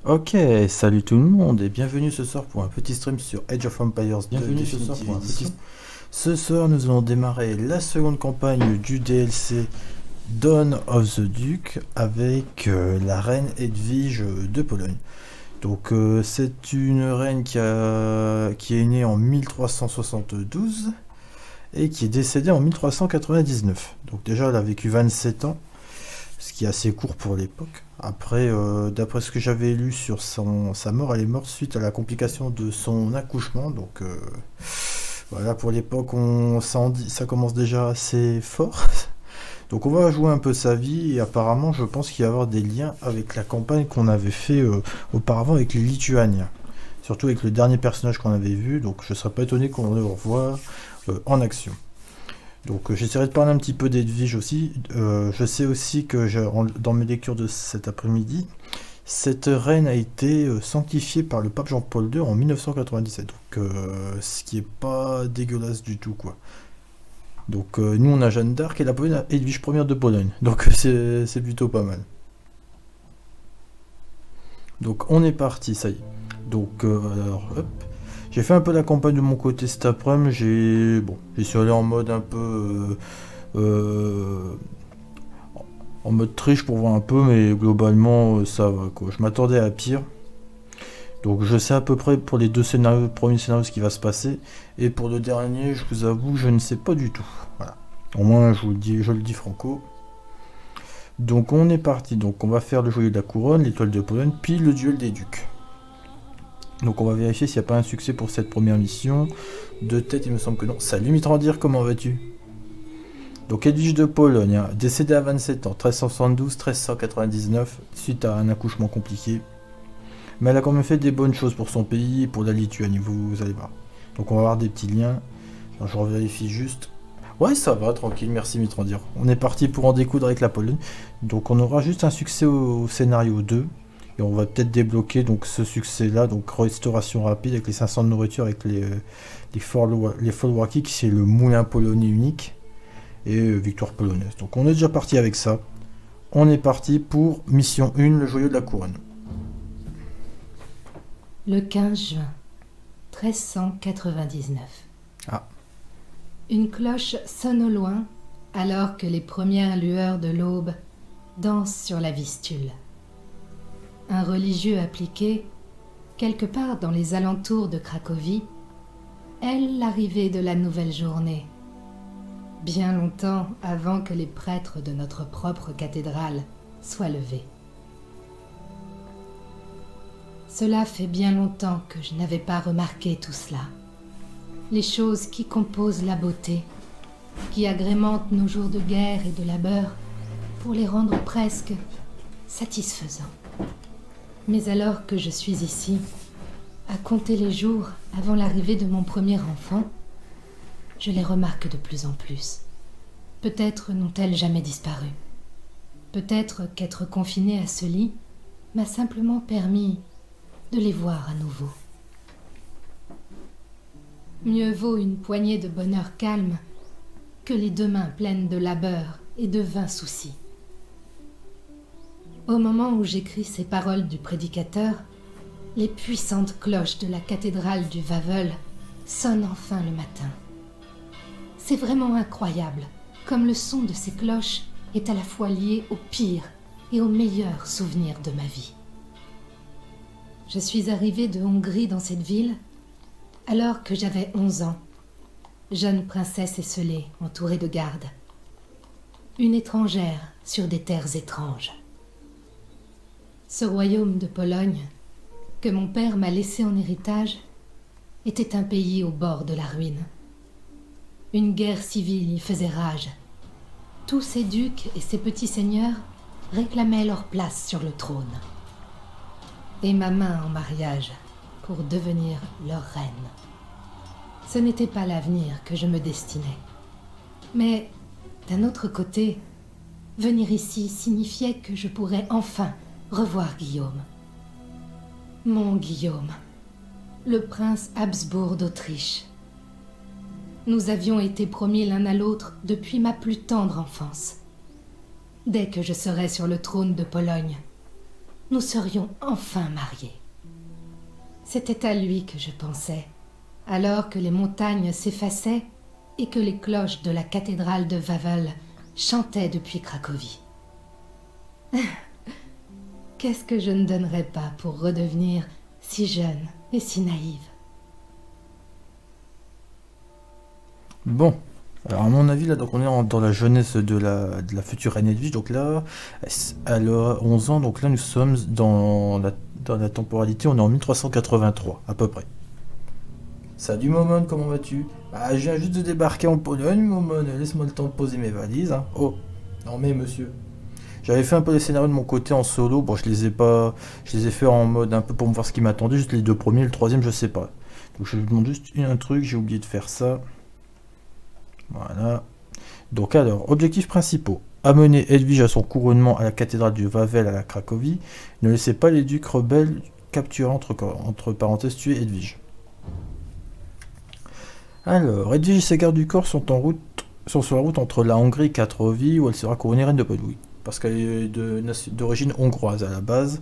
Ok, salut tout le monde et bienvenue ce soir pour un petit stream sur Age of Empires 2 Bienvenue ce soir Definitive pour un Edition. petit... Ce soir, nous allons démarrer la seconde campagne du DLC Dawn of the Duke avec la reine Edwige de Pologne. Donc, c'est une reine qui est née en 1372 et qui est décédée en 1399. Donc déjà, elle a vécu 27 ans, ce qui est assez court pour l'époque. Après, d'après ce que j'avais lu sur sa mort, elle est morte suite à la complication de son accouchement. Donc voilà, pour l'époque, ça commence déjà assez fort. Donc on va jouer un peu sa vie et apparemment, je pense qu'il va y avoir des liens avec la campagne qu'on avait fait auparavant avec les Lituaniens. Surtout avec le dernier personnage qu'on avait vu. Donc je ne serais pas étonné qu'on le revoie en action. Donc j'essaierai de parler un petit peu d'Edwige aussi. Je sais aussi que dans mes lectures de cet après-midi, cette reine a été sanctifiée par le pape Jean-Paul II en 1997. Donc ce qui est pas dégueulasse du tout quoi. Donc nous on a Jeanne d'Arc et la Pologne a Edwige Première de Pologne. Donc c'est plutôt pas mal. Donc on est parti, ça y est. Donc alors hop. J'ai fait un peu la campagne de mon côté cet après-midi, j'y suis allé en mode un peu en mode triche pour voir un peu, mais globalement ça va quoi. Je m'attendais à pire. Donc je sais à peu près pour les deux scénarios, premiers scénarios ce qui va se passer, et pour le dernier, je vous avoue, je ne sais pas du tout. Voilà. Au moins je le dis franco. Donc on est parti. Donc on va faire le joyau de la couronne, l'étoile de Pologne, puis le duel des ducs. Donc on va vérifier s'il n'y a pas un succès pour cette première mission. De tête, il me semble que non. Salut Mitrandir, comment vas-tu? Donc Edwige de Pologne, hein, décédée à 27 ans, 1372-1399, suite à un accouchement compliqué. Mais elle a quand même fait des bonnes choses pour son pays et pour la Lituanie, vous allez voir. Donc on va avoir des petits liens. Alors, je revérifie juste. Ouais, ça va, tranquille, merci Mitrandir. On est parti pour en découdre avec la Pologne. Donc on aura juste un succès au scénario 2. Et on va peut-être débloquer donc ce succès-là, donc restauration rapide avec les 500 de nourriture, avec les Folwarki, qui c'est le moulin polonais unique, et victoire polonaise. Donc on est déjà parti avec ça. On est parti pour mission 1, le joyau de la couronne. Le 15 juin 1399. Ah. Une cloche sonne au loin alors que les premières lueurs de l'aube dansent sur la Vistule. Un religieux appliqué, quelque part dans les alentours de Cracovie, aile l'arrivée de la nouvelle journée, bien longtemps avant que les prêtres de notre propre cathédrale soient levés. Cela fait bien longtemps que je n'avais pas remarqué tout cela. Les choses qui composent la beauté, qui agrémentent nos jours de guerre et de labeur pour les rendre presque satisfaisants. Mais alors que je suis ici, à compter les jours avant l'arrivée de mon premier enfant, je les remarque de plus en plus. Peut-être n'ont-elles jamais disparu. Peut-être qu'être confinée à ce lit m'a simplement permis de les voir à nouveau. Mieux vaut une poignée de bonheur calme que les 2 mains pleines de labeur et de vains soucis. Au moment où j'écris ces paroles du prédicateur, les puissantes cloches de la cathédrale du Wawel sonnent enfin le matin. C'est vraiment incroyable, comme le son de ces cloches est à la fois lié au pire et au meilleur souvenir de ma vie. Je suis arrivée de Hongrie dans cette ville alors que j'avais 11 ans, jeune princesse esselée entourée de gardes. Une étrangère sur des terres étranges. Ce royaume de Pologne, que mon père m'a laissé en héritage, était un pays au bord de la ruine. Une guerre civile y faisait rage. Tous ces ducs et ces petits seigneurs réclamaient leur place sur le trône. Et ma main en mariage pour devenir leur reine. Ce n'était pas l'avenir que je me destinais. Mais, d'un autre côté, venir ici signifiait que je pourrais enfin revoir Guillaume. Mon Guillaume, le prince Habsbourg d'Autriche. Nous avions été promis l'un à l'autre depuis ma plus tendre enfance. Dès que je serais sur le trône de Pologne, nous serions enfin mariés. C'était à lui que je pensais, alors que les montagnes s'effaçaient et que les cloches de la cathédrale de Wawel chantaient depuis Cracovie. Qu'est-ce que je ne donnerais pas pour redevenir si jeune et si naïve. Bon. Alors à mon avis là donc on est dans la jeunesse de la future reine Edwige, donc là elle a 11 ans, donc là nous sommes dans la temporalité, on est en 1383 à peu près. Salut Momone, comment vas-tu? Ah, je viens juste de débarquer en Pologne Momone, laisse-moi le temps de poser mes valises hein. Oh, non mais monsieur. J'avais fait un peu les scénarios de mon côté en solo, bon je les ai fait en mode un peu pour me voir ce qui m'attendait, juste les deux premiers, le troisième je sais pas. Donc je lui demande juste un truc, j'ai oublié de faire ça. Voilà. Donc alors, objectifs principaux. Amener Edwige à son couronnement à la cathédrale du Wawel à la Cracovie. Ne laissez pas les ducs rebelles capturer entre parenthèses tuer Edwige. Alors, Edwige et ses gardes du corps sont sur la route entre la Hongrie et Cracovie où elle sera couronnée reine de Pologne. Parce qu'elle est d'origine hongroise à la base.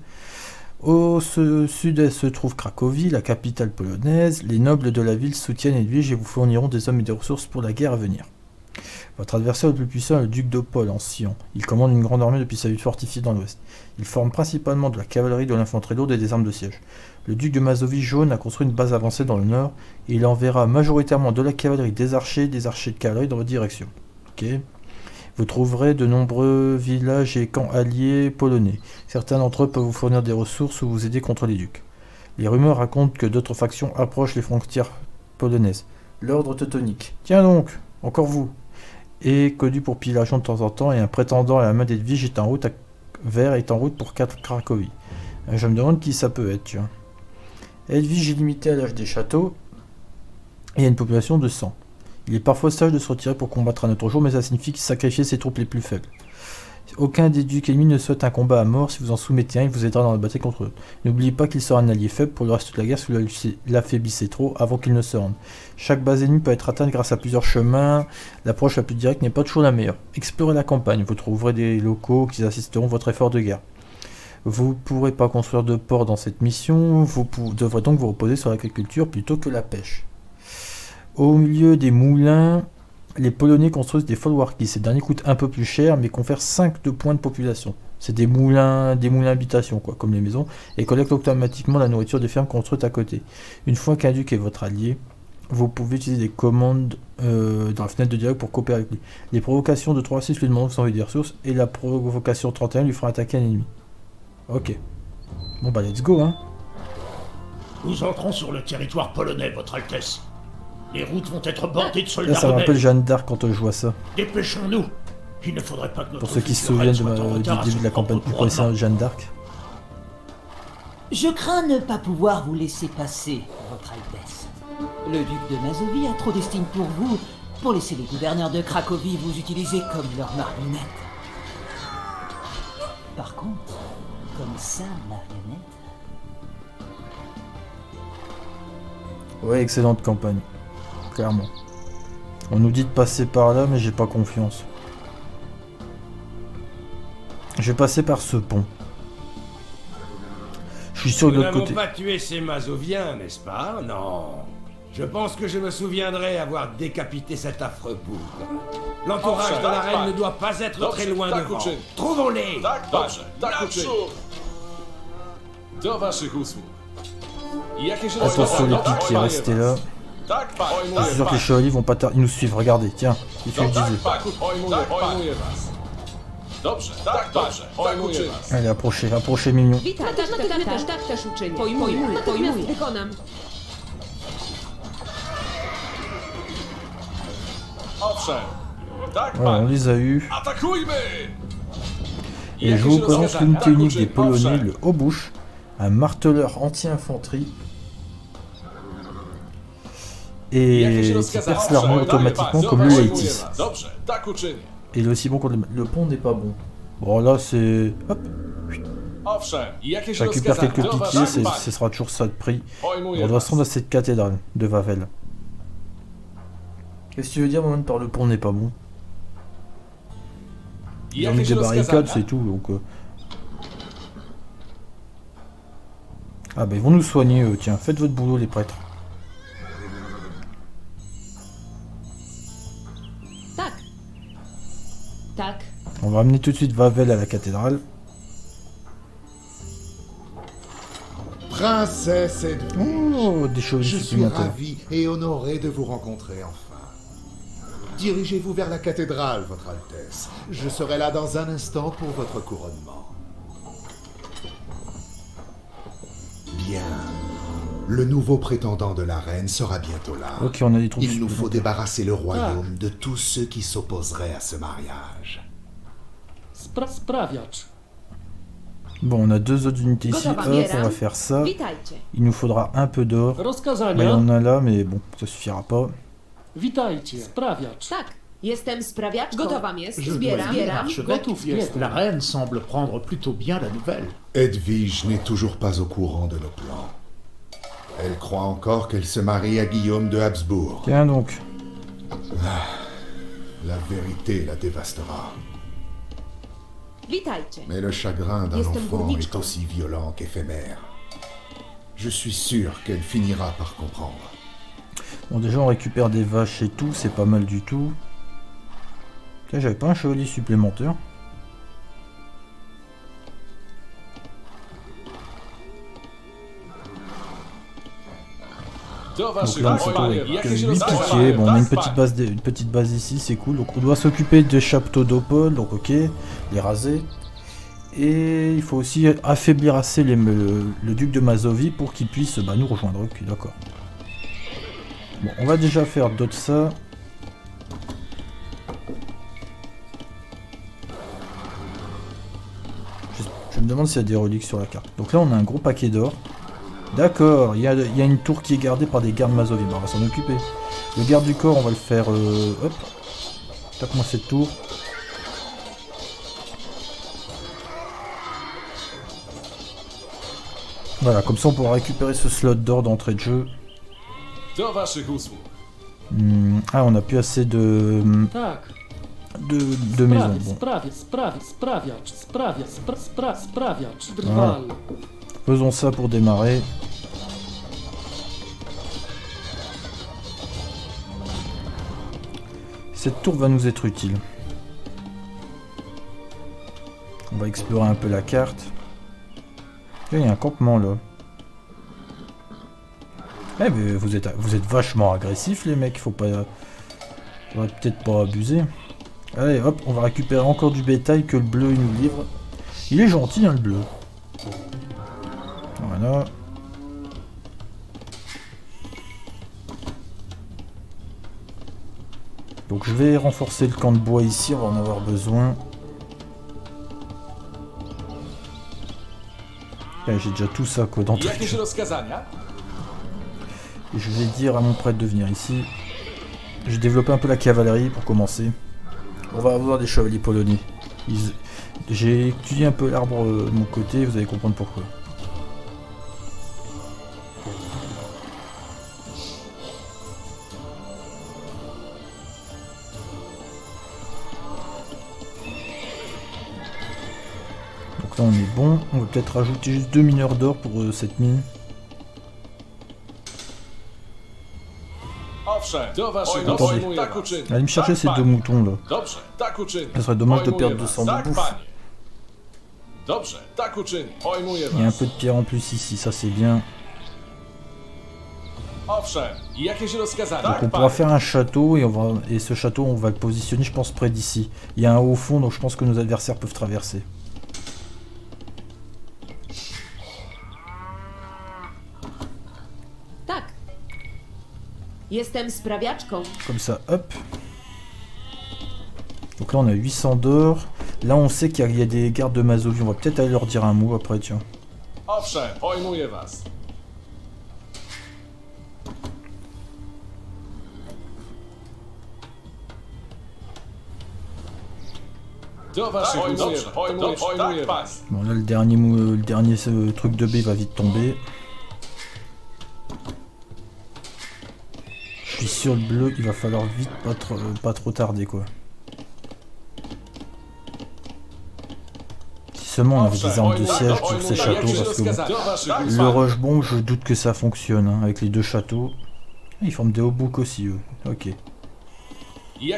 Au sud-est se trouve Cracovie, la capitale polonaise. Les nobles de la ville soutiennent Edwige et vous fourniront des hommes et des ressources pour la guerre à venir. Votre adversaire le plus puissant est le duc d'Opole en Sion. Il commande une grande armée depuis sa ville fortifiée dans l'ouest. Il forme principalement de la cavalerie, de l'infanterie lourde et des armes de siège. Le duc de Mazovie jaune a construit une base avancée dans le nord et il enverra majoritairement de la cavalerie, des archers de cavalerie dans votre direction. Ok. Vous trouverez de nombreux villages et camps alliés polonais. Certains d'entre eux peuvent vous fournir des ressources ou vous aider contre les ducs. Les rumeurs racontent que d'autres factions approchent les frontières polonaises. L'ordre teutonique. Tiens donc, encore vous. Est connu pour pillage de temps en temps et un prétendant à la main d'Edwige est en route pour Cracovie. Je me demande qui ça peut être, tu vois. Edwige est limitée à l'âge des châteaux et a une population de 100. Il est parfois sage de se retirer pour combattre un autre jour, mais ça signifie qu'il sacrifie ses troupes les plus faibles. Aucun des ducs ennemis ne souhaite un combat à mort. Si vous en soumettez un, il vous aidera dans la bataille contre eux. N'oubliez pas qu'il sera un allié faible pour le reste de la guerre si vous l'affaiblissez trop avant qu'il ne se rende. Chaque base ennemie peut être atteinte grâce à plusieurs chemins. L'approche la plus directe n'est pas toujours la meilleure. Explorez la campagne. Vous trouverez des locaux qui assisteront à votre effort de guerre. Vous ne pourrez pas construire de port dans cette mission. Vous devrez donc vous reposer sur l'agriculture plutôt que la pêche. Au milieu des moulins, les Polonais construisent des folwarki. Ces derniers coûtent un peu plus cher, mais confèrent 5 de points de population. C'est des moulins habitation, quoi, comme les maisons, et collectent automatiquement la nourriture des fermes construites à côté. Une fois qu'un duc est votre allié, vous pouvez utiliser des commandes dans la fenêtre de dialogue pour coopérer avec lui. Les provocations de 3-6 lui demanderont de s'envoyer des ressources, et la provocation 31 lui fera attaquer un ennemi. Ok. Bon bah let's go, hein. Nous entrons sur le territoire polonais, votre Altesse. Les routes vont être bordées de soldats Là, ça me rappelle rebelles. Jeanne d'Arc quand je vois ça. Dépêchons-nous. Il ne faudrait pas que notre Pour ceux qui se future souviennent reine soit en du retard à début son de la campagne, propre vous connaissez couronnement. Jeanne d'Arc? Je crains ne pas pouvoir vous laisser passer, votre Altesse. Le duc de Mazovie a trop d'estime pour vous, pour laisser les gouverneurs de Cracovie vous utiliser comme leur marionnette. Par contre, comme sa marionnette... Ouais, excellente campagne. Clairement. On nous dit de passer par là, mais j'ai pas confiance. Je vais passer par ce pont. Je suis sûr de Nous l'autre n'avons côté. pas tué ces Mazoviens, n'est-ce pas? Non. Je pense que je me souviendrai avoir décapité cet affreux bougre. L'entourage de la reine ne doit pas être très loin devant. Trouvons-les! Attention les pics qui restaient là. Je suis sûr que les chevaliers vont pas tarder. Ils nous suivent, regardez, tiens. C'est ce que je disais. Allez, approchez mignon. też uczynię. Pojmuję, natychmiast wykonam. Voilà, on les a eus. Et je vous présente l'unité unique des Polonais, le Haut-Bouche, un marteleur anti-infanterie. Et qui perce l'armure automatiquement comme le Leitis. Et il est aussi bon contre le pont n'est pas bon. Bon là c'est... Hop. Je récupère quelques piquiers, ce sera toujours ça de prix. On doit se rendre à cette cathédrale de Wawel. Qu'est-ce que tu veux dire, moi, par le pont n'est pas bon? Ils ont mis des barricades, c'est tout, donc... Ah bah ils vont nous soigner, tiens, faites votre boulot les prêtres. Tak. Tak. On va amener tout de suite Wawel à la cathédrale. Princesse Edwige, Oh, des chevaliers je suis supplémentaires. ravi et honoré de vous rencontrer enfin. Dirigez-vous vers la cathédrale, Votre Altesse. Je serai là dans un instant pour votre couronnement. Bien. Le nouveau prétendant de la reine sera bientôt là. Ok, on a des troupes Il nous faut supplémentaires. débarrasser le royaume de tous ceux qui s'opposeraient à ce mariage. Sprawiacz. Bon, on a 2 autres unités ici. Hop, Gotowa, on va faire ça. Witajcie. Il nous faudra un peu d'or. Bah, il y Rozkazania. en a là, mais bon, ça suffira pas. Witajcie. Sprawiacz. Tak. Jestem sprawiaczką. Gotowam jest. Je dois Zbieram. dire, archevêque, Gotów jest. la reine semble prendre plutôt bien la nouvelle. Edwige n'est toujours pas au courant de nos plans. Elle croit encore qu'elle se marie à Guillaume de Habsbourg. Tiens donc. La vérité la dévastera. Witajcie. Mais le chagrin d'un Jestem enfant est górniczką. aussi violent qu'éphémère. Je suis sûr qu'elle finira par comprendre. Bon, déjà, on récupère des vaches et tout, c'est pas mal du tout. Tiens, j'avais pas un chevalier supplémentaire. Donc là, on se retrouve avec 8 piquiers. Bon, on a une petite base ici, c'est cool. Donc on doit s'occuper des chapteaux d'Opole, donc ok, les raser. Et il faut aussi affaiblir assez le duc de Mazovie pour qu'il puisse nous rejoindre. Ok, d'accord. Bon, on va déjà faire d'autres ça. Je me demande s'il y a des reliques sur la carte. Donc là, on a un gros paquet d'or. D'accord, il y a une tour qui est gardée par des gardes Mazovie. Bon, on va s'en occuper. Le garde du corps, on va le faire... hop. Tape-moi cette tour. Voilà, comme ça on pourra récupérer ce slot d'or d'entrée de jeu. Ah, on n'a plus assez de Tak. maisons. Bon. Sprawiacz. Voilà. Drwal. Faisons ça pour démarrer. Cette tour va nous être utile. On va explorer un peu la carte. Il y a un campement là. Eh mais vous êtes vachement agressifs les mecs, faut pas... Faudrait peut-être pas abuser. Allez hop, on va récupérer encore du bétail que le bleu il nous livre. Il est gentil hein le bleu. Voilà. Donc je vais renforcer le camp de bois ici, on va en avoir besoin. J'ai déjà tout ça quoi dans tout. Et je vais dire à mon prêtre de venir ici. J'ai développé un peu la cavalerie pour commencer. On va avoir des chevaliers polonais. J'ai étudié un peu l'arbre de mon côté, vous allez comprendre pourquoi. Donc là on est bon, on va peut-être rajouter juste 2 mineurs d'or pour cette mine. Attendez, allez me chercher ces 2 moutons là. Ça serait dommage de perdre 200 de bouffe. Il y a un peu de pierre en plus ici, ça c'est bien. Donc on pourra faire un château et ce château on va le positionner je pense près d'ici. Il y a un haut fond donc je pense que nos adversaires peuvent traverser. Tak. Jestem sprawiaczką. Comme ça, hop. Donc là on a 800 d'or. Là on sait qu'il y a des gardes de Mazovie. On va peut-être aller leur dire un mot après, tiens. Bon là le dernier truc de B va vite tomber. Je suis sur le bleu, il va falloir vite pas trop tarder quoi. seulement on avait des armes de siège sur ces châteaux, parce que bon, le rush bomb, je doute que ça fonctionne, hein, avec les deux châteaux. Ils forment des obouks aussi, eux. Ok. Là,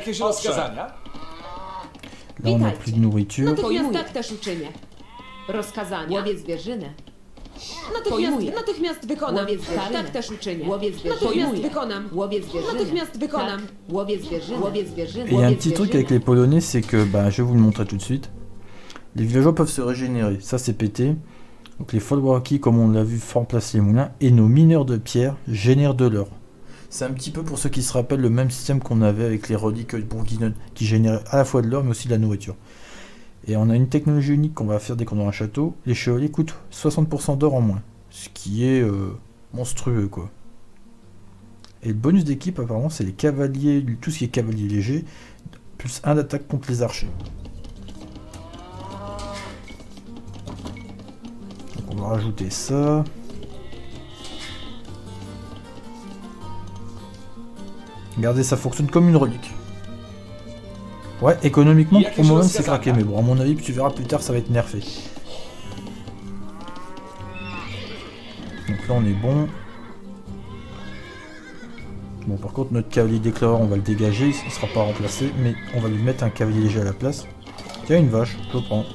on n'a plus de nourriture. Natychmiast tak też uczynię. Rozkazania. Łowię zwierzynę. Natychmiast wykonam. Tak też uczynię. Natychmiast wykonam. Natychmiast wykonam. Et il y a un petit truc avec les Polonais, c'est que, bah, je vais vous le montrer tout de suite. Les villageois peuvent se régénérer, ça c'est pété. Donc les folwarki, comme on l'a vu, remplacent les moulins. Et nos mineurs de pierre génèrent de l'or. C'est un petit peu, pour ceux qui se rappellent, le même système qu'on avait avec les reliques bourguignonnes, qui généraient à la fois de l'or mais aussi de la nourriture. Et on a une technologie unique qu'on va faire dès qu'on aura un château. Les chevaliers coûtent 60% d'or en moins. Ce qui est monstrueux, quoi. Et le bonus d'équipe, apparemment, c'est les cavaliers, tout ce qui est cavalier léger, plus 1 d'attaque contre les archers. Donc on va rajouter ça. Regardez, ça fonctionne comme une relique. Ouais, économiquement, pour moi-même, c'est craqué. Mais bon, à mon avis, tu verras plus tard, ça va être nerfé. Donc là, on est bon. Bon, par contre, notre cavalier d'éclaireur, on va le dégager. Il ne sera pas remplacé. Mais on va lui mettre un cavalier léger à la place. Tiens, une vache, je le prends.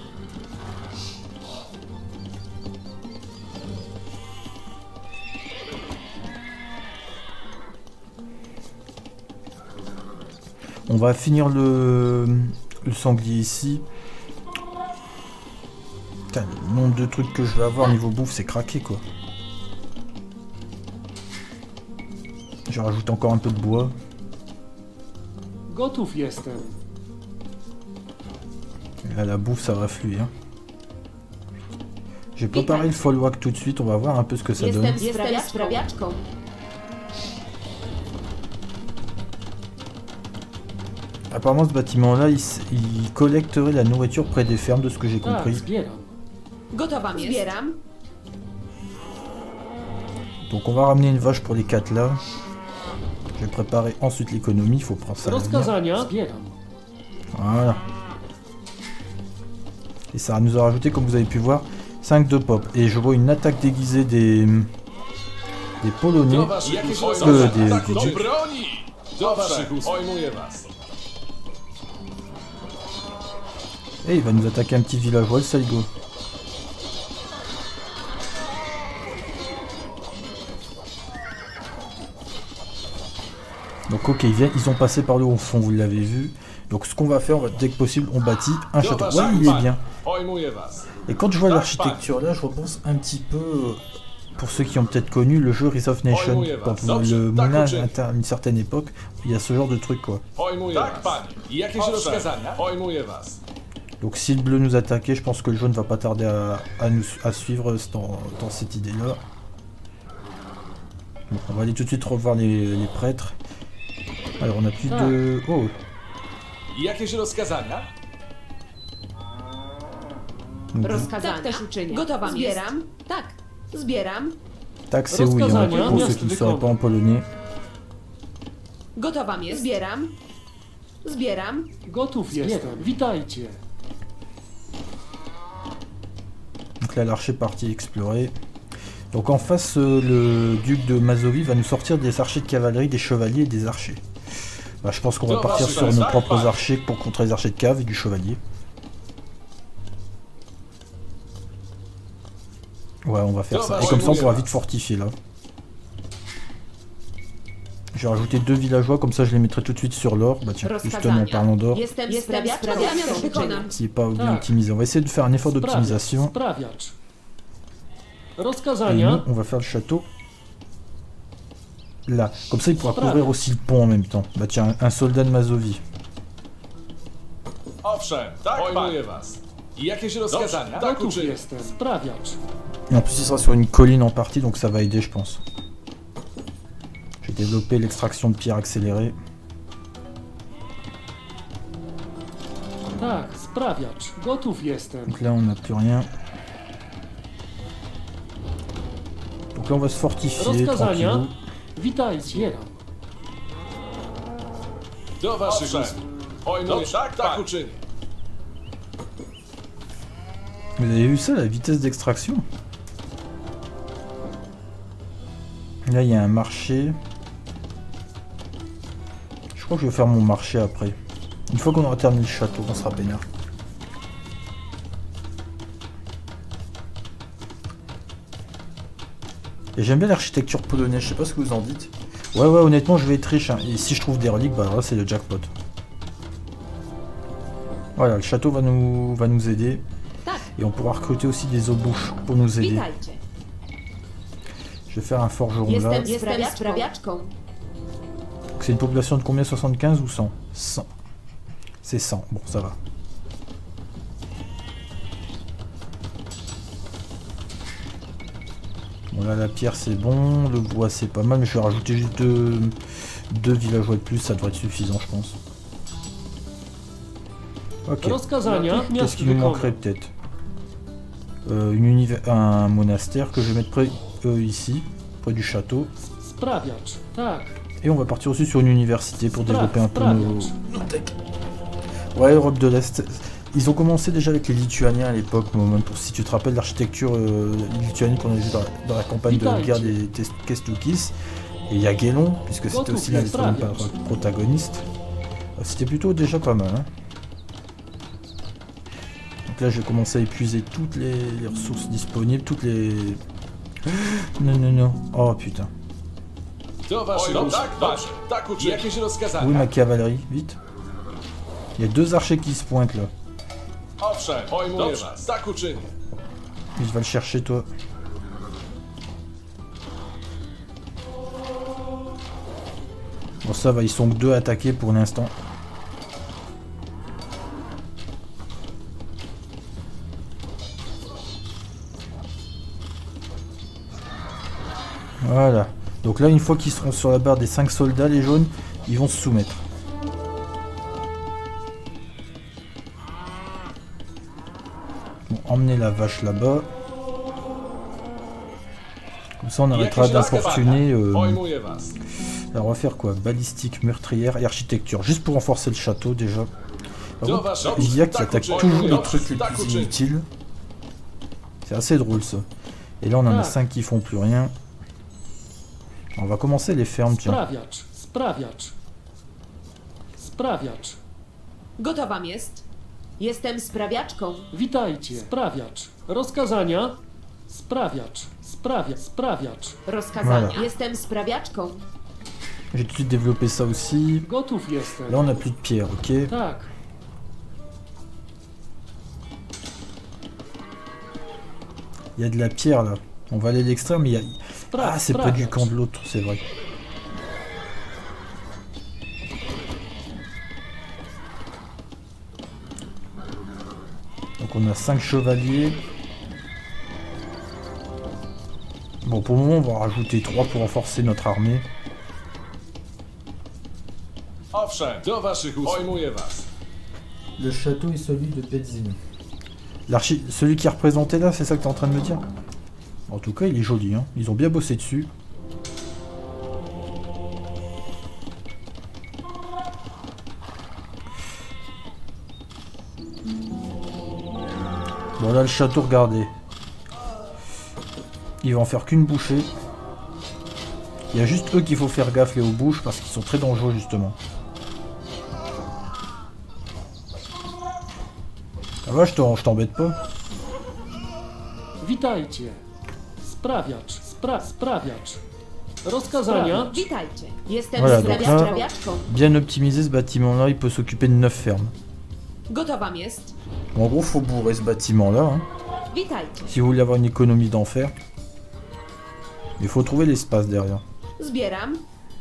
On va finir le sanglier ici. Putain, le nombre de trucs que je vais avoir niveau bouffe, c'est craqué, quoi. Je rajoute encore un peu de bois. Gotów jestem. Et là, la bouffe, ça va fluer. Hein. J'ai préparé le folwark tout de suite. On va voir un peu ce que ça donne. Jestem sprawiaczką. Apparemment, ce bâtiment-là, il collecterait la nourriture près des fermes, de ce que j'ai Tak, compris. zbieram. Gotowa jest. Zbieram. Donc on va ramener une vache pour les 4 là. Je vais préparer ensuite l'économie, il faut prendre ça à l'avenir. Rozkazania zbieram. Voilà. Et ça nous a rajouté, comme vous avez pu voir, 5 de pop. Et je vois une attaque déguisée des Polonais, des Ducs. Et il va nous attaquer un petit villageois, le Saligo. Donc ok, ils ont passé par le haut fond, vous l'avez vu. Donc ce qu'on va faire, dès que possible, on bâtit un château. Ouais, il est bien. Et quand je vois l'architecture là, je repense un petit peu, pour ceux qui ont peut-être connu, le jeu Rise of Nation. Quand le moulin à une certaine époque, il y a ce genre de truc, quoi. Donc si le bleu nous attaquait, je pense que le jaune va pas tarder à suivre dans cette idée-là. Bon, on va aller tout de suite revoir les prêtres. Alors on a plus de... Oh. Tak też uczynię. Gotowa zbieram. Tak. Zbieram. Tak, c'est oui, hein, pour ceux qui ne sauraient pas en polonais. Gotowa jest. Zbieram. Zbieram. Gotów jestem. Witajcie. Donc là, l'archer parti explorer. Donc en face, le duc de Mazovie va nous sortir des archers de cavalerie, des chevaliers et des archers. Bah, je pense qu'on va partir sur nos propres archers pour contrer les archers de cave et du chevalier. Ouais, on va faire ça. Et comme ça, on pourra vite fortifier là. J'ai rajouté 2 villageois, comme ça je les mettrai tout de suite sur l'or. Bah tiens, justement en parlant d'or, qui n'est pas bien optimisé. On va essayer de faire un effort d'optimisation. Et nous, on va faire le château là. Comme ça, il pourra couvrir aussi le pont en même temps. Bah tiens, un soldat de Mazovie. Et en plus, il sera sur une colline en partie, donc ça va aider, je pense. J'ai développé l'extraction de pierre accélérée. Tak, sprawiacz. Gotów jestem. Donc là, on n'a plus rien. Donc là, on va se fortifier tranquillou. Witaj, zbieram. Do waszych usług. Tak uczynię. Vous avez vu ça, la vitesse d'extraction? Là, il y a un marché. Je crois que je vais faire mon marché après. Une fois qu'on aura terminé le château, on sera peinard. Et j'aime bien l'architecture polonaise, je sais pas ce que vous en dites. Ouais, honnêtement, je vais être riche. Hein. Et si je trouve des reliques, bah là, c'est le jackpot. Voilà, le château va nous aider. Et on pourra recruter aussi des obouches pour nous aider. Je vais faire un forgeron là. C'est une population de combien? 75 ou 100? 100. C'est 100, bon ça va. Bon là la pierre c'est bon, le bois c'est pas mal, mais je vais rajouter juste deux villageois de plus, ça devrait être suffisant je pense. Ok. Qu'est-ce qui nous manquerait peut-être? Un monastère que je vais mettre près ici, près du château. Et on va partir aussi sur une université pour développer un peu nos tech. Ouais, Europe de l'Est. Ils ont commencé déjà avec les Lituaniens à l'époque, si tu te rappelles l'architecture lituanienne qu'on a vue dans la campagne de la guerre des Kestukis. Et il y a Guélon, puisque c'était aussi l'un des protagonistes. C'était plutôt déjà pas mal. Hein. Donc là, je vais commencer à épuiser toutes les ressources disponibles, toutes les... Non. Oh putain. Oui, ma cavalerie, vite. Il y a deux archers qui se pointent là. Je vais le chercher toi. Bon ça va, ils sont que deux attaqués pour l'instant. Voilà. Donc là, une fois qu'ils seront sur la barre des 5 soldats, les jaunes, ils vont se soumettre. Bon, emmenez la vache là-bas. Comme ça, on arrêtera d'importuner. Alors, on va faire quoi? Balistique, meurtrière et architecture. Juste pour renforcer le château, déjà. Il y a qui attaque toujours les trucs les plus inutiles. C'est assez drôle, ça. Et là, on en a 5 qui font plus rien. On va commencer les fermes, tiens. Sprawiacz. Gotowam jest. Jestem sprawiaczką. Witajcie. Sprawiacz. Rozkazania. Sprawiacz. Sprawiacz. Rozkazania. Voilà. Jestem sprawiaczką. J'ai tout de suite développé ça aussi. Gotów jestem. Là, on n'a plus de pierre, ok. Tak. Il y a de la pierre, là. On va aller l'extraire, mais il y a... Ah, c'est près du camp de l'autre, c'est vrai. Donc on a 5 chevaliers. Bon, pour le moment, on va rajouter 3 pour renforcer notre armée. Le château est celui de Pedzin. Celui qui est représenté là, c'est ça que tu es en train de me dire? En tout cas, il est joli, hein. Ils ont bien bossé dessus. Bon, là, le château, regardez. Il va en faire qu'une bouchée. Il y a juste eux qu'il faut faire gaffe, les hauts-bouches, parce qu'ils sont très dangereux, justement. Ah ouais, je t'embête pas. Witajcie. Sprawiacz. Rozkazania. Witajcie. Jestem Voilà, donc là, sprawiaczką. bien optimisé ce bâtiment-là, il peut s'occuper de 9 fermes. Gotowam jest. Bon, en gros, faut bourrer ce bâtiment-là, hein, Witajcie. si vous voulez avoir une économie d'enfer. Il faut trouver l'espace derrière. Zbieram.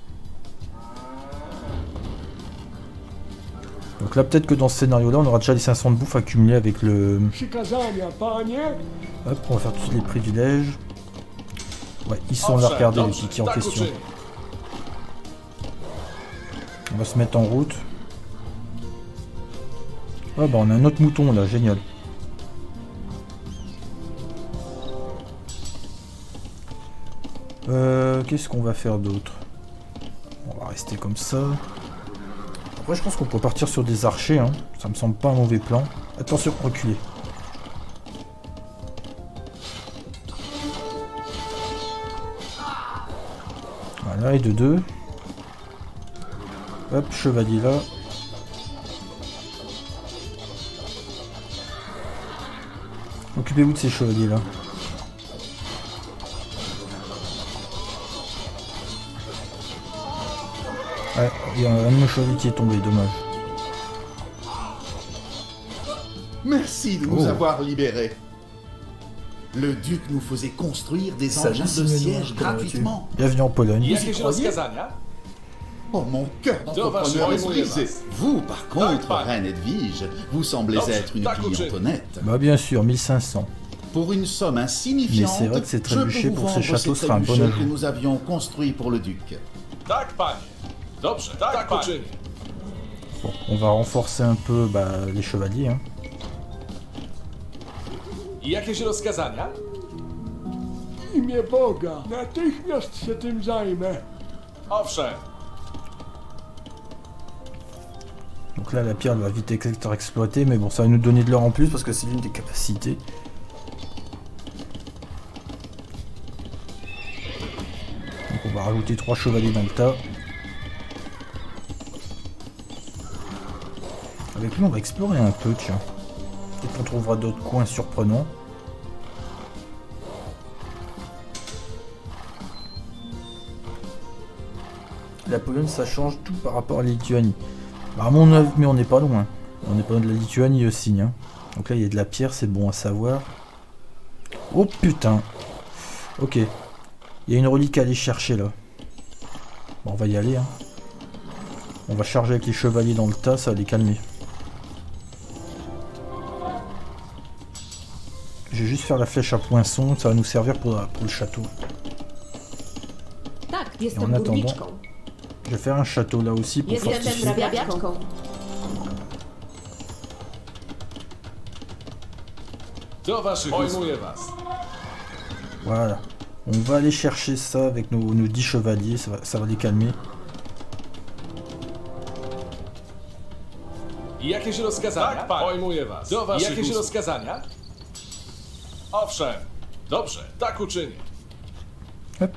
Donc là, peut-être que dans ce scénario-là, on aura déjà les 500 de bouffe accumulés avec le... Przykazania, panie. Hop, on va faire tout de suite les privilèges. Ouais, ils sont là, regardez les kikis en question. On va se mettre en route. Ah bah on a un autre mouton là, génial. Qu'est-ce qu'on va faire d'autre? On va rester comme ça. Après je pense qu'on peut partir sur des archers, hein. Ça me semble pas un mauvais plan. Attention, reculez. Voilà, et de 2. Hop, chevalier là. Occupez-vous de ces chevaliers là. Ouais, il y a un de nos chevaliers qui est tombé, dommage. Merci de nous avoir libérés. Le duc nous faisait construire des engins de siège gratuitement. Bienvenue en Pologne. Oh, mon cœur d'entrepreneur est brisé. Vous, par contre, Reine Edwige, vous semblez être une cliente honnête. Bah bien sûr, 1500. Pour une somme insignifiante, mais c'est vrai que ces trébuchets je peux vous pour ces vendre châteaux ces sera un bon trébuchets ajout. que nous avions construits pour le duc. Bon, on va renforcer un peu les chevaliers. Hein. Jakieś rozkazania? W imię Boga, natychmiast się tym zajmę. Owszem. Donc là, la pierre va vite être exploitée, mais bon, ça va nous donner de l'or en plus parce que c'est l'une des capacités. Donc on va rajouter 3 chevaliers dans le tas. Avec lui, on va explorer un peu, tiens. Peut-être qu'on trouvera d'autres coins surprenants. La Pologne, ça change tout par rapport à la Lituanie. Bah, à mon avis, mais on n'est pas loin. On n'est pas loin de la Lituanie aussi. Hein. Donc là, il y a de la pierre, c'est bon à savoir. Oh putain. Ok. Il y a une relique à aller chercher là. Bon, on va y aller. Hein. On va charger avec les chevaliers dans le tas, ça va les calmer. Je vais juste faire la flèche à poinçon, ça va nous servir pour le château. Et en attendant, je vais faire un château là aussi pour fortifier. Voilà. On va aller chercher ça avec nos 10 chevaliers, ça va les calmer. Jakieś rozkazania? Pojmuję was. Do waszych Jakieś rozkazania? Owszem. Dobrze, tak uczynię. Hop.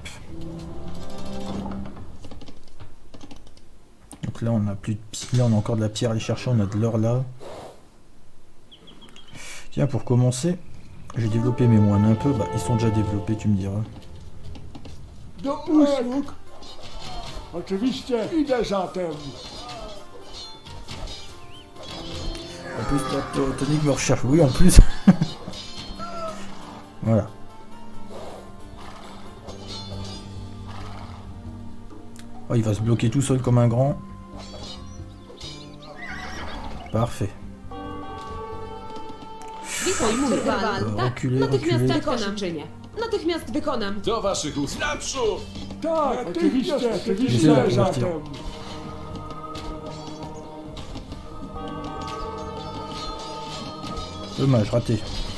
Donc là on a plus de là on a encore de la pierre à aller chercher, on a de l'or là. Tiens, pour commencer, j'ai développé mes moines un peu, ils sont déjà développés, tu me diras. Do usług. Oczywiście idę zatem. En plus, Tonic me recherche. Oui, en plus. Voilà. Oh, il va se bloquer tout seul comme un grand. Parfait. Reculer, reculer. Natychmiast wykonam. Do waszych ust. Naprzód! Tak, oczywiście zatem. Dommage, raté.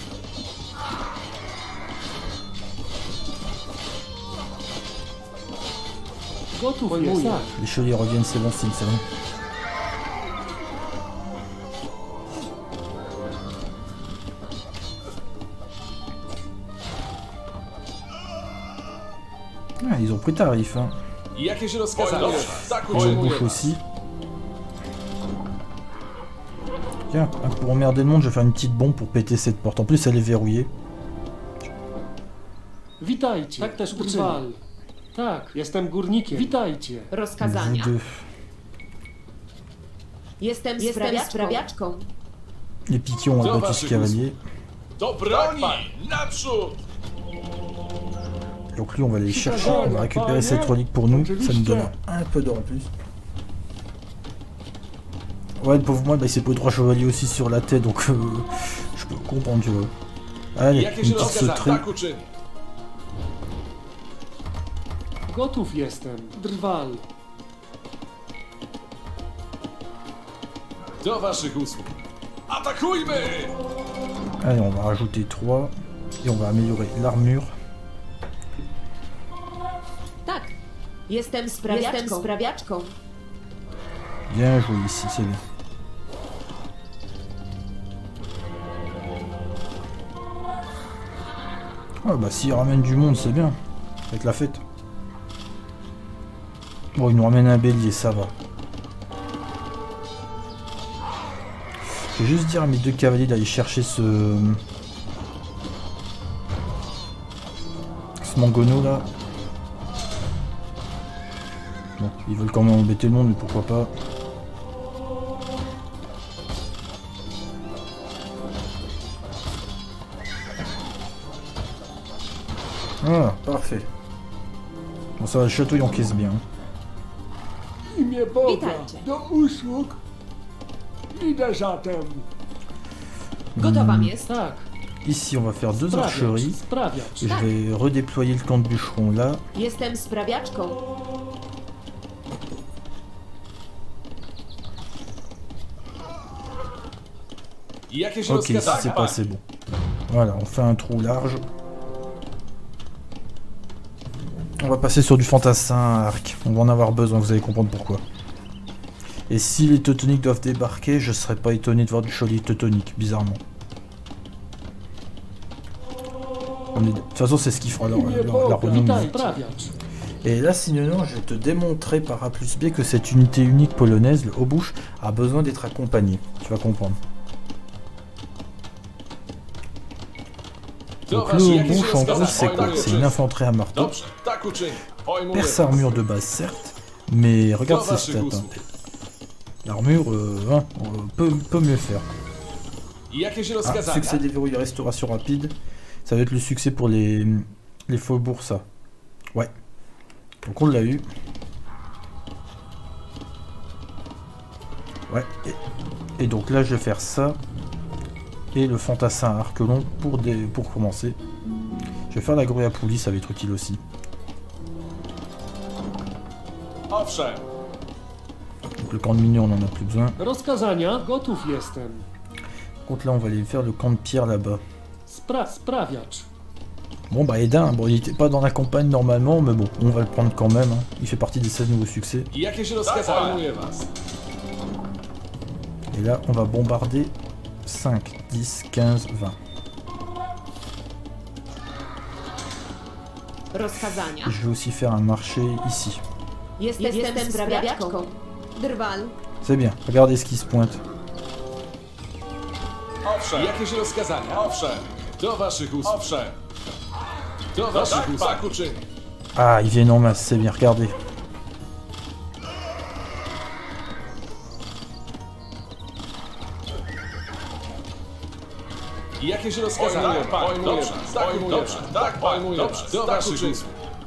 Les chevaliers reviennent, c'est bon signe, c'est bon. Ah, ils ont pris tarif, hein. On bouche aussi. Tiens, pour emmerder le monde, je vais faire une petite bombe pour péter cette porte. En plus, elle est verrouillée. Witajcie. Tak też Drwal. Tak, jestem górnikiem. Witajcie. Rozkazania. Vous deux. Jestem sprawiaczką. Les piquets ont abattu ce cavalier. Do broni! Naprzód! Donc lui, on va aller chercher, on va récupérer cette relique pour nous. Ça nous donne un peu d'or en plus. Ouais, le pauvre moi, il s'est pris 3 chevaliers aussi sur la tête, donc je peux comprendre, tu vois. Allez, une petite sauterie. Gotów jestem. Drwal. Do waszych usług. Atakujmy! Allez, on va rajouter 3 et on va améliorer l'armure. Tak. Jestem sprawiaczką. Bien joué ici, c'est bien. Ah bah s'il ramène du monde, c'est bien. Avec la fête. Bon, il nous ramène un bélier, ça va. Je vais juste dire à mes 2 cavaliers d'aller chercher ce mangono là. Bon, ils veulent quand même embêter le monde, mais pourquoi pas. Ah, parfait. Bon, ça va, le château il encaisse bien. Imię Boga, Witajcie. do usług. Idę zatem. Gotowam jest. Tak, Ici, on va faire 2 archeries. sprawiacz. Et je vais redéployer le camp de bûcheron là. Jestem sprawiaczką. Jakieś Ok, ici rozkazy? c'est passé bon. Voilà, on fait un trou large. On va passer sur du fantassin à arc. On va en avoir besoin, vous allez comprendre pourquoi. Et si les teutoniques doivent débarquer, je serais pas étonné de voir du chevalier teutonique, bizarrement. De toute façon, c'est ce qui fera la renommée. Witaj, sprawiacz. Et là, sinon, je vais te démontrer par A plus B que cette unité unique polonaise, le Haut-Bouche, a besoin d'être accompagnée. Tu vas comprendre. Donc le Haut-Bouche, en gros, c'est quoi? C'est une infanterie à marteau. Dobrze, tak uczynię. Pojmuję Perce armure de base, certes, mais regarde ses stats. Hein. L'armure peut mieux faire. Jakieś Ah, rozkazania? succès déverrouillé, restauration rapide. Ça va être le succès pour les faubourgs, ça. Ouais. Donc on l'a eu. Ouais. Et donc là, je vais faire ça. Et le fantassin à arc long pour commencer. Je vais faire la grue à poulie, ça va être utile aussi. Owszem. Donc le camp de miniers, on en a plus besoin. Rozkazania, gotów jestem. Par contre, là, on va aller faire le camp de pierre là-bas. Sprawiacz. Bon, bah, Edin, bon, il était pas dans la campagne normalement, mais bon, on va le prendre quand même. Hein. Il fait partie des 16 nouveaux succès. Jakieś rozkazania? Pojmuję was. Et là, on va bombarder 5, 10, 15, 20. Rozkazania. Et je vais aussi faire un marché ici. Jestem sprawiaczką. Drwal. C'est bien, regardez ce qui se pointe. Owszem. Jakieś rozkazania? Owszem. Do waszych usług. Owszem. Do waszych usług. Tak uczynię. Ah, ils viennent en masse, c'est bien, regardez. Jakieś rozkazania? Pojmuję was. Dobrze, tak, pojmuję was. Do waszych usług.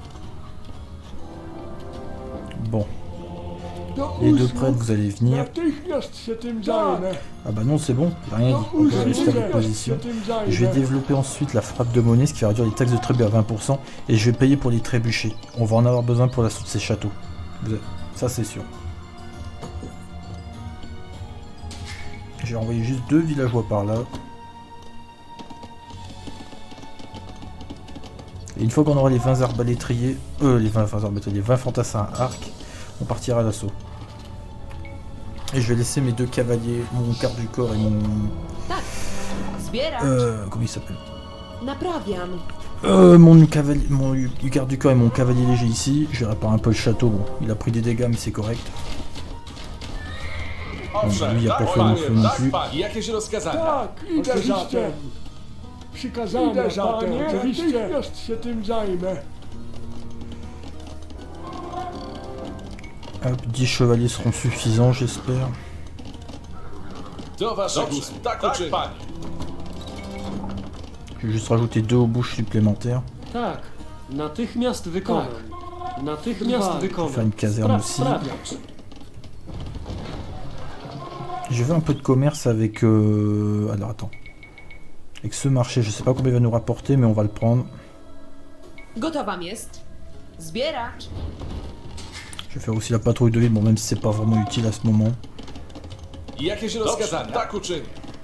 Bon, Do les deux usług. prêtres, vous allez venir. Natychmiast się tym zajmę. Ah bah non, c'est bon, j'ai rien dit. On peut rester à votre position. Et je vais développer ensuite la frappe de monnaie, ce qui va réduire les taxes de tribut à 20%. Et je vais payer pour les trébuchets. On va en avoir besoin pour l'assaut de ces châteaux. Ça, c'est sûr. J'ai envoyé juste 2 villageois par là. Et une fois qu'on aura les 20 arbalétriers, les 20 fantassins à arc, on partira à l'assaut. Et je vais laisser mes 2 cavaliers, mon quart du corps et mon... Tak. Zbieracz. comment il s'appelle? Naprawiam. Mon quart du corps et mon cavalier léger ici. Je répare un peu le château, bon, il a pris des dégâts mais c'est correct. Bon, bah, lui il a pas fait mon feu non plus. Jakieś rozkazania? Tak, idę zatem. Przykazania, Idę zatem, panie, oczywiście. natychmiast się tym zajmę. Hop, 10 chevaliers seront suffisants, j'espère. Do waszych usług. Tak uczynię. Je vais juste rajouter 2 aux bouches supplémentaires. Tak, natychmiast wykonam. Natychmiast Faire wykonam. une caserne aussi. Sprawiacz. Je veux un peu de commerce avec... Alors attends. Avec ce marché, je sais pas combien il va nous rapporter, mais on va le prendre. Gotowam jest. Zbieracz. Je vais faire aussi la patrouille de ville, bon même si c'est pas vraiment utile à ce moment. Jakieś rozkazania? Tak uczynię.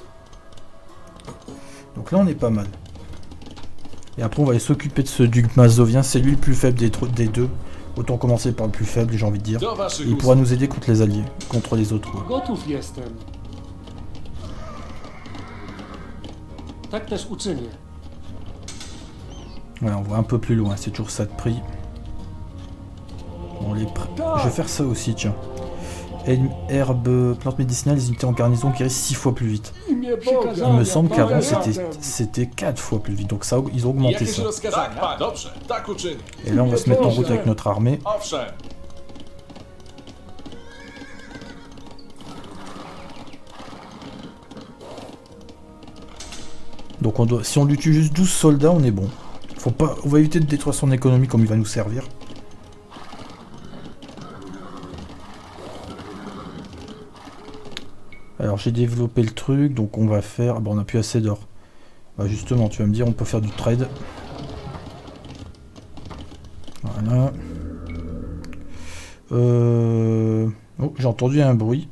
Donc là on est pas mal. Et après on va aller s'occuper de ce duc mazovien, c'est lui le plus faible des deux. Autant commencer par le plus faible, j'ai envie de dire. Do waszych Il usług. pourra nous aider contre les alliés, contre les autres. Gotów jestem. Tak też uczynię. Ouais, on va un peu plus loin, c'est toujours ça de prix. Bon, je vais faire ça aussi, tiens. Herbe, plante médicinale, les unités en garnison guérissent 6 fois plus vite. Il me semble qu'avant c'était 4 fois plus vite, donc ça, ils ont augmenté ça. Et là on va se mettre en route avec notre armée. Donc si on lui tue juste 12 soldats, on est bon. On va éviter de détruire son économie comme il va nous servir. Alors j'ai développé le truc, donc on va faire... Bon, on n'a plus assez d'or. Bah justement, tu vas me dire, on peut faire du trade. Voilà. Oh, j'ai entendu un bruit.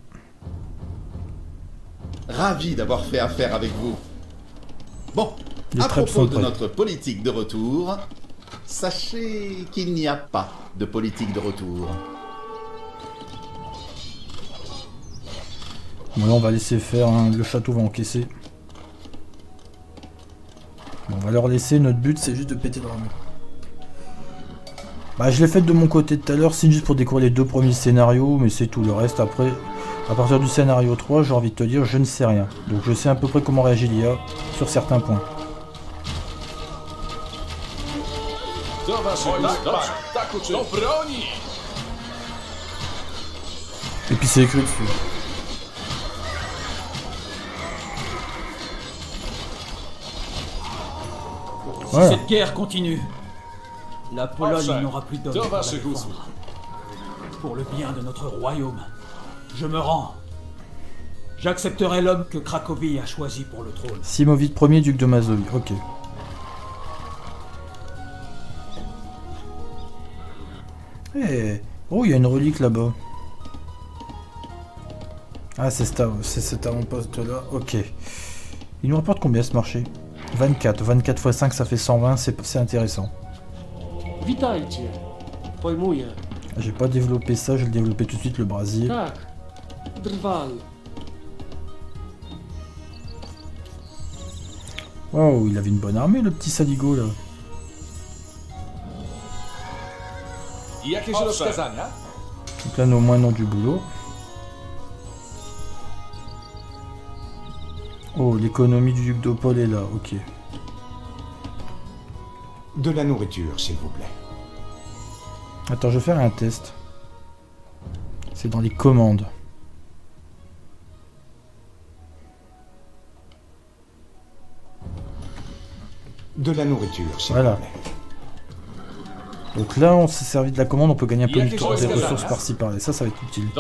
Ravi d'avoir fait affaire avec vous. Bon, à propos de notre politique de retour, sachez qu'il n'y a pas de politique de retour. Bon là on va laisser faire, hein. Le château va encaisser. Bon, on va leur laisser, notre but c'est juste de péter l'armée. Bah je l'ai fait de mon côté tout à l'heure, c'est juste pour découvrir les 2 premiers scénarios, mais c'est tout, le reste après, à partir du scénario 3, j'ai envie de te dire, je ne sais rien. Donc je sais à peu près comment réagit l'IA sur certains points. Et puis c'est écrit dessus. Si cette guerre continue, la Pologne n'aura plus d'hommes pour la défendre. Pour le bien de notre royaume, je me rends. J'accepterai l'homme que Cracovie a choisi pour le trône. Simovic Ier, duc de Mazovie, ok. Oh, il y a une relique là-bas. Ah, c'est cet avant-poste là, ok. Il nous rapporte combien ce marché? 24. 24 x 5, ça fait 120, c'est intéressant. Witajcie. Pojmuję. J'ai pas développé ça, je vais le développer tout de suite, le brasier. Tak. Drwal. Wow, il avait une bonne armée, le petit Saligo là. Donc là, nos moins non du boulot. Oh, l'économie du duc d'Opole est là, ok. De la nourriture, s'il vous plaît. Attends, je vais faire un test. C'est dans les commandes. De la nourriture, s'il vous plaît. Donc là, on s'est servi de la commande, on peut gagner un peu de ressources par-ci par-là. Ça va être utile.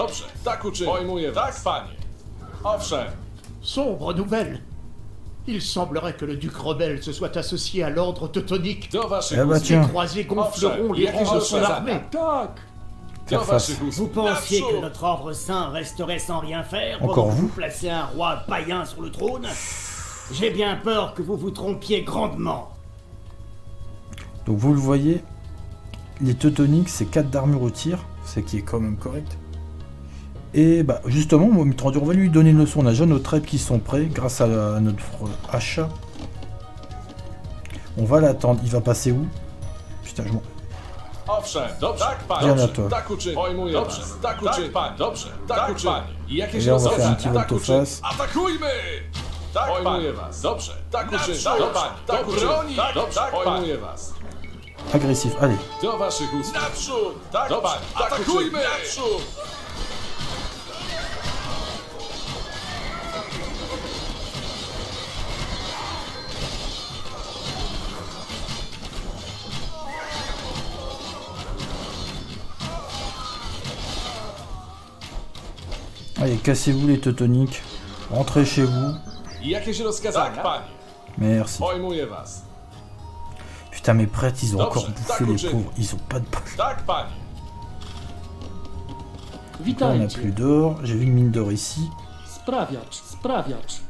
Sombre nouvelle. Il semblerait que le duc rebelle se soit associé à l'ordre teutonique. Les croisés gonfleront les rangs de son armée. Vous pensiez que notre ordre saint resterait sans rien faire Encore pendant que vous placez un roi païen sur le trône? J'ai bien peur que vous vous trompiez grandement. Donc vous le voyez, les teutoniques, c'est 4 d'armure au tir, ce qui est quand même correct. Et bah justement, on va lui donner une leçon. On a déjà nos trèbes qui sont prêts grâce à notre achat. On va l'attendre. Il va passer où? Putain, je m'en... Viens là, toi. Et là, on va faire un petit volte-face. Agressif, allez. Allez, cassez-vous les teutoniques. Rentrez chez vous. Merci. Putain, mes prêtres, ils ont encore bouffé les pauvres. Ils ont pas de bol. Là, on n'a plus d'or. J'ai vu une mine d'or ici. Sprawiacz.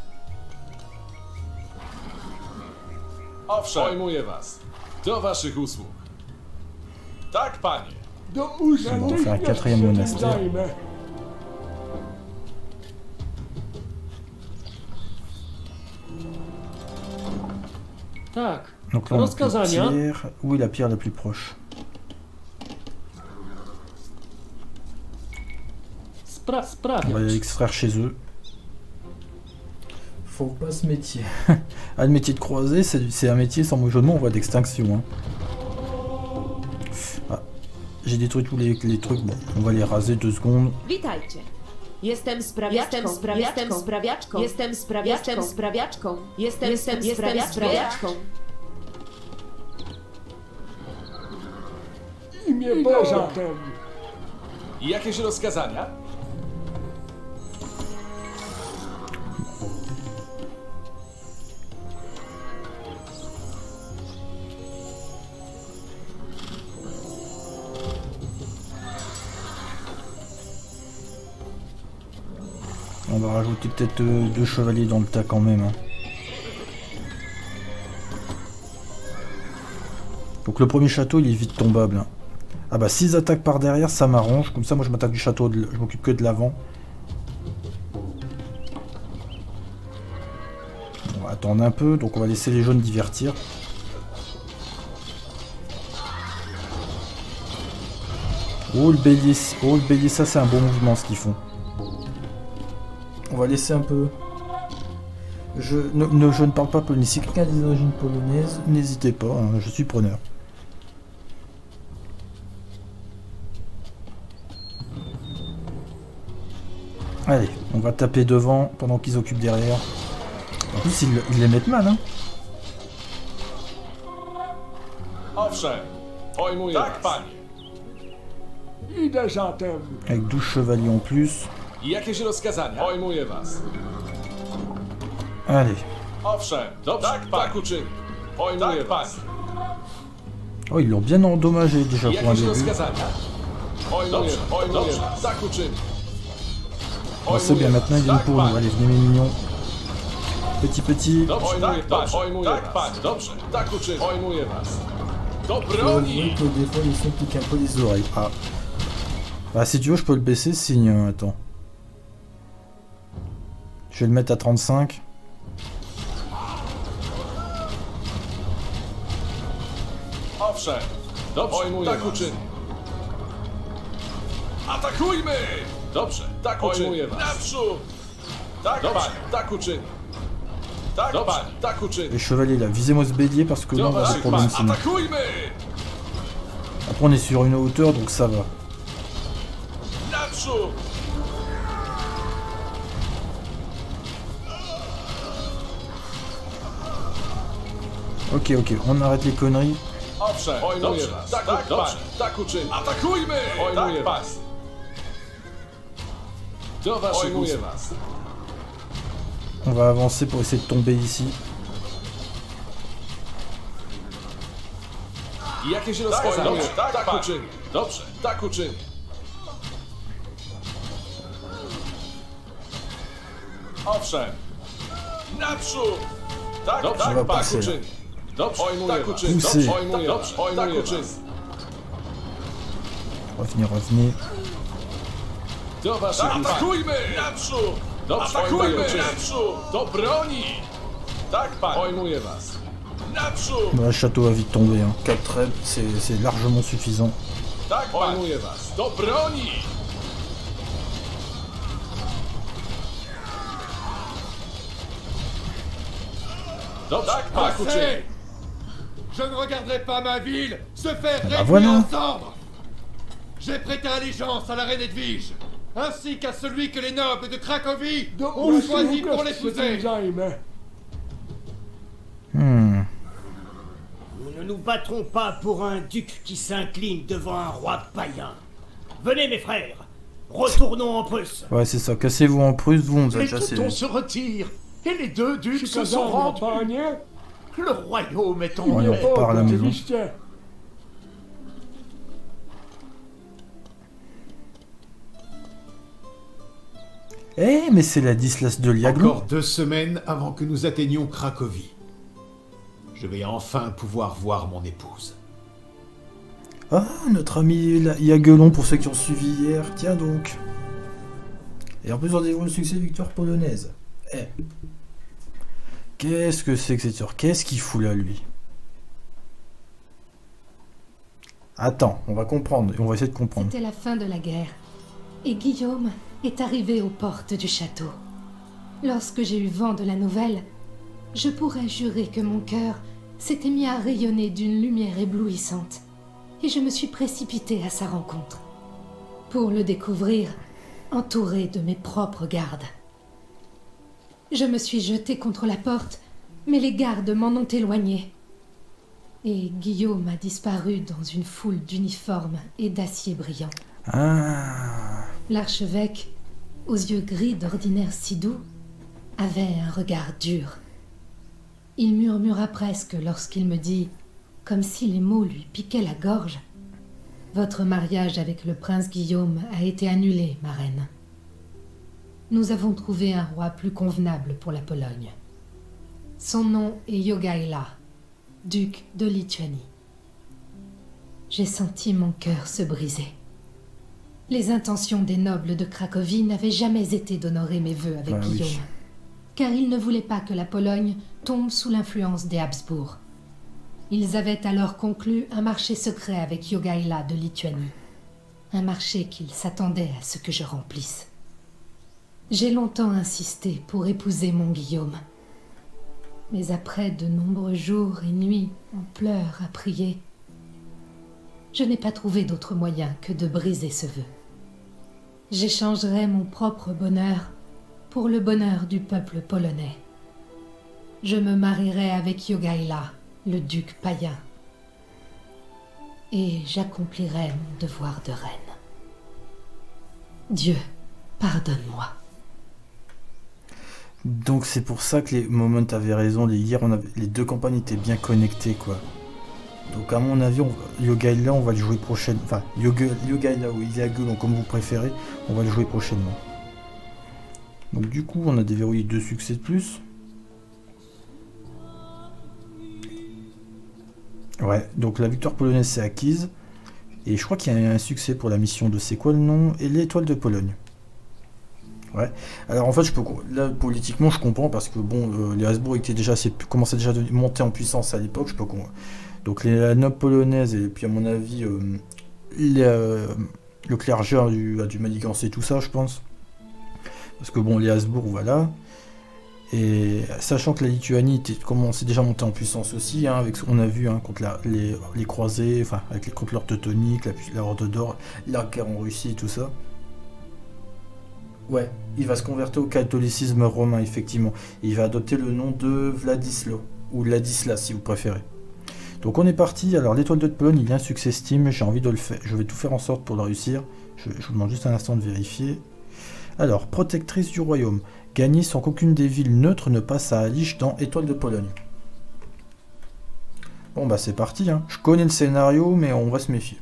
On va faire un 4e monastère. Donc là, on a plus de pierre. Où est la pierre la plus proche? On va l'extraire chez eux. Faut pas ce métier. Ah, le métier de croisé, c'est un métier sans mauvais jeu de mots, on voit d'extinction. Hein. Ah, j'ai détruit tous les trucs, bon, on va les raser 2 secondes. Witajcie. Jestem sprawiaczką. Imię Boga. Jakieś rozkazania? On va rajouter peut-être 2 chevaliers dans le tas quand même. Hein. Donc le premier château il est vite tombable. Hein. Ah bah s'ils attaquent par derrière ça m'arrange. Comme ça moi je m'attaque du château, je m'occupe que de l'avant. On va attendre un peu, donc on va laisser les jaunes divertir. Oh le bélier, ça c'est un bon mouvement ce qu'ils font. On va laisser un peu... Je ne parle pas polonais. Si quelqu'un a des origines polonaises, n'hésitez pas, hein, je suis preneur. Allez, on va taper devant pendant qu'ils occupent derrière. En plus, ils les mettent mal, hein. Avec 12 chevaliers en plus. Jakieś rozkazania? Pojmuję was. Allez. Owszem, dobrze, tak uczynię. Pojmuję was. Oh, ils l'ont bien endommagé déjà pour un début. Pojmuję, tak uczynię. Oh, c'est bien, maintenant ils viennent pour nous. Allez, venez mes mignons. Petit. Pojmuję was. Dobrze, tak uczynię. Pojmuję was. Do Des broni! fois, ils sont piqués un peu les oreilles. Ah. Bah, si tu veux, je peux le baisser, signe. Attends. Je vais le mettre à 35. Owszem, dobrze, tak uczynię. Atakujmy! Dobrze, tak uczynię. Naprzód! Tak, dobrze, tak uczynię. Tak, dobrze, tak uczynię. Les chevaliers là, visez-moi ce bélier parce que là on a des problèmes sinon. Après on est sur une hauteur donc ça va. Naprzód! Ok, on arrête les conneries. Owszem, dobrze, tak uczynię. Atakujmy! Pojmuję was. Do waszych was. On va avancer pour essayer de tomber ici. Jakieś rozkazania? Tak uczynię. Dobrze, tak uczynię. Owszem. Naprzód! Tak, dobrze, tak uczynię. Dobrze, tak uczynię. Dobrze, tak uczynię. Revenez. Do waszych atakujmy! Naprzód! Dobrze, atakujmy! Naprzód! Do broni! Tak, pan. Pojmuję was. Naprzód! Bah, le château va vite tomber. Hein. 4 trèbes, c'est largement suffisant. Tak, pojmuję was. Do broni! Dobrze, tak uczynię. Je ne regarderai pas ma ville se faire réduire voilà. en cendres. J'ai prêté allégeance à la reine Edwige, ainsi qu'à celui que les nobles de Cracovie ont choisi pour l'épouser. Nous ne nous battrons pas pour un duc qui s'incline devant un roi païen. Venez mes frères, retournons en Prusse. Ouais c'est ça, cassez-vous en Prusse, vous on vous a déjà Les Teutons se retirent, et les 2 ducs se sont rendus. Le royaume est en paix. On repart à la maison. Eh, mais c'est la Ladislas de Liaglon. Encore 2 semaines avant que nous atteignions Cracovie. Je vais enfin pouvoir voir mon épouse. Ah, notre ami Yaguelon, pour ceux qui ont suivi hier. Tiens donc. Et en plus, on dévoile le succès de victoire polonaise. Eh. Qu'est-ce que c'est que cette histoire? Qu'est-ce qu'il fout là, lui? Attends, on va comprendre. On va essayer de comprendre. C'était la fin de la guerre. et Guillaume est arrivé aux portes du château. Lorsque j'ai eu vent de la nouvelle, je pourrais jurer que mon cœur s'était mis à rayonner d'une lumière éblouissante, et je me suis précipitée à sa rencontre, pour le découvrir entouré de mes propres gardes. Je me suis jetée contre la porte, mais les gardes m'en ont éloignée. Et Guillaume a disparu dans une foule d'uniformes et d'acier brillant. L'archevêque, aux yeux gris d'ordinaire si doux, avait un regard dur. Il murmura presque lorsqu'il me dit, comme si les mots lui piquaient la gorge, « Votre mariage avec le prince Guillaume a été annulé, ma reine. Nous avons trouvé un roi plus convenable pour la Pologne. Son nom est Jogaila, duc de Lituanie. » J'ai senti mon cœur se briser. Les intentions des nobles de Cracovie n'avaient jamais été d'honorer mes vœux avec Guillaume, car ils ne voulaient pas que la Pologne tombe sous l'influence des Habsbourg. Ils avaient alors conclu un marché secret avec Jogaila de Lituanie, un marché qu'ils s'attendaient à ce que je remplisse. J'ai longtemps insisté pour épouser mon Guillaume, mais après de nombreux jours et nuits en pleurs à prier, je n'ai pas trouvé d'autre moyen que de briser ce vœu. J'échangerai mon propre bonheur pour le bonheur du peuple polonais. Je me marierai avec Jogaila, le duc païen, et j'accomplirai mon devoir de reine. Dieu, pardonne-moi. Donc c'est pour ça que les Moment avaient raison, les deux campagnes étaient bien connectées, quoi. Donc à mon avis, Jogaila, on va le jouer prochainement. Enfin, Jogaila ou Iliagul, comme vous préférez, on va le jouer prochainement. Donc du coup, on a déverrouillé 2 succès de plus. Ouais, donc la victoire polonaise s'est acquise. Et je crois qu'il y a un succès pour la mission de c'est quoi le nom? Et l'étoile de Pologne. Ouais. Alors en fait, là politiquement, je comprends parce que bon, les Habsbourg étaient déjà commençaient déjà à monter en puissance à l'époque. Je peux comprendre. Donc la noble polonaise et puis à mon avis, le clergé a dû manigancer tout ça, je pense. Parce que bon, les Habsbourg, voilà. Et sachant que la Lituanie commençait déjà à monter en puissance aussi, hein, avec ce qu'on a vu contre les croisés, enfin contre l'ordre teutonique, la Horde d'Or, la guerre en Russie et tout ça. Ouais, il va se convertir au catholicisme romain, effectivement. Et il va adopter le nom de Władysław, ou Ladislas si vous préférez. Donc on est parti. Alors l'étoile de Pologne, il y a un succès Steam, j'ai envie de le faire. Je vais tout faire en sorte pour le réussir. Je vous demande juste un instant de vérifier. Alors, protectrice du royaume. Gagner sans qu'aucune des villes neutres ne passe à Haliche dans Étoile de Pologne. Bon bah c'est parti, hein. Je connais le scénario, mais on va se méfier.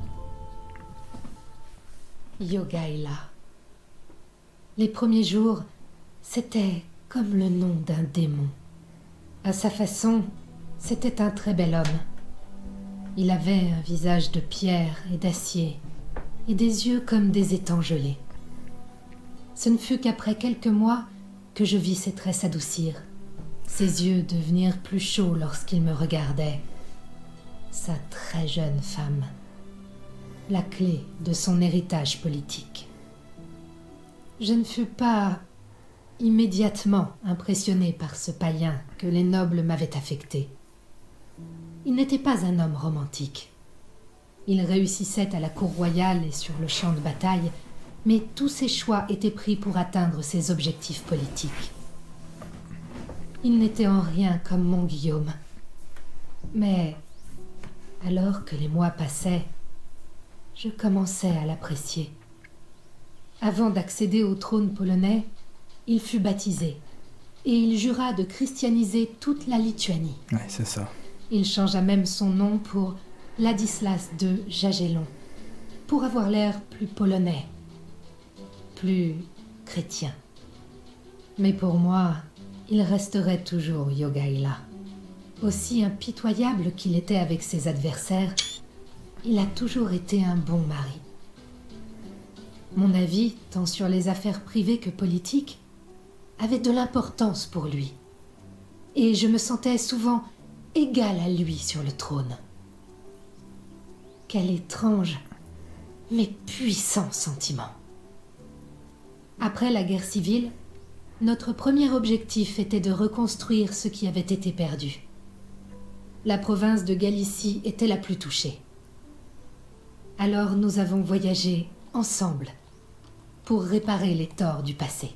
Jogaila. Les premiers jours, c'était comme le nom d'un démon. À sa façon, c'était un très bel homme. Il avait un visage de pierre et d'acier, et des yeux comme des étangs gelés. Ce ne fut qu'après quelques mois que je vis ses traits s'adoucir, ses yeux devenir plus chauds lorsqu'il me regardait. Sa très jeune femme, la clé de son héritage politique. Je ne fus pas immédiatement impressionné par ce païen que les nobles m'avaient affecté. Il n'était pas un homme romantique. Il réussissait à la cour royale et sur le champ de bataille, mais tous ses choix étaient pris pour atteindre ses objectifs politiques. Il n'était en rien comme mon Guillaume. Mais, alors que les mois passaient, je commençais à l'apprécier. Avant d'accéder au trône polonais, il fut baptisé, et il jura de christianiser toute la Lituanie. Ouais, c'est ça. Il changea même son nom pour Ladislas de Jagellon, pour avoir l'air plus polonais, plus chrétien. Mais pour moi, il resterait toujours Jogaila. Aussi impitoyable qu'il était avec ses adversaires, il a toujours été un bon mari. Mon avis, tant sur les affaires privées que politiques, avait de l'importance pour lui. Et je me sentais souvent égale à lui sur le trône. Quel étrange, mais puissant sentiment. Après la guerre civile, notre premier objectif était de reconstruire ce qui avait été perdu. La province de Galicie était la plus touchée. Alors nous avons voyagé ensemble pour réparer les torts du passé.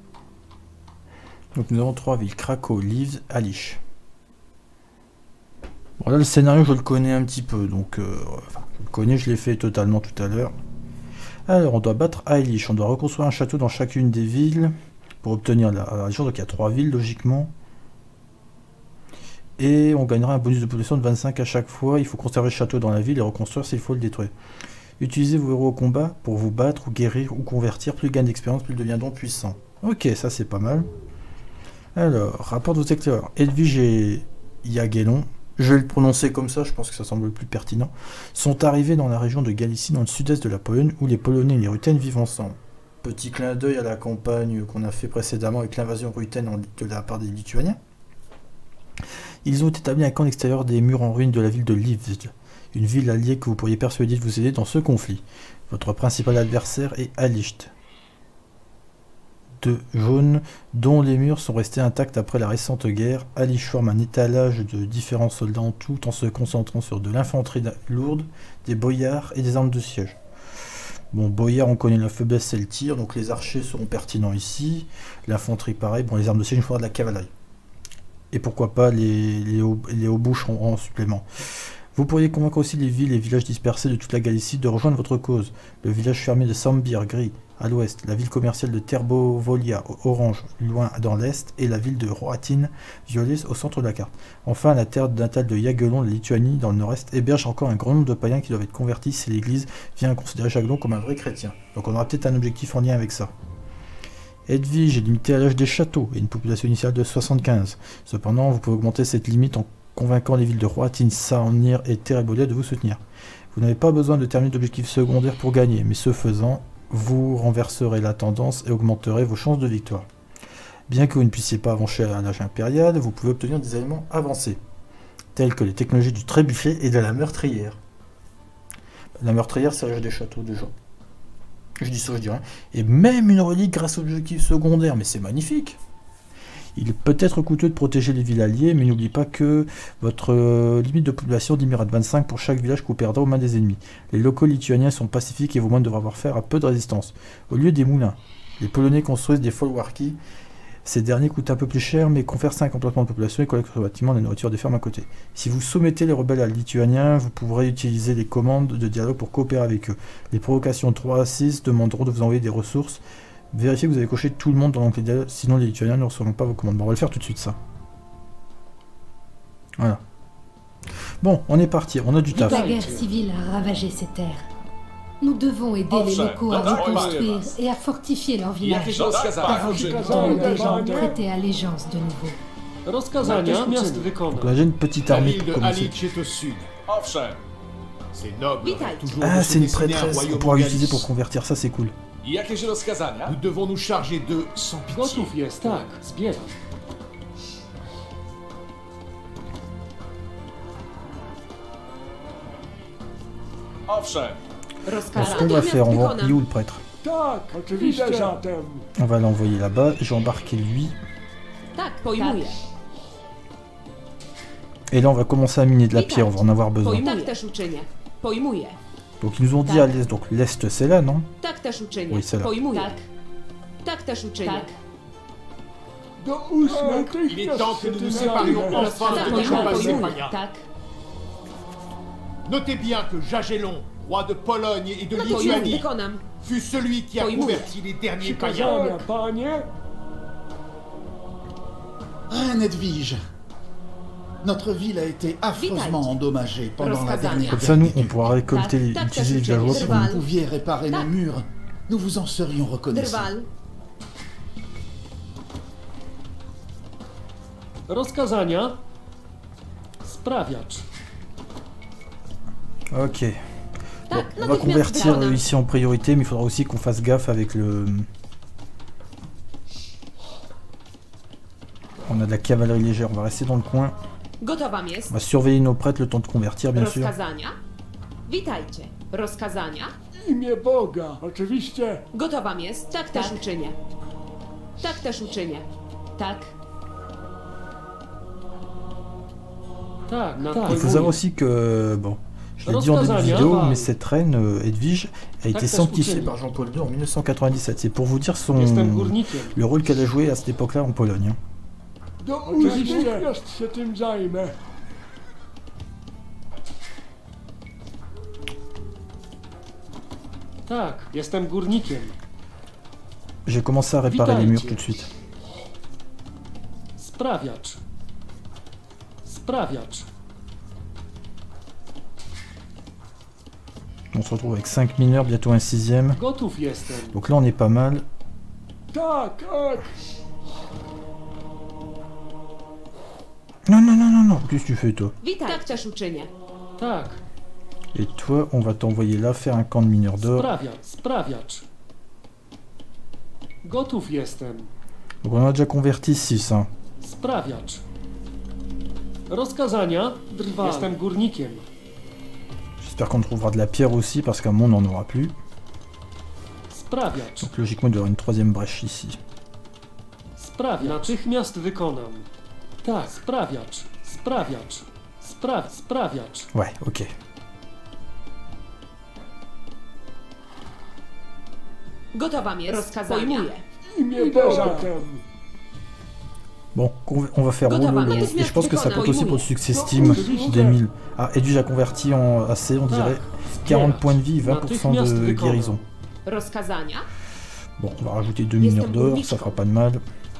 Donc nous avons 3 villes, Krakow, Lviv, Alich. Bon là le scénario je le connais un petit peu, donc enfin, je le connais, je l'ai fait totalement tout à l'heure. Alors on doit battre Alich, on doit reconstruire un château dans chacune des villes pour obtenir la région, donc il y a 3 villes logiquement. Et on gagnera un bonus de population de 25 à chaque fois. Il faut conserver le château dans la ville et reconstruire s'il faut le détruire. Utilisez vos héros au combat pour vous battre ou guérir ou convertir. Plus ils gagnent d'expérience, plus ils deviendront puissants. Ok, ça c'est pas mal. Alors, rapporte vos secteurs. Edwige et Jagiellon, je vais le prononcer comme ça, je pense que ça semble le plus pertinent, sont arrivés dans la région de Galicie, dans le sud-est de la Pologne, où les Polonais et les Ruthènes vivent ensemble. Petit clin d'œil à la campagne qu'on a fait précédemment avec l'invasion ruthène de la part des Lituaniens. Ils ont établi un camp à l'extérieur des murs en ruine de la ville de Lviv, une ville alliée que vous pourriez persuader de vous aider dans ce conflit. Votre principal adversaire est Alicht, de jaune, dont les murs sont restés intacts après la récente guerre. Alicht forme un étalage de différents soldats en tout en se concentrant sur de l'infanterie lourde, des boyards et des armes de siège. Bon, boyard, on connaît la faiblesse, c'est le tir, donc les archers seront pertinents ici. L'infanterie, pareil. Bon, les armes de siège, il faudra de la cavalerie. Et pourquoi pas les haut-bouches en supplément. Vous pourriez convaincre aussi les villes et villages dispersés de toute la Galicie de rejoindre votre cause. Le village fermé de Sambir, gris, à l'ouest, la ville commerciale de Terbovolia, orange, loin dans l'est, et la ville de Rohatyn, violet, au centre de la carte. Enfin, la terre natale de Jagiellon, la Lituanie, dans le nord-est, héberge encore un grand nombre de païens qui doivent être convertis si l'église vient considérer Jagiellon comme un vrai chrétien. Donc on aura peut-être un objectif en lien avec ça. Edwige est limitée à l'âge des châteaux et une population initiale de 75. Cependant, vous pouvez augmenter cette limite en convainquant les villes de Rohatyn, Saornir et Terebolia de vous soutenir. Vous n'avez pas besoin de terminer d'objectifs secondaires pour gagner, mais ce faisant, vous renverserez la tendance et augmenterez vos chances de victoire. Bien que vous ne puissiez pas avancer à l'âge impérial, vous pouvez obtenir des éléments avancés, tels que les technologies du trébuchet et de la meurtrière. La meurtrière, c'est l'âge des châteaux de gens. Je dis ça, je dis rien. Et même une relique grâce aux objectifs secondaires, mais c'est magnifique. Il peut être coûteux de protéger les villes alliées, mais n'oubliez pas que votre limite de population diminuera de 25 pour chaque village que vous perdrez aux mains des ennemis. Les locaux lituaniens sont pacifiques et vos moines devraient avoir faire à peu de résistance. Au lieu des moulins, les Polonais construisent des folwarki. Ces derniers coûtent un peu plus cher, mais confèrent 5 emplacements de population et collectent sur le bâtiment la nourriture des fermes à côté. Si vous soumettez les rebelles à lituaniens, vous pourrez utiliser les commandes de dialogue pour coopérer avec eux. Les provocations 3 à 6 demanderont de vous envoyer des ressources. Vérifiez que vous avez coché tout le monde dans l'onglet dialogue, sinon les lituaniens ne recevront pas vos commandes. Bon, on va le faire tout de suite, ça. Voilà. Bon, on est parti, on a du taf. La guerre civile a ravagé ces terres. Nous devons aider les locaux à reconstruire et à fortifier leur village. Des gens prêter allégeance de nouveau. Là, j'ai une petite armée pour commencer. Ah, c'est une prêtresse qu'on pourra utiliser pour convertir, ça c'est cool. Nous devons nous charger d'eux sans pitié. Ce qu'on va faire, on va... Il est où le prêtre? On va l'envoyer là-bas, j'ai embarqué lui. Et là on va commencer à miner de la pierre, on va en avoir besoin. Donc ils nous ont dit à l'est, donc l'est c'est là, non? Oui, c'est là. Il est temps que nous nous séparions enfin de notre passé païen. Notez bien que Jagiellon, roi de Pologne et de Lituanie, fut celui qui a converti les derniers païens. Ah, Edwige, notre ville a été affreusement endommagée pendant la dernière guerre. Comme ça, nous, on pourra récolter, utiliser les villageois. Si vous pouviez réparer nos murs, nous vous en serions reconnaissants. Rozkazania. Sprawiacz. Ok. Bon, on va convertir ici en priorité, mais il faudra aussi qu'on fasse gaffe avec le... On a de la cavalerie légère, on va rester dans le coin. On va surveiller nos prêtres le temps de convertir, bien sûr. imię Boga, oczywiście. Gotowam jest. Tak też uczynię. Tak też uczynię. Tak. Tak, Il faut savoir aussi que, bon, je l'ai dit en début de vidéo, mais cette reine, Edwige, a été sanctifiée par Jean-Paul II en 1997. C'est pour vous dire le rôle qu'elle a joué à cette époque-là en Pologne. Natychmiast się tym zajmę. Tak, jestem górnikiem. J'ai commencé à réparer les murs tout de suite. Sprawiacz. Sprawiacz. On se retrouve avec 5 mineurs, bientôt un 6e. Gotów jestem. Donc là on est pas mal. Tak, tak. Non, non, non, non, non. Qu'est-ce que tu fais toi? Witaj. Tak też uczynię. Tak. Et toi, on va t'envoyer là faire un camp de mineurs d'or. Sprawiacz. Gotów jestem. Donc on a déjà converti 6. Hein. Sprawiacz. Rozkazania. Drwal. Jestem górnikiem. J'espère qu'on trouvera de la pierre aussi, parce qu'à mon on n'en aura plus. Sprawiacz. Donc logiquement, il y aura une 3e brèche ici. Sprawiacz. Natychmiast wykonam. Tak, sprawiacz. Sprawiacz. Sprawiacz. Ouais, ok. Gotowam jest. Rozkazania. Imię Boga. Bon, on va faire Wololo. Et je pense que ça compte aussi pour le succès Steam d'Emile. Ah, Edwige a converti en AC, on dirait 40 points de vie, 20% de guérison. Bon, on va rajouter 2 mineurs d'or, ça fera pas de mal.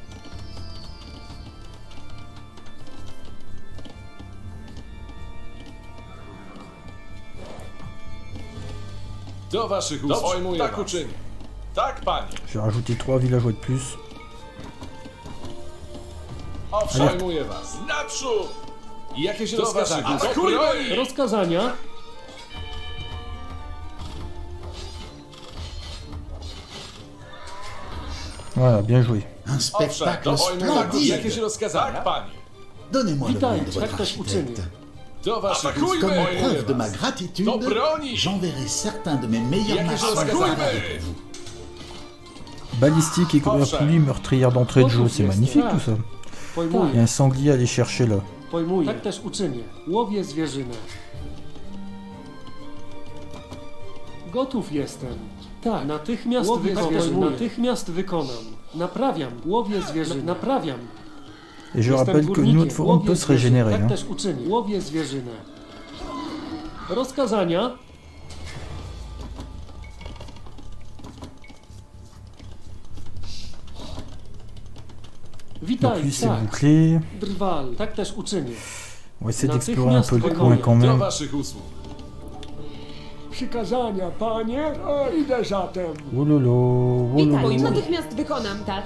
Do waszych usług. Tak uczynię. Tak, panie. Je vais rajouter 3 villageois de plus. Przejmuję was. Naprzód! I jakieś rozkazania? Rozkazania? Voilà, bien joué. Un spectacle splendide. Jakieś rozkazania? Tak, panie. Donnez-moi le nom de votre architecte. Comme preuve de ma gratitude, j'enverrai certains de mes meilleurs marchands avec vous. Balistique et couverture meurtrière d'entrée de jeu, c'est magnifique tout ça. Il y a un sanglier à aller chercher là. Pojmuję. Tak też uczynię. Łowię zwierzynę. Gotów jestem. Tak, natychmiast wykonam. Natychmiast wykonam. Naprawiam. Łowię zwierzynę. Naprawiam. Et je rappelle que notre forum peut se régénérer. Tak też uczynię. Łowię zwierzynę. Rozkazania. Donc lui c'est bouclé. Drwal. Tak też uczynię. On va essayer d'explorer un peu le coin quand même. Przykazania, panie, idę zatem. Wololo, wololo. Witaj, natychmiast wykonam, tak.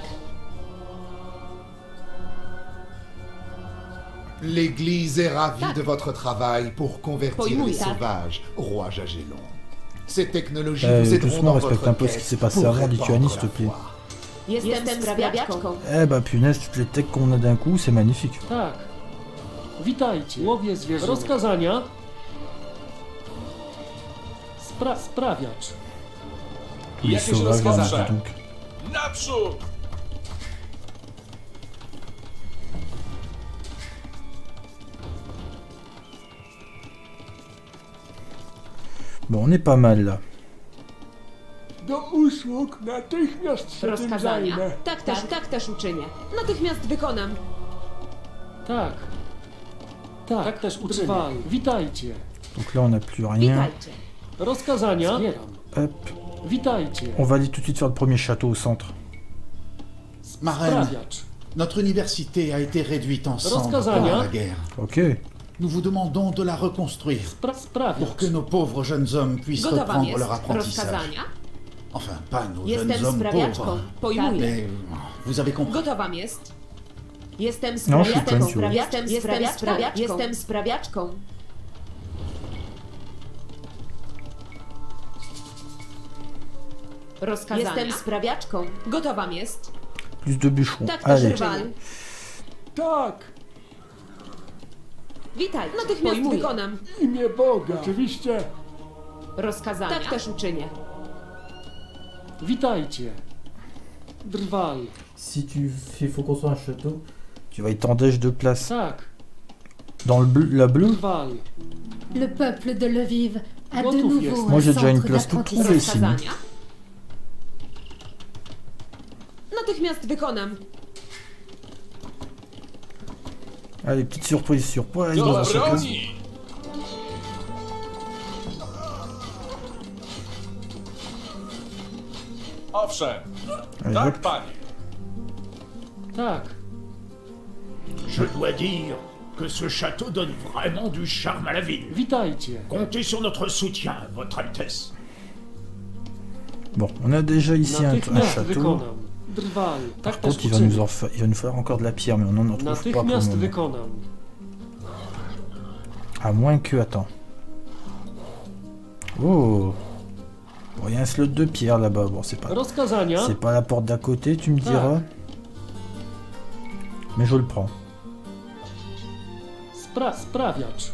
L'Église est ravie de votre travail pour convertir les sauvages, roi Jagellon. Ces technologies vous aideront dans votre respecte un peu ce qui s'est passé avant, Lituanie, s'il te plaît. Jestem sprawiaczką. Eh bah punaise, toutes les techs qu'on a d'un coup, c'est magnifique. Tak. Witajcie. Łowię zwierzę. Rozkazania. Sprawiacz. Jakieś rozkazania. Naprzód! Bon, on est pas mal là. Do usług natychmiast się tym zajmę. Tak też uczynię. Natychmiast wykonam. Tak. Tak też uczynię. Witajcie. Donc là on n'a plus rien. Witajcie. Rozkazania. Hop. Witajcie. On va aller tout de suite faire le premier château au centre. Ma reine, notre université a été réduite en cendres par la guerre. Ok. Nous vous demandons de la reconstruire pour que nos pauvres jeunes hommes puissent reprendre leur apprentissage. Enfin, pas nos jeunes hommes pauvres. Mais vous avez compris. Gotowam jest. Jestem sprawiaczką. Rozkazania. Jestem sprawiaczką. Gotowam jest. Plus de bûcherons. Tak, allez. Tak. Witaj, natychmiast wykonam. Imię Boga. Oczywiście. Rozkazania? Tak też uczynię. Witajcie. Drwal. Si tu fais faut construire un château, tu vas être en déche de place. Tak. Dans le bleu, la bleue. Drwal. Le peuple de Lviv a de nouveau Moi un j'ai déjà une centre place toute trouvée d'apprentissage. ici. Natychmiast wykonam. Allez, petite surprise sur poil. Owszem. Allez, Tak, hop. panie. Tak. Je dois dire que ce château donne vraiment du charme à la ville. Witajcie. Comptez sur notre soutien, Votre Altesse. Bon, on a déjà ici un Natychmiast château. wykonam. Drwal. Par Tak też contre, il va nous falloir encore de la pierre, mais on n'en retrouve pas pour le Natychmiast moment. wykonam. À moins que... Attends. Oh. Bon, il y a un slot de pierre là-bas. Bon, c'est pas... Rozkazania? C'est pas la porte d'à côté, tu me diras. Mais je le prends. Sprawiacz.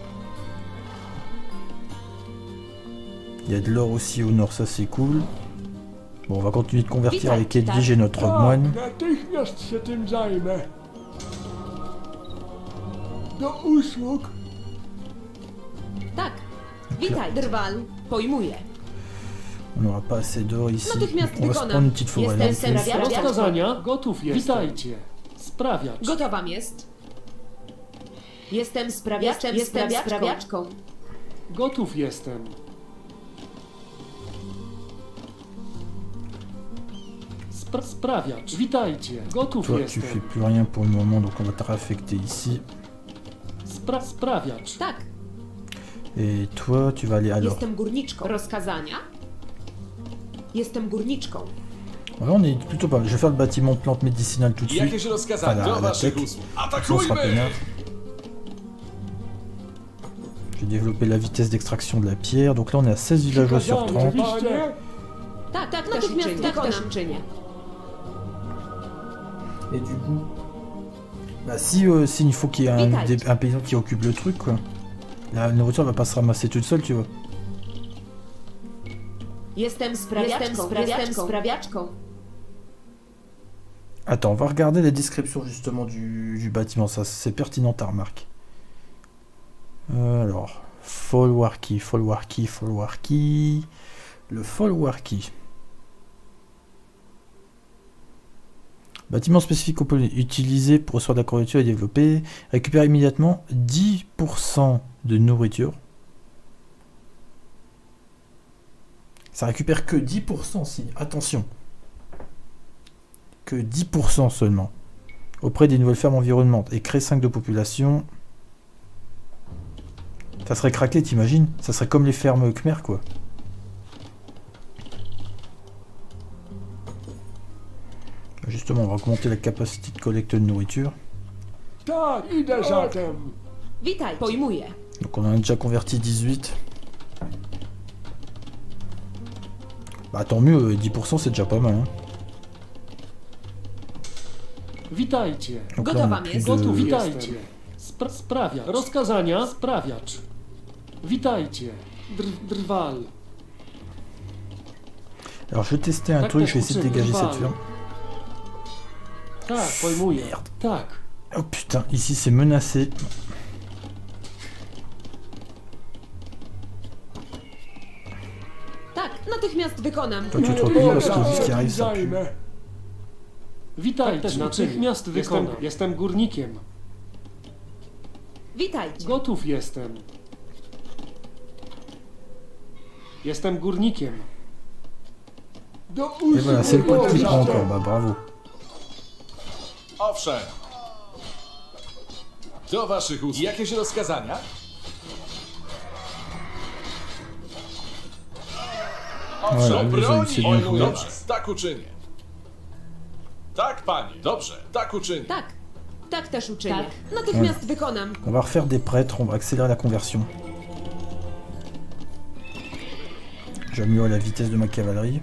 Il y a de l'or aussi au nord, ça c'est cool. Bon, on va continuer de convertir Witaj, avec Edwige et notre moine. Natychmiast się tym zajmę. Do usług. Tak. Witaj, Drwal. Pojmuję. On n'aura pas assez d'or ici. Natychmiast On va se prendre une petite forêt là. Jestem sprawiaczką. Rozkazania? Gotów jest. Witajcie. Sprawiacz. Gotowam jest. Jestem sprawiaczką. Gotów jestem. Sprawiacz. Witajcie. Gotów Toi, tu jestem. fais plus rien pour le moment, donc on va te réaffecter ici. Sprawiacz. Tak. Et toi, tu vas aller alors. Jestem górniczką. Rozkazania? Jestem górniczką. Ouais, on est plutôt pas mal. Je vais faire le bâtiment de plantes médicinales tout de suite. Jakieś rozkazania do waszych usług. On sera Atakujmy! peinard. J'ai développé la vitesse d'extraction de la pierre. Donc là, on est à 16 villageois sur 30. Tak, natychmiast uczynię. Et du coup, bah si il faut qu'il y ait un paysan qui occupe le truc, quoi. La nourriture va pas se ramasser toute seule, tu vois. Jestem sprawiaczką. Attends, on va regarder la description justement du bâtiment. Ça, c'est pertinent, ta remarque. Alors, folwarki. Le folwarki. Bâtiment spécifique utilisé pour recevoir de la nourriture et développer. Récupère immédiatement 10% de nourriture. Ça récupère que 10%, si. Attention. Que 10% seulement. Auprès des nouvelles fermes environnantes. Et crée 5 de population. Ça serait craqué, t'imagines? Ça serait comme les fermes Khmer, quoi. Justement, on va augmenter la capacité de collecte de nourriture. Tak, idę zatem. Witaj, pojmuję. Donc on en a déjà converti 18. Bah tant mieux, 10% c'est déjà pas mal. Hein. Witajcie. Donc là, on a plus de... Witajcie. Sprawiacz. Rozkazania? Sprawiacz. Witajcie. Drwal. Alors je vais tester un truc, je vais essayer de dégager cette ferme. Tak, pojmuję. Merde. Tak. Oh putain, ici c'est menacé. Tak, natychmiast wykonam. Toi tu te replies parce que vu ce qui arrive ça pue. Witajcie, natychmiast wykonam. Jestem górnikiem. Witajcie. Gotów jestem. Jestem górnikiem. Et voilà, c'est le pote qui prend encore, bah bravo. Owszem. Do waszych usług. Jakieś rozkazania? Owszem, broni! Dobrze, tak uczynię. Tak, pani, dobrze, tak uczynię. Tak też uczynię. Tak. Natychmiast wykonam. On va refaire des prêtres, on va accélérer la conversion. J'améliore la vitesse de ma cavalerie.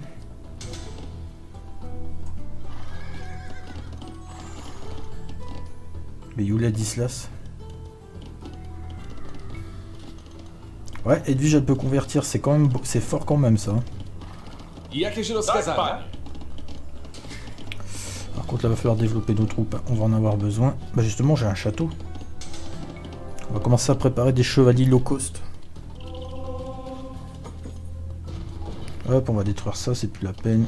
Mais où Ladislas? Ouais, Edwige elle peut convertir, c'est quand même, c'est fort quand même ça. Par contre là va falloir développer nos troupes, on va en avoir besoin. Bah justement j'ai un château. On va commencer à préparer des chevaliers low cost. Hop, on va détruire ça, c'est plus la peine.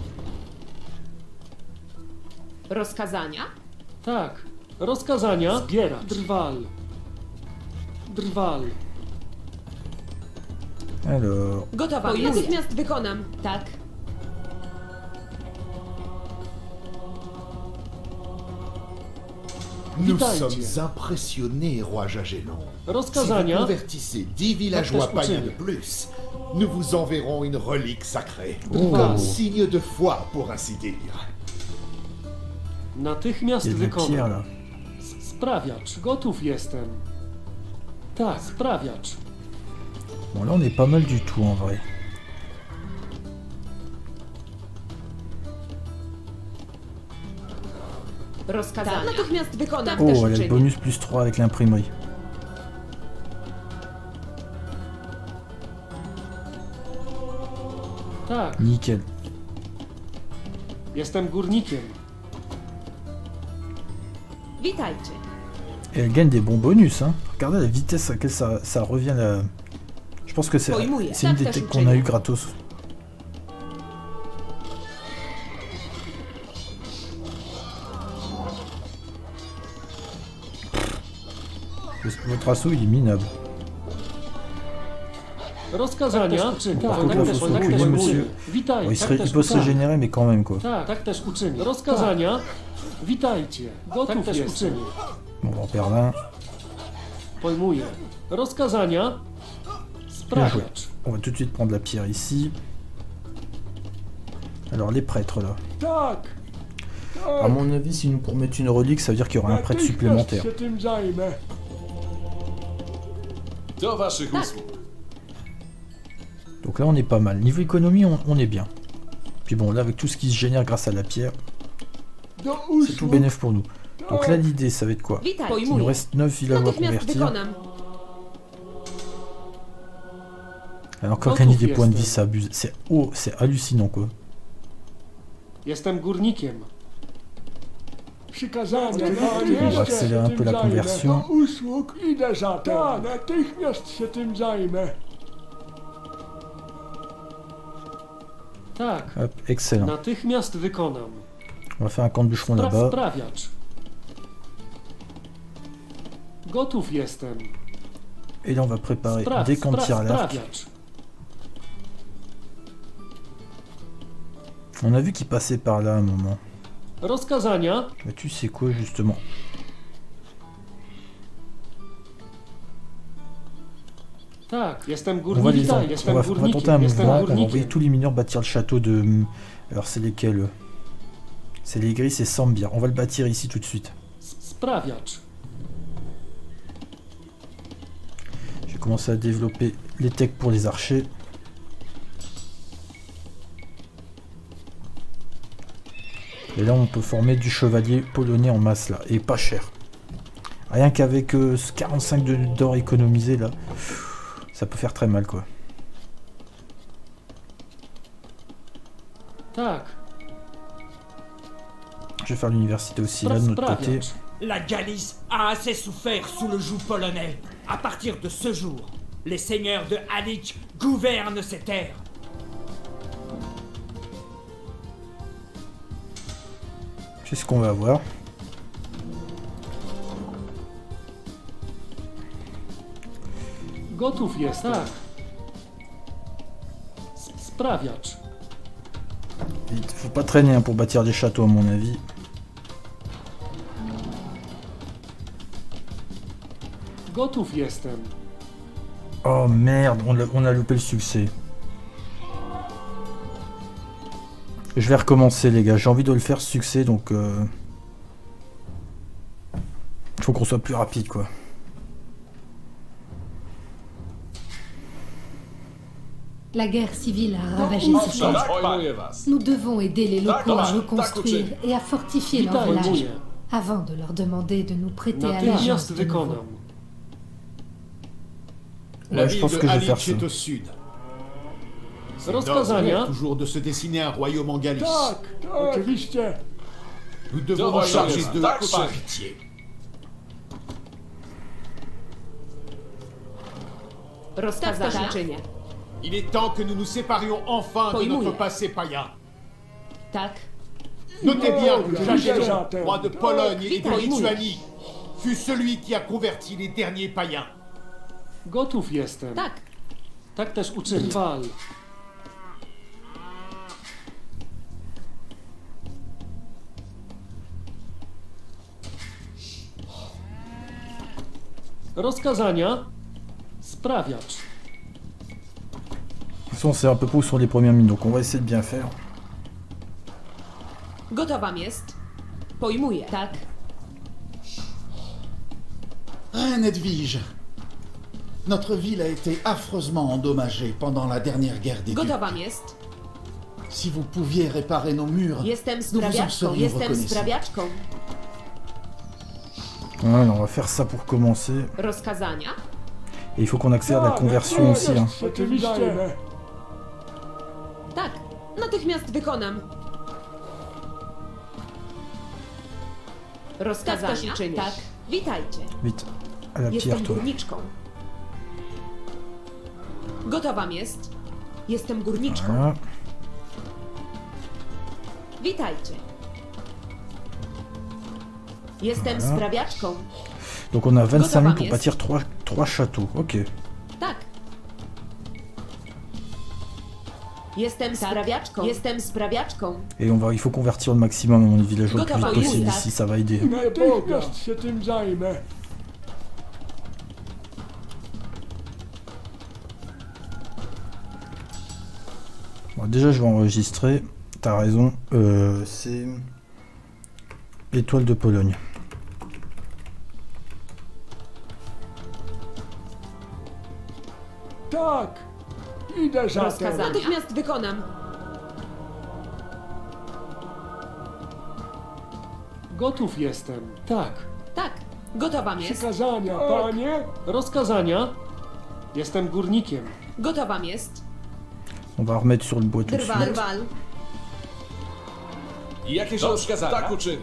Rozkazania? Tak, rozkazania. Zbierać. Drwal. Drwal. Alors... Gotowa, natychmiast wykonam. Tak. Nous sommes impressionnés, roi Jagellon. Si vous convertissez 10 villageois païens de plus, nous vous enverrons une relique sacrée. Comme signe de foi, pour ainsi dire. Natychmiast wykonam. Sprawiacz, gotów jestem. Tak, sprawiacz. Bon là on est pas mal du tout en vrai. Oh, elle a le bonus plus 3 avec l'imprimerie. Nickel. Jestem górnikiem. Witajcie. Et elle gagne des bons bonus, hein. Regardez la vitesse à laquelle ça revient là. Je pense que c'est une des techs qu'on a eu gratos. Votre assaut il est minable. Par contre là faut se reculer monsieur. Bon, il peut se régénérer mais quand même quoi. Bon on va en perdre un. Bien joué. On va tout de suite prendre la pierre ici. Alors les prêtres là. À mon avis si nous pour mettre une relique ça veut dire qu'il y aura un prêtre supplémentaire. Donc là on est pas mal. Niveau économie on est bien. Puis bon là avec tout ce qui se génère grâce à la pierre, c'est tout bénéf pour nous. Donc là l'idée ça va être quoi? Il nous reste 9 villageois à convertir. Elle a encore gagné des points de vie, ça abuse. C'est hallucinant quoi. On va accélérer un peu la conversion. Hop, excellent. On va faire un camp de bûcheron là-bas. Et là on va préparer des camps de tir à l'arc. On a vu qu'il passait par là à un moment. Mais tu sais quoi justement? On va tenter un mouvement, on va envoyer tous les mineurs bâtir le château de... Alors c'est lesquels? C'est les gris, c'est Sambir. On va le bâtir ici tout de suite. Je vais commencer à développer les techs pour les archers. Et là on peut former du chevalier polonais en masse là, et pas cher. Rien qu'avec 45 d'or économisé là, ça peut faire très mal quoi. Je vais faire l'université aussi là de notre côté. La Galice a assez souffert sous le joug polonais. À partir de ce jour, les seigneurs de Halicz gouvernent ces terres. C'est ce qu'on va voir. Gotów jest, tak. Sprawiacz. Il faut pas traîner hein, pour bâtir des châteaux à mon avis. Gotów jestem. Oh merde, on a loupé le succès. Je vais recommencer les gars, j'ai envie de le faire succès donc il faut qu'on soit plus rapide quoi. La guerre civile a ravagé ce pays. Nous devons aider les locaux à reconstruire et à fortifier leur village avant de leur demander de nous prêter allégeance de nouveau. La je ville pense de que je vais faire Halicz ça. est au sud. Rozkazania? Toujours de se dessiner un royaume en Galice. Tak, oczywiście. Nous devons nous charger d'eux par pitié. Rozkazania czynię. Il est temps que nous nous séparions enfin de notre passé païen. Tak. Notez bien que Jagellon, Zatem. roi de Pologne et de Witaj, Lituanie, fut celui qui a converti les derniers païens. Gotów jestem. Tak. Tak też uczynię. Drwal. Rozkazania? Sprawiacz. De toute façon, c'est un peu près sur les premières minutes, donc on va essayer de bien faire. Gotowam jest. Pojmuję. Tak. Reine Edwige, notre ville a été affreusement endommagée pendant la dernière guerre des ducs. Gotowam jest. Si vous pouviez réparer nos murs, Jestem nous vous en sprawiaczką. serions Jestem reconnaissants. sprawiaczką. Voilà, on va faire ça pour commencer. Rozkazania? Et il faut qu'on accélère la conversion aussi. Hein. Oczywiście. Tak. Natychmiast wykonam. Rozkazania? Tak. Witajcie. Vite, à la Jestem pierre, toi. górniczką. Gotowam jest. Jestem górniczką. Voilà. Witajcie. Jestem Voilà. sprawiaczką. Donc on a 25 minutes pour jest. bâtir 3 châteaux. Ok. Tak. Jestem sprawiaczką. Jestem sprawiaczką. Et il faut convertir le maximum de villageois le plus Gotowa, vite possible tak. ici, ça va aider. Natychmiast się tym zajmę. Bon, déjà, je vais enregistrer. T'as raison. C'est l'étoile de Pologne. Tak, idę za tym. Rozkazania? Natychmiast wykonam. Gotów jestem. Tak. Tak. Gotowam jest. Przykazania, panie. Rozkazania? Jestem górnikiem. Gotowam jest. On va remettre sur le bois tout de Drwal. suite. Drwal. Jakieś Dobrze, rozkazania? tak uczynię.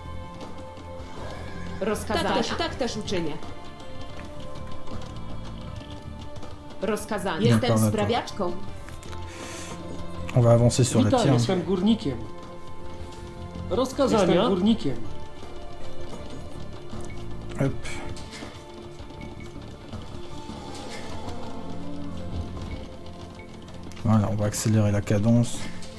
Rozkazania? Tak też uczynię. Rozkazania? Jestem Dobra, sprawiaczką. On va avancer sur la Witaj, tierre. jestem górnikiem. Rozkazania? Jestem górnikiem. Hop. Voilà, on va accélérer la cadence.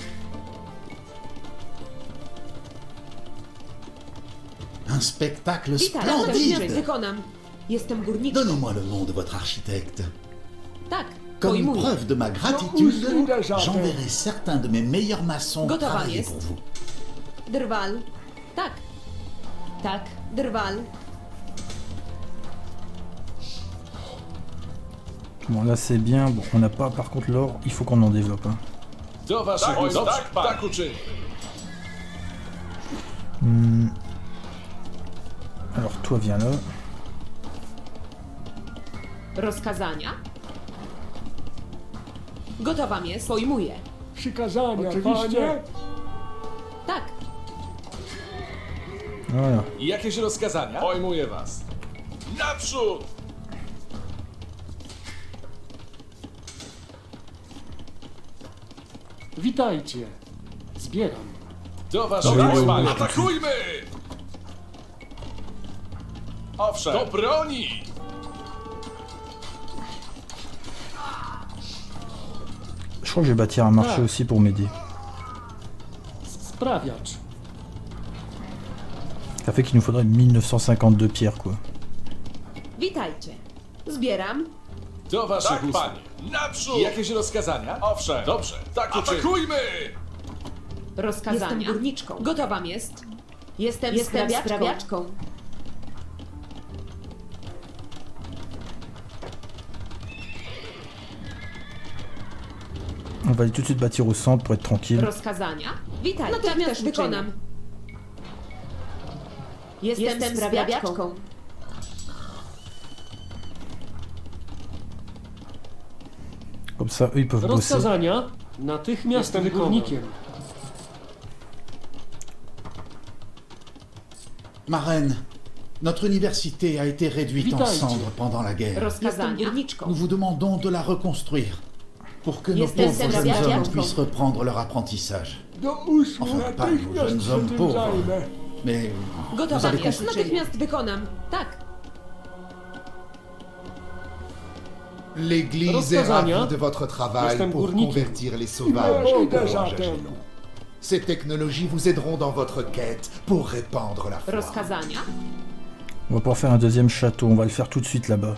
Un spectacle Witaj. Natychmiast splendide. wykonam. Jestem górniczką. Donnez-moi le nom de votre architecte. Tak. Comme Pojmuję. preuve de ma gratitude, No, idę za tym. j'enverrai certains de mes meilleurs maçons Gotowa travailler jest. pour vous. Drwal. Tak. Tak. Drwal. Bon, là c'est bien. Bon, on n'a pas par contre l'or. Il faut qu'on en développe. Hein. Do waszych usług. Dobrze, tak uczynię. Alors toi viens là. Rozkazania? Gotowam jest. Pojmuję. Przykazania, Oczywiście. panie. Tak. Voilà. Jakieś rozkazania? Pojmuję was. Naprzód! Witajcie. Zbieram. Do waszych Dobra, usług. dobra. Atakujmy! Owszem. Do broni! Je crois que je vais bâtir un marché Ah. aussi pour m'aider. Sprawiacz. Ça fait qu'il nous faudrait 1952 pierres quoi. Witajcie. Zbieram. Do waszych usług. Naprzód! Jakieś rozkazania? Owszem. Dobrze, tak uczynię. Atakujmy! Rozkazania? Jestem górniczką. Gotowam jest. Jestem sprawiaczką. On va aller tout de suite bâtir au centre pour être tranquille. Rozkazania? Witaj. Natychmiast wykonam. Jestem sprawiaczką. Comme ça, eux, ils peuvent bosser. Rozkazania. Natychmiast górnikiem. Ma reine, notre université a été réduite en cendres pendant la guerre. Nous vous demandons de la reconstruire pour que nos pauvres jeunes hommes puissent reprendre leur apprentissage. Enfin, pas nos jeunes hommes pauvres, mais vous avez compris. Natychmiast wykonam. Tak. L'Église est ravie de votre travail pour convertir les sauvages au roi Jagellon. Ces technologies vous aideront dans votre quête pour répandre la foi. Rozkazania. On va pouvoir faire un deuxième château, on va le faire tout de suite là-bas.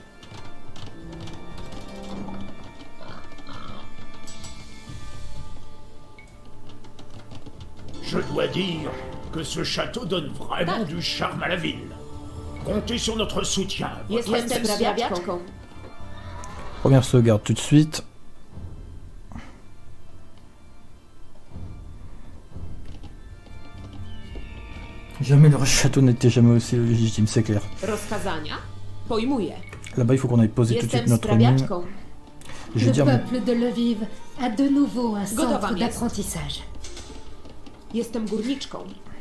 Je dois dire que ce château donne vraiment du charme à la ville. Comptez sur notre soutien. Première sauvegarde tout de suite. Jamais le château n'était jamais aussi légitime, c'est clair. Là-bas, il faut qu'on aille poser tout de suite notre mine. Le peuple de Lviv a de nouveau un centre d'apprentissage. Jestem górniczką.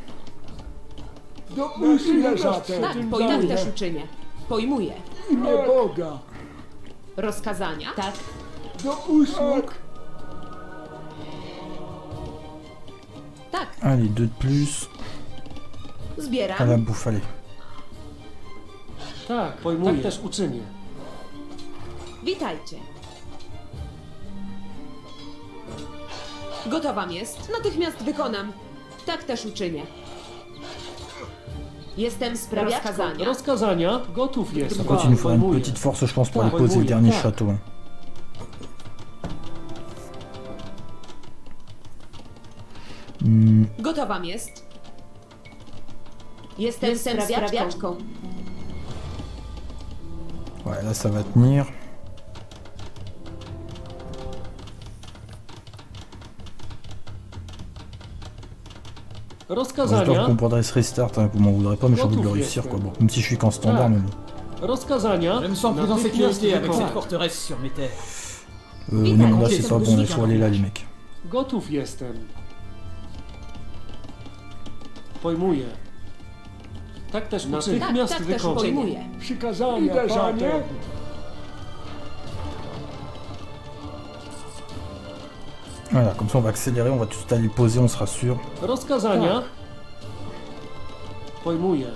Do usług zatem. Tak też uczynię. Pojmuję. Imię Boga. Rozkazania? Tak. Do usług. Tak. Allez, 2 de plus. Zbieram. À la bouffe, allez. Tak, pojmuję. Tak też uczynię. Witajcie. Gotowam jest. Natychmiast wykonam. Tak też uczynię. Jestem sprawiaczką. Rozkazania. Gotów jest. Par contre, il nous faudra une petite force, je pense, pour aller poser le dernier château. Gotowam jest. Jestem sprawiaczką. Ouais, là, ça va tenir. J'espère qu'on prendrait ce restart, hein, vous m'en voudrez pas, mais j'ai envie de le réussir, quoi. Bon, même si je suis qu'en standard, mais bon. Je me sens plus en sécurité avec cette forteresse sur mes terres. Non, là, c'est ça, bon, il faut aller là, les mecs. Gotów jestem. Pojmuję. Tak też natychmiast wykonuję. Przykazania, panie. Voilà, comme ça on va accélérer, on va tout aller poser, on sera sûr. Rozkazania. Pojmuję.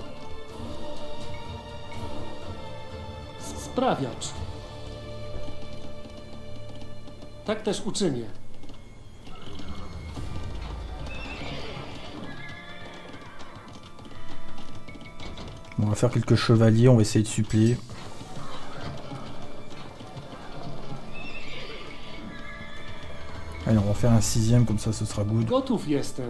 Sprawiacz. Tak też uczynię. On va faire quelques chevaliers, on va essayer de suppléer. Allez, on va faire un 6ème, comme ça ce sera good. Gotów jestem.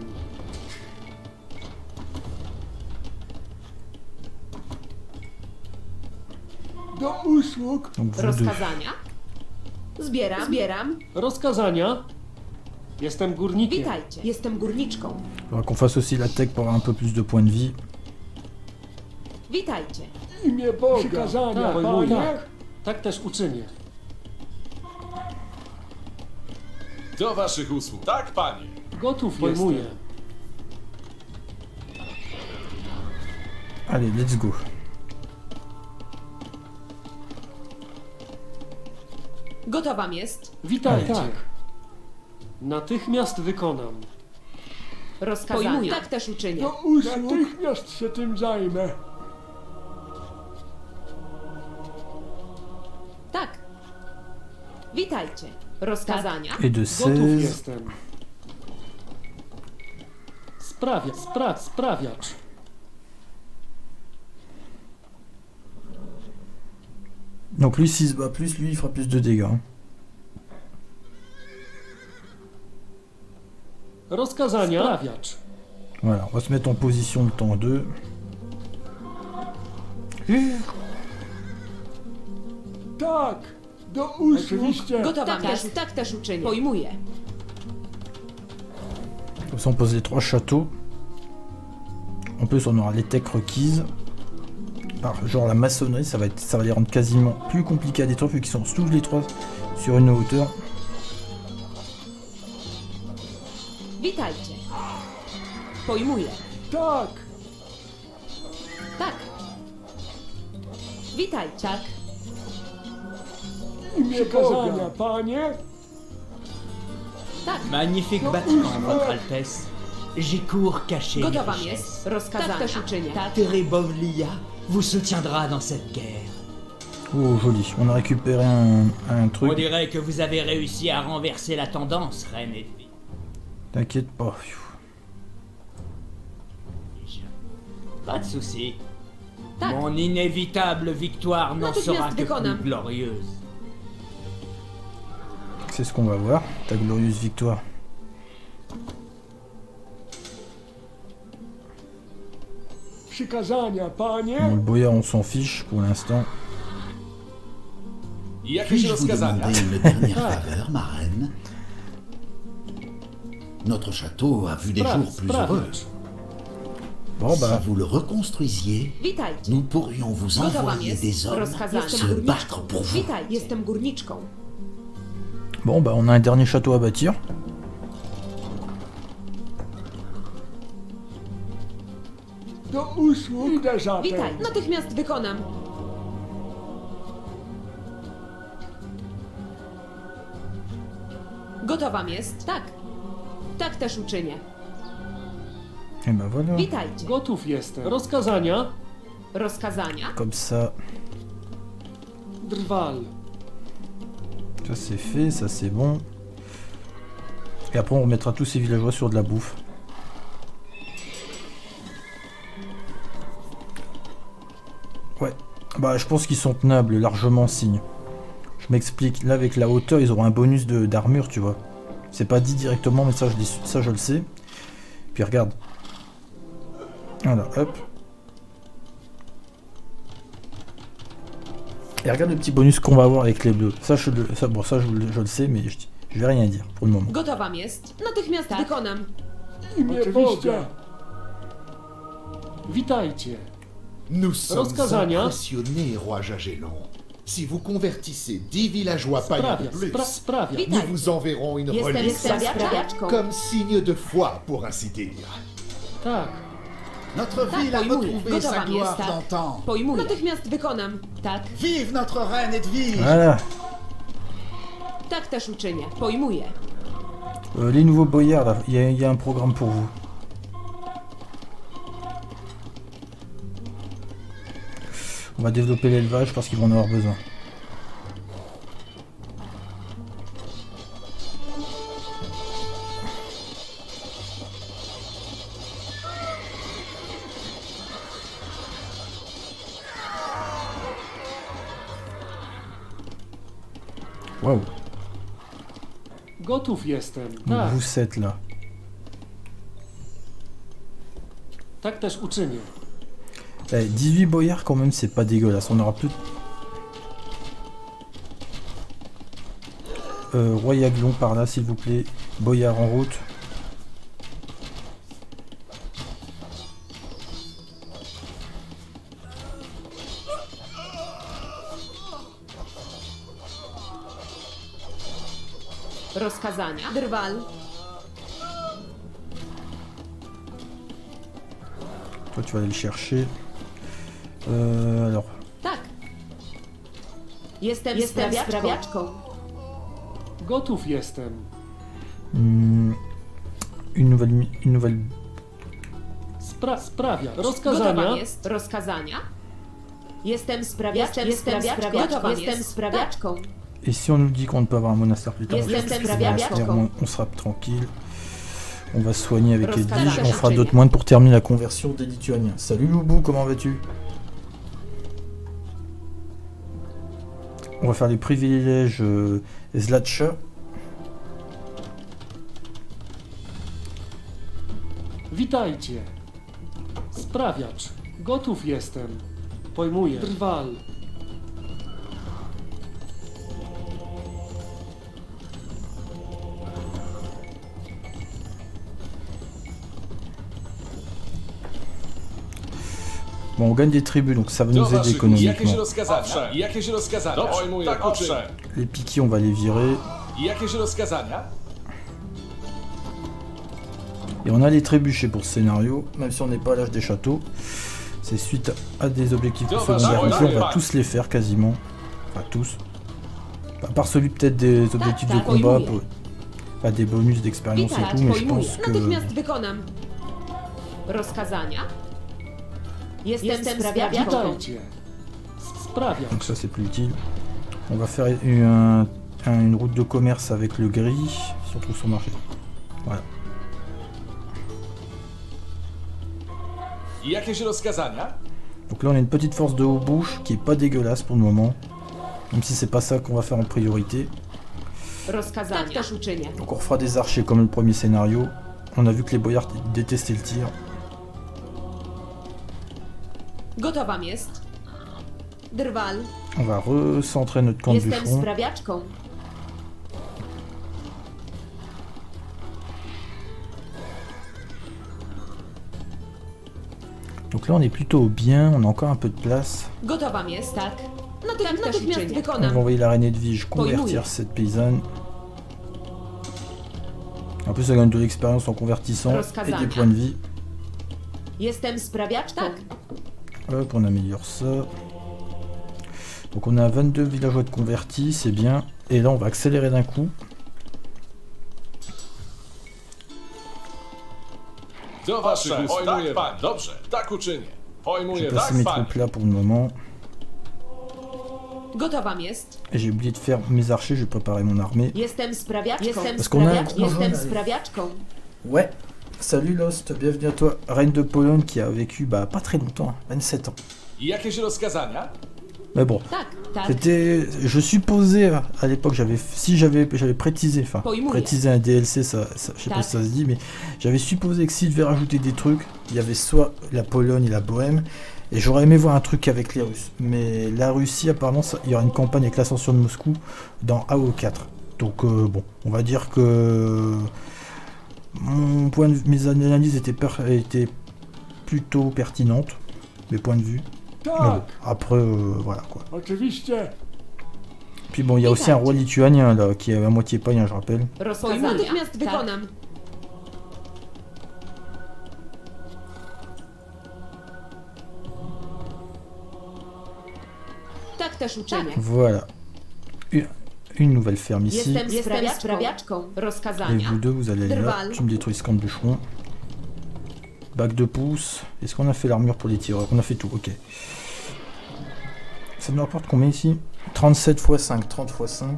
Do usług. Rozkazania? Zbieram. Rozkazania. Jestem górnikiem. Witajcie, jestem górniczką. Il faudra qu'on fasse aussi la tech pour avoir un peu plus de points de vie. Witajcie. Imię Boga. Przykazania, panie. Tak też uczynię. Do waszych usług. Tak, panie. Gotów pojmuję. Allez, let's go. Gotowam jest. Witajcie. Tak. Natychmiast wykonam. Rozkazania. Tak też uczynię. Do usług. Natychmiast się tym zajmę. Tak. Witajcie. Rozkazania. Et de 16. Gotów jestem. Sprawiacz. Donc lui, s'il se bat plus, lui, il fera plus de dégâts. Hein. Rozkazania. Sprawiacz. Voilà, on va se mettre en position de temps 2. Tak, do usług. Gotowam jest. Tak też uczynię. Pojmuję. Comme ça, on pose les 3 châteaux. En plus, on aura les techs requises. Genre la maçonnerie, ça va les rendre quasiment plus compliqués à détruire vu qu'ils sont tous les 3 sur une hauteur. Witajcie. Pojmuję. Tak. Tak. Witajcie. Tak. Przykazania, panie. Tak. Magnifique bâtiment, votre Altesse. J'y cours caché. Gotowa jest. Rozkazania. Tak też uczynię. Teribovlia vous soutiendra dans cette guerre. Oh, joli. On a récupéré un truc. On dirait que vous avez réussi à renverser la tendance, Reine Edwige. T'inquiète pas. Pas de souci. Mon inévitable victoire n'en sera que plus glorieuse. C'est ce qu'on va voir, ta glorieuse victoire. Przykazania, panie. Bon, le boyard, on s'en fiche pour l'instant. Puis-je vous demander une dernière faveur, ma reine? Notre château a vu des jours plus heureux. Bon, bah. Si vous le reconstruisiez, nous pourrions vous envoyer des hommes se battre pour vous. Jestem górniczką. Bon, bah, on a un dernier château à bâtir. Do usług. Idę zatem. Witaj, natychmiast wykonam. Gotowa jest? Tak. Tak też uczynię. Et ben voilà. Witajcie. Gotów jestem. Rozkazania. Rozkazania. Comme ça. Drwal. Ça c'est fait, ça c'est bon. Et après on remettra tous ces villageois sur de la bouffe. Ouais. Bah je pense qu'ils sont tenables, largement signe. Je m'explique. Là avec la hauteur ils auront un bonus d'armure tu vois. C'est pas dit directement mais ça je le sais. Puis regarde. Voilà, hop. Et regarde le petit bonus qu'on va avoir avec les bleus. Ça, je le sais, mais je vais rien dire pour le moment. Gotowam jest. Natychmiast wykonam. Oczywiście. Witajcie. Nous sommes impressionnés, roi Jagellon. Si vous convertissez 10 villageois païens de plus, nous vous enverrons une relique comme signe de foi, pour ainsi dire. Tak. Notre ville a retrouvé sa gloire d'antan. Natychmiast wykonam. Tak. Vive notre reine Edwige. Voilà. Tak też uczynię. Pojmuję. Les nouveaux boyards, là, il y a un programme pour vous. On va développer l'élevage parce qu'ils vont en avoir besoin. Wow. Gotów jestem. Tak. Vous êtes là. Tak też uczynię. 18 boyards quand même, c'est pas dégueulasse. On aura plus... Roi Yaglon par là, s'il vous plaît. Boyard en route. Rozkazania. Drwal. Toi, tu vas aller le chercher. Alors. Tak. Jestem sprawiaczką. Gotów jestem. Une nouvelle... Sprawia. Rozkazania. Gotowa jest. Rozkazania. Jestem sprawiaczką. Et si on nous dit qu'on ne peut avoir un monastère plus tard, Jestem on sera tranquille. On va se soigner avec Edwige, on fera d'autres moines pour terminer la conversion des Lituaniens. Salut Loubou, comment vas-tu? On va faire les privilèges Zlatcha. Witajcie. Sprawiacz. Gotów jestem. Pojmuję. Drwal. Bon, on gagne des tribus, donc ça va nous aider économiquement. Les piquis, on va les virer. Et on a les trébuchés pour ce scénario, même si on n'est pas à l'âge des châteaux. C'est suite à des objectifs secondaires. Donc on va tous les faire quasiment. Enfin tous. À part celui peut-être des objectifs de combat, pas des bonus d'expérience et tout, mais je pense que... Donc ça c'est plus utile. On va faire une route de commerce avec le gris, si on trouve son marché. Voilà. Donc là on a une petite force de haut-bouche qui est pas dégueulasse pour le moment. Même si c'est pas ça qu'on va faire en priorité. Donc on refera des archers comme le premier scénario. On a vu que les boyards détestaient le tir. On va recentrer notre camp du front. Donc là on est plutôt bien, on a encore un peu de place. On va envoyer la reine Edwige convertir cette paysanne. En plus elle gagne de l'expérience en convertissant et des points de vie. Hop, on améliore ça. Donc on a 22 villageois de convertis, c'est bien. Et là on va accélérer d'un coup. Je vais passer mes troupes là pour le moment. Et j'ai oublié de faire mes archers, je vais préparer mon armée. Parce qu'on a... Ouais, salut Lost, bienvenue à toi. Reine de Pologne qui a vécu pas très longtemps, 27 ans. Mais bon, c'était... Je supposais, à l'époque, j'avais prétisé, enfin, prétisé un DLC, ça, je sais pas si ça se dit, mais j'avais supposé que s'il devait rajouter des trucs, il y avait soit la Pologne et la Bohème, et j'aurais aimé voir un truc avec les Russes. Mais la Russie, apparemment, il y aura une campagne avec l'ascension de Moscou dans AO4. Donc, bon, on va dire que... mes analyses étaient plutôt pertinentes, mes points de vue. Bon, après, voilà quoi. Puis bon, il y a aussi un roi lituanien là, qui est à moitié païen, je rappelle. Voilà. Une nouvelle ferme ici. Et vous deux, vous allez là. Tu me détruis ce camp de bûcheron. Bac de pouce. Est-ce qu'on a fait l'armure pour les tireurs? On a fait tout, ok. Ça me rapporte combien ici? 37 x 5, 30 x 5.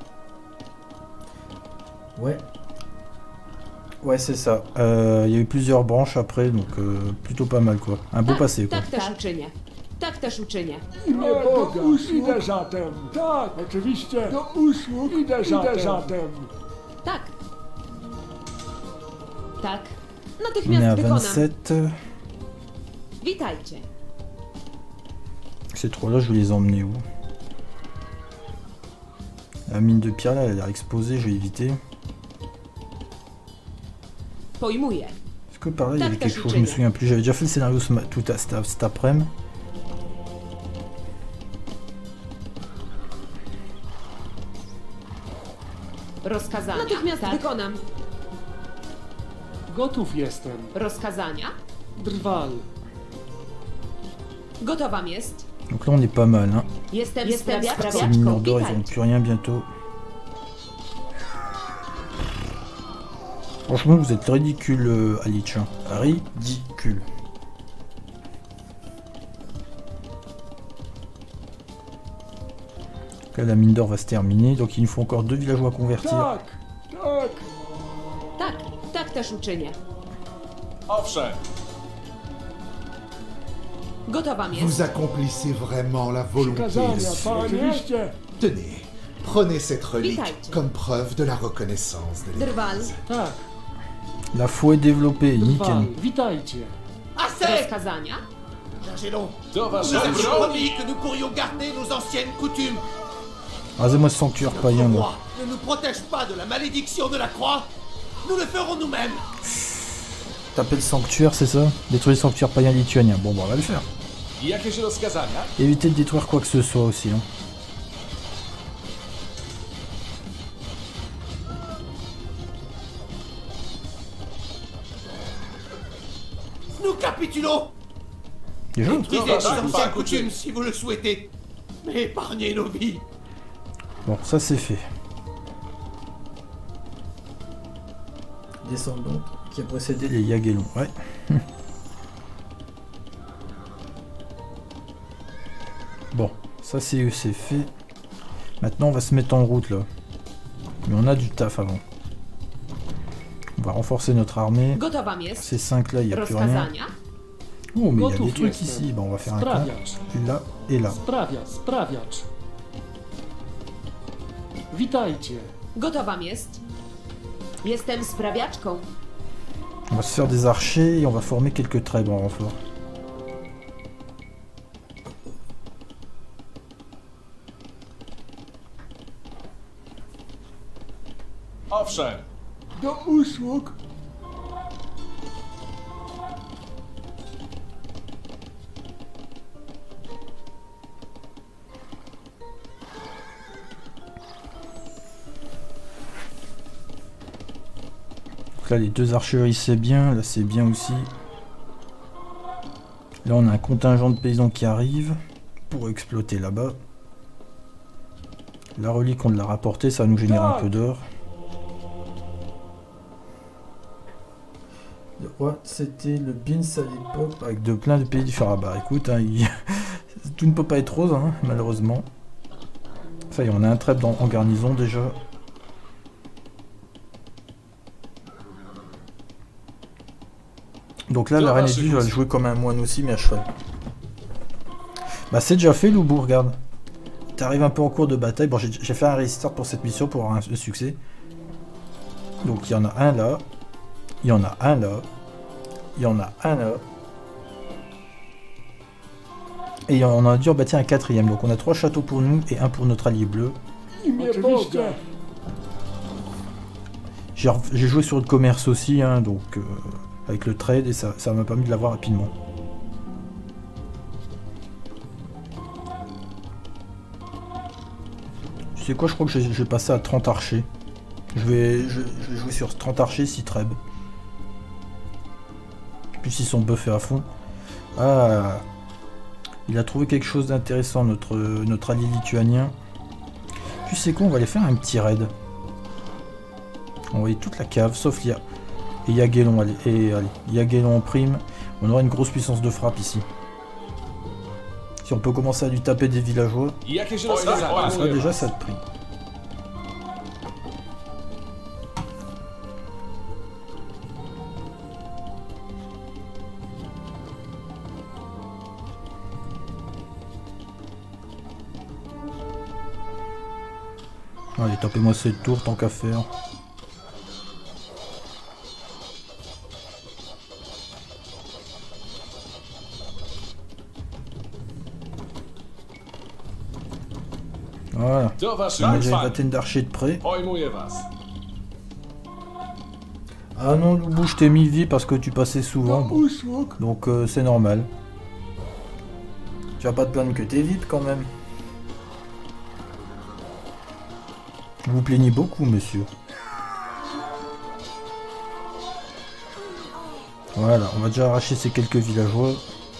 Ouais. Ouais, c'est ça. Il y a eu plusieurs branches après, donc plutôt pas mal quoi. Un beau passé quoi. On est à 27. Ces trois là, je vais les emmener où? La mine de pierre là, elle a l'air exposée, je vais éviter. Est-ce que par là il y avait quelque chose? Je me souviens plus, j'avais déjà fait le scénario tout cet après-midi. Gotów jestem. Rozkazania? Drwal. Gotowam jest. Donc là on est pas mal hein. Jestem ces mineurs d'or, ils n'ont plus rien bientôt. Franchement vous êtes ridicule Alich. Hein. Ridicule. Là la mine d'or va se terminer, donc il nous faut encore 2 villageois à convertir. Tak też uczynię. Vous accomplissez vraiment la volonté. Tenez, prenez cette relique comme preuve de la reconnaissance de l'Église. La foi est développée, nickel. Assez! Rozkazania? Jagellon, nous avons promis que nous pourrions garder nos anciennes coutumes. Rasez-moi ce sanctuaire païen. Le roi ne nous protège pas de la malédiction de la croix. Nous le ferons nous-mêmes. Taper le sanctuaire, c'est ça? Détruire le sanctuaire païen lituanien. Bon, bah, on va le faire. Jakieś rozkazania? Évitez de détruire quoi que ce soit aussi. Hein. Nous capitulons. Détruisez les anciennes coutumes si vous le souhaitez, mais épargnez nos vies. Bon, ça c'est fait. Descendant qui a précédé les Jagiellons, ouais. Bon, ça c'est fait. Maintenant on va se mettre en route là. Mais on a du taf avant. On va renforcer notre armée. Ces 5 là, il n'y a plus rien. Oh, mais il y a des trucs ici. Bon, on va faire un camp. Là et là. Witajcie. Gotowam jest. Jestem sprawiaczką. On va se faire des archers et on va former quelques tribes en renfort. Owszem. Do usług. Là les 2 archeries c'est bien, là c'est bien aussi. Là on a un contingent de paysans qui arrive pour exploiter là-bas. La relique on l'a rapportée, ça va nous génère un peu d'or. Ouais, c'était le Beans à l'époque avec plein de pays différents. Bah écoute, hein, tout ne peut pas être rose hein, malheureusement. Ça y est, on a un trèbe en garnison déjà. Donc là, la reine Edwige va le jouer comme un moine aussi, mais à cheval. Bah c'est déjà fait, Loubou, regarde. T'arrives un peu en cours de bataille. Bon, j'ai fait un restart pour cette mission pour avoir un succès. Donc il y en a un là. Il y en a un là. Il y en a un là. Et on a dû en bâtir un 4e. Donc on a 3 châteaux pour nous et un pour notre allié bleu. J'ai joué sur le commerce aussi, hein, donc avec le trade, et ça m'a permis de l'avoir rapidement. Tu sais quoi, je crois que je vais passer à 30 archers. Je vais jouer sur 30 archers, 6 trèbes. Puis ils sont buffés à fond. Ah, il a trouvé quelque chose d'intéressant, notre allié lituanien. Tu sais quoi, on va aller faire un petit raid. On va envoyer toute la cave, sauf l'IA. Et Jagiellon, allez, Jagiellon en prime. On aura une grosse puissance de frappe ici. Si on peut commencer à lui taper des villageois, ça sera déjà ça de prix. Allez, tapez-moi cette tour tant qu'à faire. Voilà. On a déjà une vingtaine d'archers de près. Ah non, Loubou, je t'ai mis vie parce que tu passais souvent. Bon. Donc c'est normal. Tu vas pas te plaindre que t'es vite quand même. Vous vous plaignez beaucoup, monsieur. Voilà, on va déjà arracher ces quelques villageois.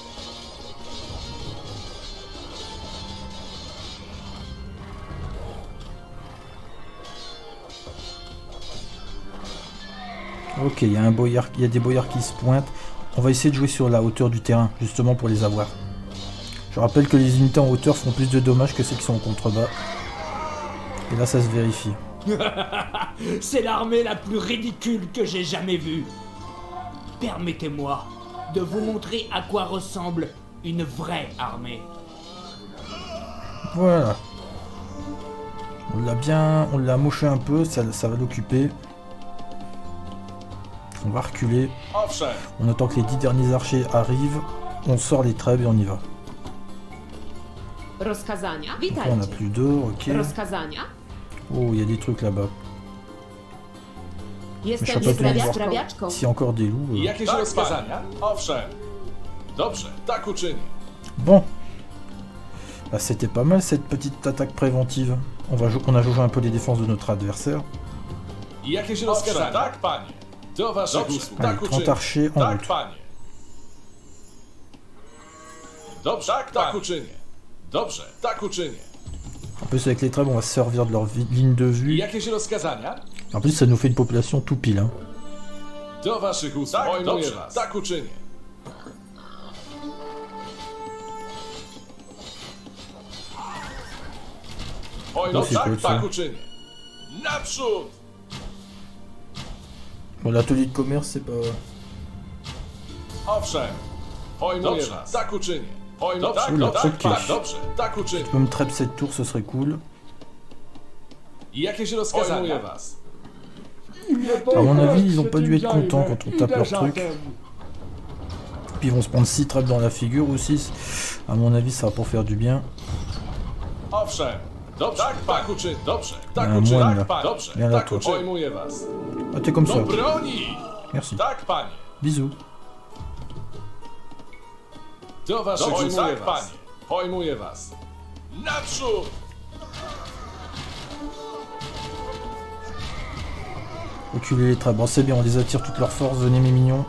Ok, il y a des boyards qui se pointent. On va essayer de jouer sur la hauteur du terrain, justement pour les avoir. Je rappelle que les unités en hauteur font plus de dommages que celles qui sont en contrebas. Et là, ça se vérifie. C'est l'armée la plus ridicule que j'ai jamais vue. Permettez-moi de vous montrer à quoi ressemble une vraie armée. Voilà. On l'a moché un peu, ça va l'occuper. On va reculer. On attend que les 10 derniers archers arrivent. On sort les trèbes et on y va. Donc là, on a plus d'or, ok. Oh, il y a des trucs là-bas. Mais je sais pas tout voir s'il y a encore des loups. Jakieś rozkazania? Owszem. Dobrze, tak uczynię. Bon. Bah, c'était pas mal cette petite attaque préventive. On a joué un peu les défenses de notre adversaire. Allez, 30 archers en route. En plus avec les trèbes on va se servir de leur ligne de vue. En plus ça nous fait une population tout pile. Hein. Là, c'est cool, ça. Bon, l'atelier de commerce c'est pas... Oula, ok. Tu peux me trap cette tour, ce serait cool. À mon avis, ils ont pas dû être contents quand on tape leur truc. Puis ils vont se prendre 6 traps dans la figure ou 6. À mon avis, ça va pour faire du bien. Un moine là. Viens là, toi. Ah, t'es comme ça. Merci. Bisous. Reculez les trappes. Bon, c'est bien, on les attire toute leur force. Venez, mes mignons.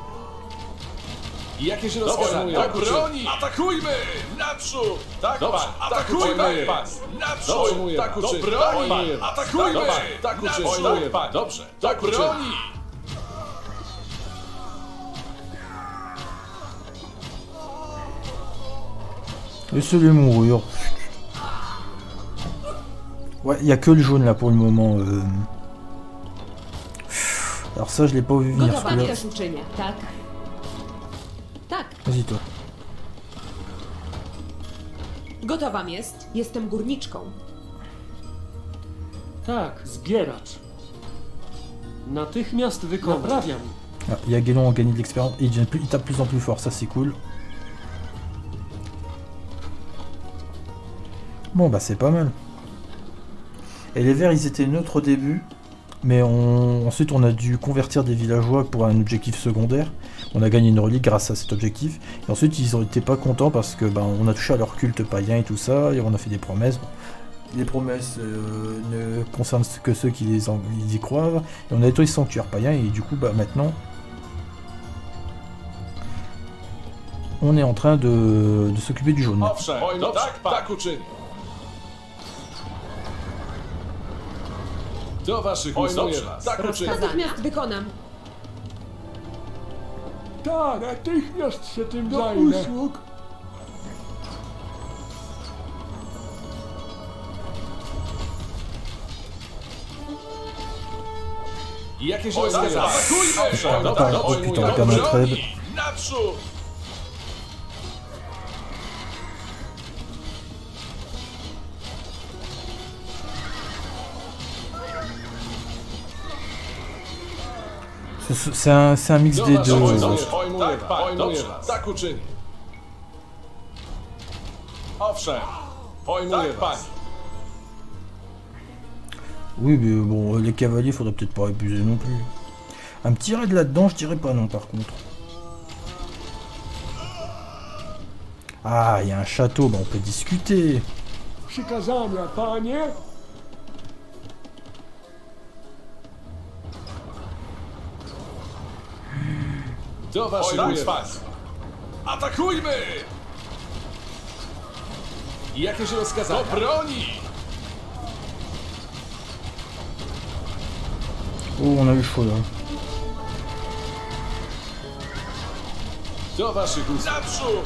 Laissez-les mourir. Ouais, il n'y a que le jaune là pour le moment. Alors ça, je l'ai pas vu venir. Vas-y toi. Gotowam jest. Jestem górniczką. Tak, zbieracz. Natychmiast wykonam. Naprawiam. Ah, Jagiellon a gagné de l'expérience et il tape de plus en plus fort, ça c'est cool. Bon bah c'est pas mal. Et les verts ils étaient neutres au début, mais ensuite on a dû convertir des villageois pour un objectif secondaire. On a gagné une relique grâce à cet objectif. Et ensuite ils n'étaient pas contents parce que bah, on a touché à leur culte païen et tout ça, et on a fait des promesses. Les promesses ne concernent que ceux qui y croient. Et on a détruit le sanctuaire païen et du coup bah maintenant on est en train de s'occuper du jaune. Natychmiast wykonam. Tak, natychmiast się tym zajmę. Usług. Oh putain, on perd notre aide. C'est un mix des deux. Oui, mais bon, les cavaliers, faudrait peut-être pas abuser non plus. Un petit raid là-dedans, je dirais pas non, par contre. Ah, il y a un château, bah on peut discuter. Przykazania, panie. Atakujmy! Jakieś rozkazania? Do broni! On a eu chaud là. Do waszych ust. Naprzód!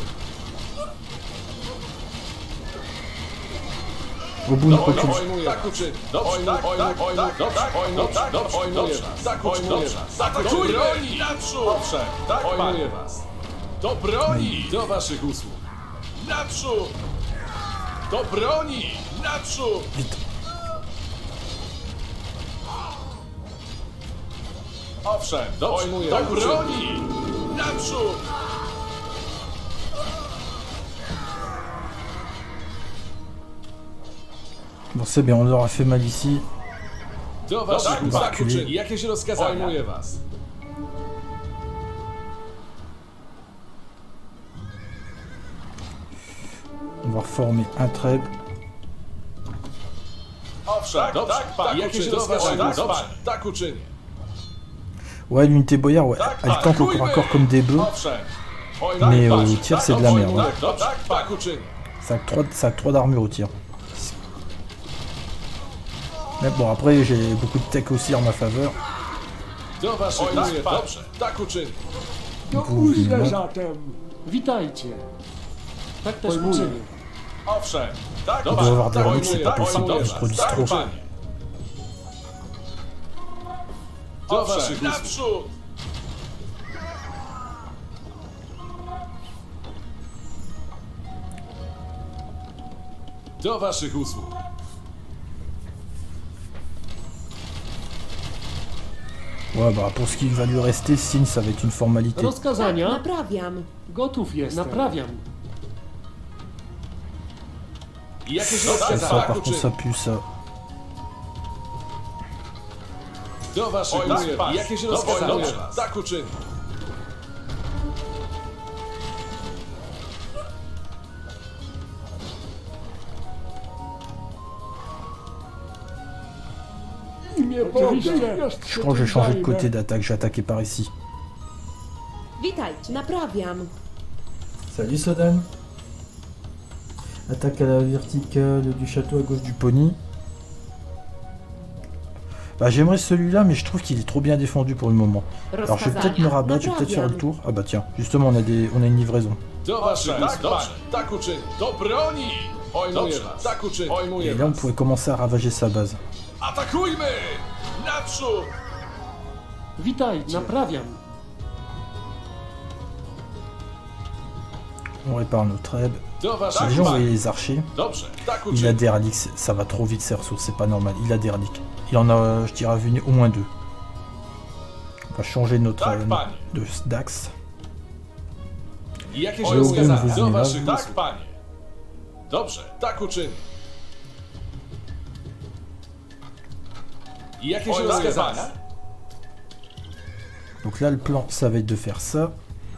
Au bout de recul. Do broni! Do waszych usług. Naprzód! Do broni! Naprzód! Owszem, do broni! Naprzód! Bon, c'est bien, on leur a fait mal ici. Do waszych usług. Jakieś rozkazania? Pojmuję was. avoir formé un treb. Ouais, l'unité boyard, ouais, elle tank au corps à corps comme des bœufs. Mais au tir, c'est de la merde. Ça a 3 d'armure au tir. Mais bon, après, j'ai beaucoup de tech aussi en ma faveur. On doit avoir des reliques, c'est pas possible, ils produisent trop. Do waszych usług. Ouais, bah pour ce qui va lui rester, signe, ça va être une formalité. Rozkazania? Naprawiam. Gotów jestem. Naprawiam. Ça, par contre, ça pue, ça. Do waszych usług. Jakieś rozkazania? Tak uczynię. Je crois que je vais changer de côté d'attaque, je vais attaquer par ici. Witajcie, naprawiam. Salut Sodan. Attaque à la verticale du château à gauche du pony. Bah j'aimerais celui-là, mais je trouve qu'il est trop bien défendu pour le moment. Alors je vais peut-être me rabattre, je vais peut-être faire le tour. Ah bah tiens, justement on a une livraison. Et là on pourrait commencer à ravager sa base. Witajcie, naprawiam. On répare nos trèbes. Les gens voyaient les archers. Il a des reliques, ça va trop vite ces ressources, c'est pas normal. Il a des reliques. Il en a, je dirais, venu au moins 2. On va changer notre de Dax. J'ai oublié de vous venir là. Dobrze, tak uczynię. Jakieś rozkazania? Donc là, le plan, ça va être de faire ça.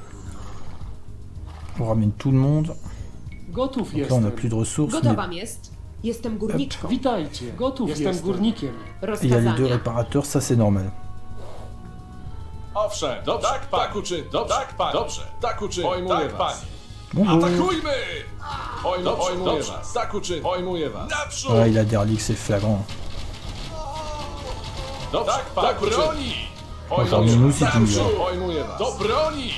On ramène tout le monde. Gotów Donc là, on n'a plus de ressources. Gotowa wam jest. Jestem górniczką. Witajcie. Gotów jestem górnikiem. Et il y a les 2 réparateurs, ça c'est normal. Owszem, dobrze, tak uczynię. Dobrze, tak uczynię. Pojmuję was. Atakujmy! Pojmuję was. Tak uczynię. Pojmuję was. Naprzód! Ah, il a des reliques, c'est flagrant. Dobrze, tak broni! Aujourd'hui, nous, c'est tout. Pojmuję was. Do broni!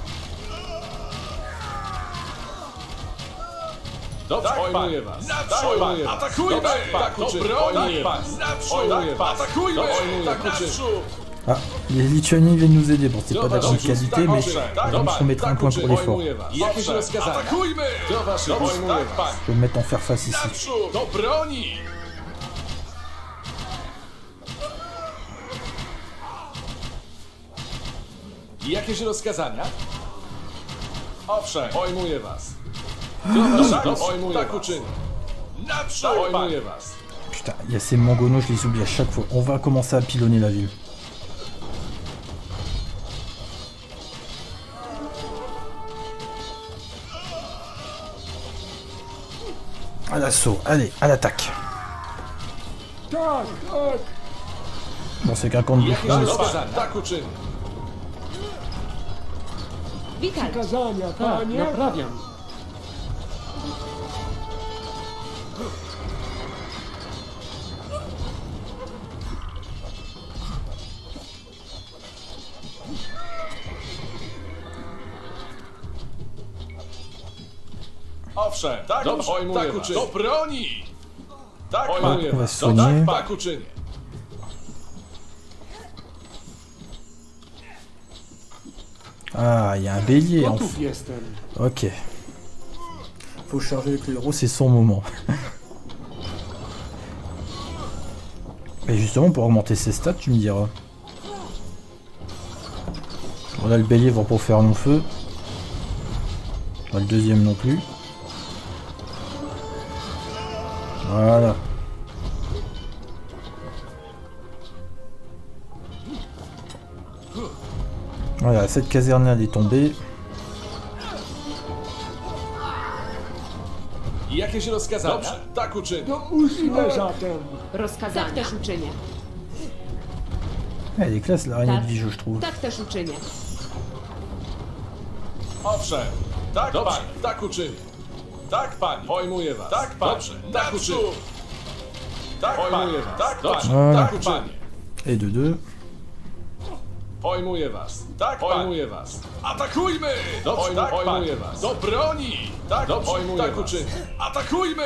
Dobrze, pojmuję was. Naprzód! Atakujmy! Tak uczynię. Pojmuję was. Naprzód! Atakujmy! Tak naprzód! Ah, les Lituaniens viennent nous aider. Bon, c'est pas de la grande qualité, mais on se remettra un point pour l'effort. Je vais me mettre en faire face ici. Jakieś rozkazania? Owszem, pojmuję was. Tak uczynię. Naprzód! Pojmuję was. Putain, il y a ces mangonos, je les oublie à chaque fois. On va commencer à pilonner la ville. À l'assaut, allez, à l'attaque. Bon, c'est qu'un compte de Witajcie. Przykazania, panie. Naprawiam. Owszem, tak, dobrze, tak uczynię. Do broni! Tak, pojmuję was. Tak uczynię. Ah, il y a un bélier. Gotów jestem. Ok. Faut charger avec le héros, c'est son moment. Mais justement, pour augmenter ses stats, tu me diras. Bon, là, le bélier va pas faire long feu. Pas le deuxième non plus. Voilà. Voilà, cette caserne elle est tombée. Jakieś rozkazania? Dobrze, tak uczynię. Idę zatem. Rozkazania. Tak też uczynię. Elle est classe l'araignée de Vige, je trouve. Tak też uczynię. Owszem, tak dobrze, panie, tak uczynię. Tak, panie, pojmuję was. Tak, panie, dobrze, tak uczynię. Tak, pojmuję was. Tak, dobrze, tak uczynię. Et de deux. Pojmuję was. Tak, pojmuję was. Atakujmy! Dobrze, tak, pojmuję was. Do broni! Tak, dobrze, pojmuję tak uczynię. Atakujmy!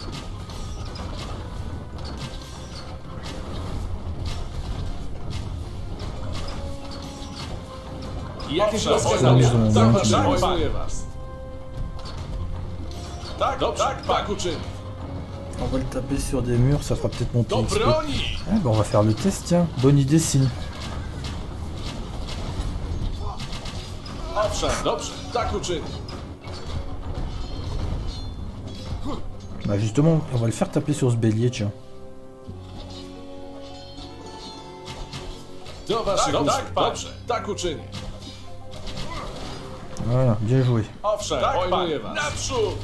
Jakieś rozkazania? Tak, pojmuję was. Tak, dobrze, tak uczynię. On va le taper sur des murs, ça fera peut-être monter XP. Ah, bah on va faire le test, tiens. Bonne idée, Signe. Owszem, dobrze, tak uczynię. Bah justement, on va le faire taper sur ce bélier, tiens. Do waszych usług, dobrze, tak uczynię. Voilà, bien joué. Owszem, pojmuję was. Naprzód!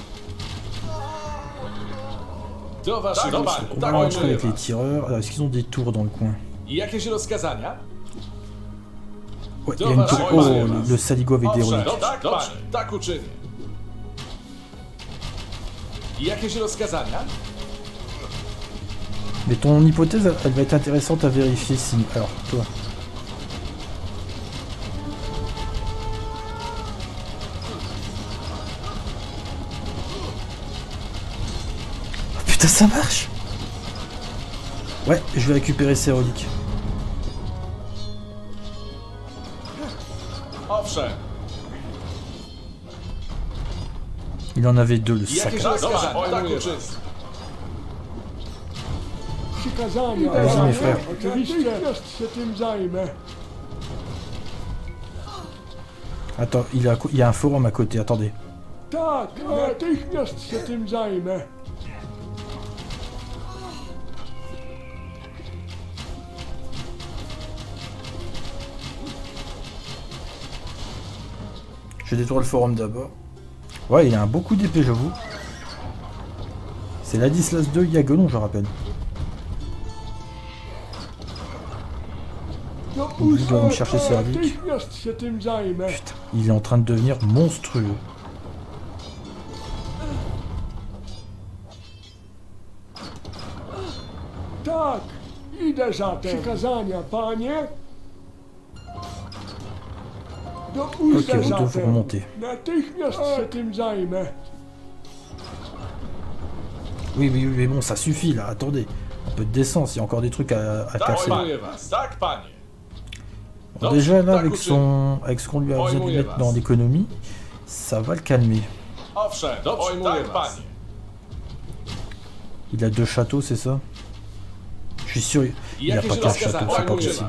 Do waszych usług, On va rentrer avec les tireurs. Alors, est-ce qu'ils ont des tours dans le coin? Jakieś rozkazania? Ouais, il y a une tour. Oh, le Saligo avec des reliques. Dobrze, tak uczynię. Jakieś rozkazania? Mais ton hypothèse, elle va être intéressante à vérifier, Signe. Alors, toi. Putain, ça marche! Ouais, je vais récupérer ces reliques. Owszem. Il en avait deux, le sac. Vas-y, mes frères. Attends, il y a un forum à côté, attendez. Tak, natychmiast się tym zajmę. Je détruis le forum d'abord. Ouais, il a un beau coup d'épée, j'avoue. C'est Ladislas II Yaguelon, je rappelle. Il doit me chercher ses reliques. Putain, il est en train de devenir monstrueux. Tak, idę za tym. Przykazania, panie. Ok, il faut remonter. Natychmiast się tym zajmę. Oui, mais bon, ça suffit là, attendez. Un peu de décence, il y a encore des trucs à casser. Bon, déjà là, avec ce qu'on lui a besoin de lui mettre dans l'économie, ça va le calmer. Il a 2 châteaux, c'est ça? Je suis sûr, il n'a pas qu'un château, c'est pas possible.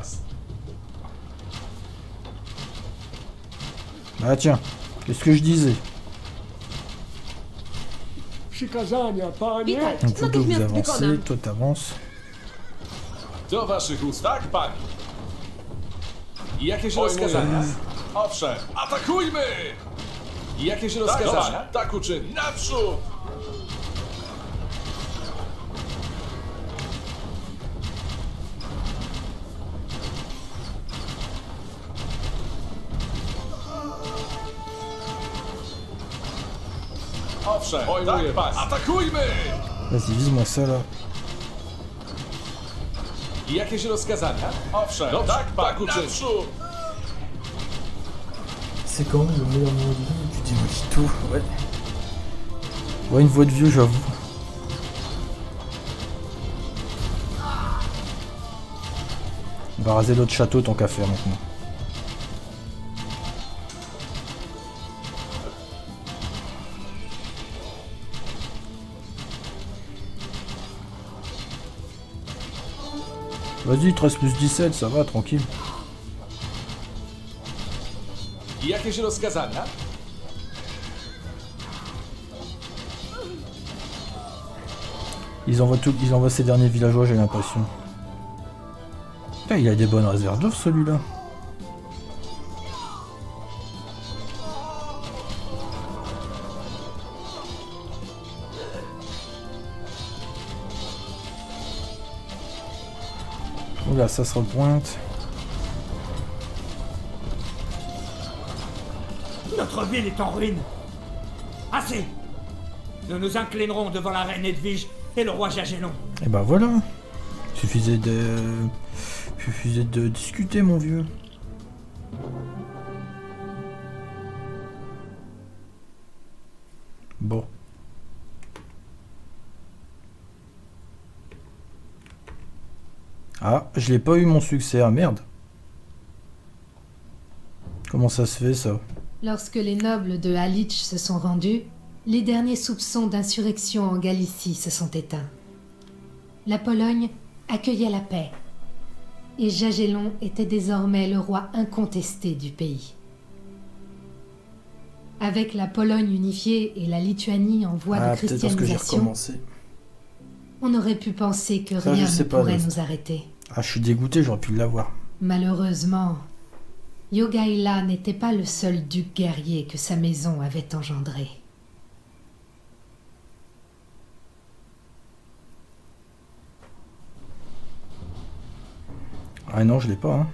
Ah tiens, qu'est-ce que je disais? Donc vous deux vous avancez, toi t'avances. Do waszych ust, tak, panie. Jakieś rozkazania? Owszem, atakujmy! Jakieś rozkazania? Tak uczyni. Naprzód! Owszem, tak, panie. Atakujmy! Vas-y, vise-moi ça là. Jakieś rozkazania? Owszem, tak, panie. Naprzód! C'est quand même le meilleur moment du jeu, tu démolis tout, ouais. Ouais, une voix de vieux, j'avoue. On va raser l'autre château tant qu'à faire maintenant. Vas-y, 13 plus 17, ça va, tranquille. Jakieś rozkazania? Ils envoient ces derniers villageois, j'ai l'impression. Putain, il a des bonnes réserves d'œufs, celui-là. Oula, ça se repointe. Notre ville est en ruine. Assez. Nous nous inclinerons devant la reine Edwige et le roi Jagellon. Et ben voilà. Suffisait de discuter, mon vieux. Bon. Ah, je l'ai pas eu mon succès, ah merde. Comment ça se fait, ça? Lorsque les nobles de Halicz se sont rendus, les derniers soupçons d'insurrection en Galicie se sont éteints. La Pologne accueillait la paix, et Jagellon était désormais le roi incontesté du pays. Avec la Pologne unifiée et la Lituanie en voie de christianisation, on aurait pu penser que rien ne pourrait nous arrêter. Ah, je suis dégoûté, j'aurais pu l'avoir. Malheureusement, Jogaila n'était pas le seul duc guerrier que sa maison avait engendré. Ah non, je l'ai pas. Hein.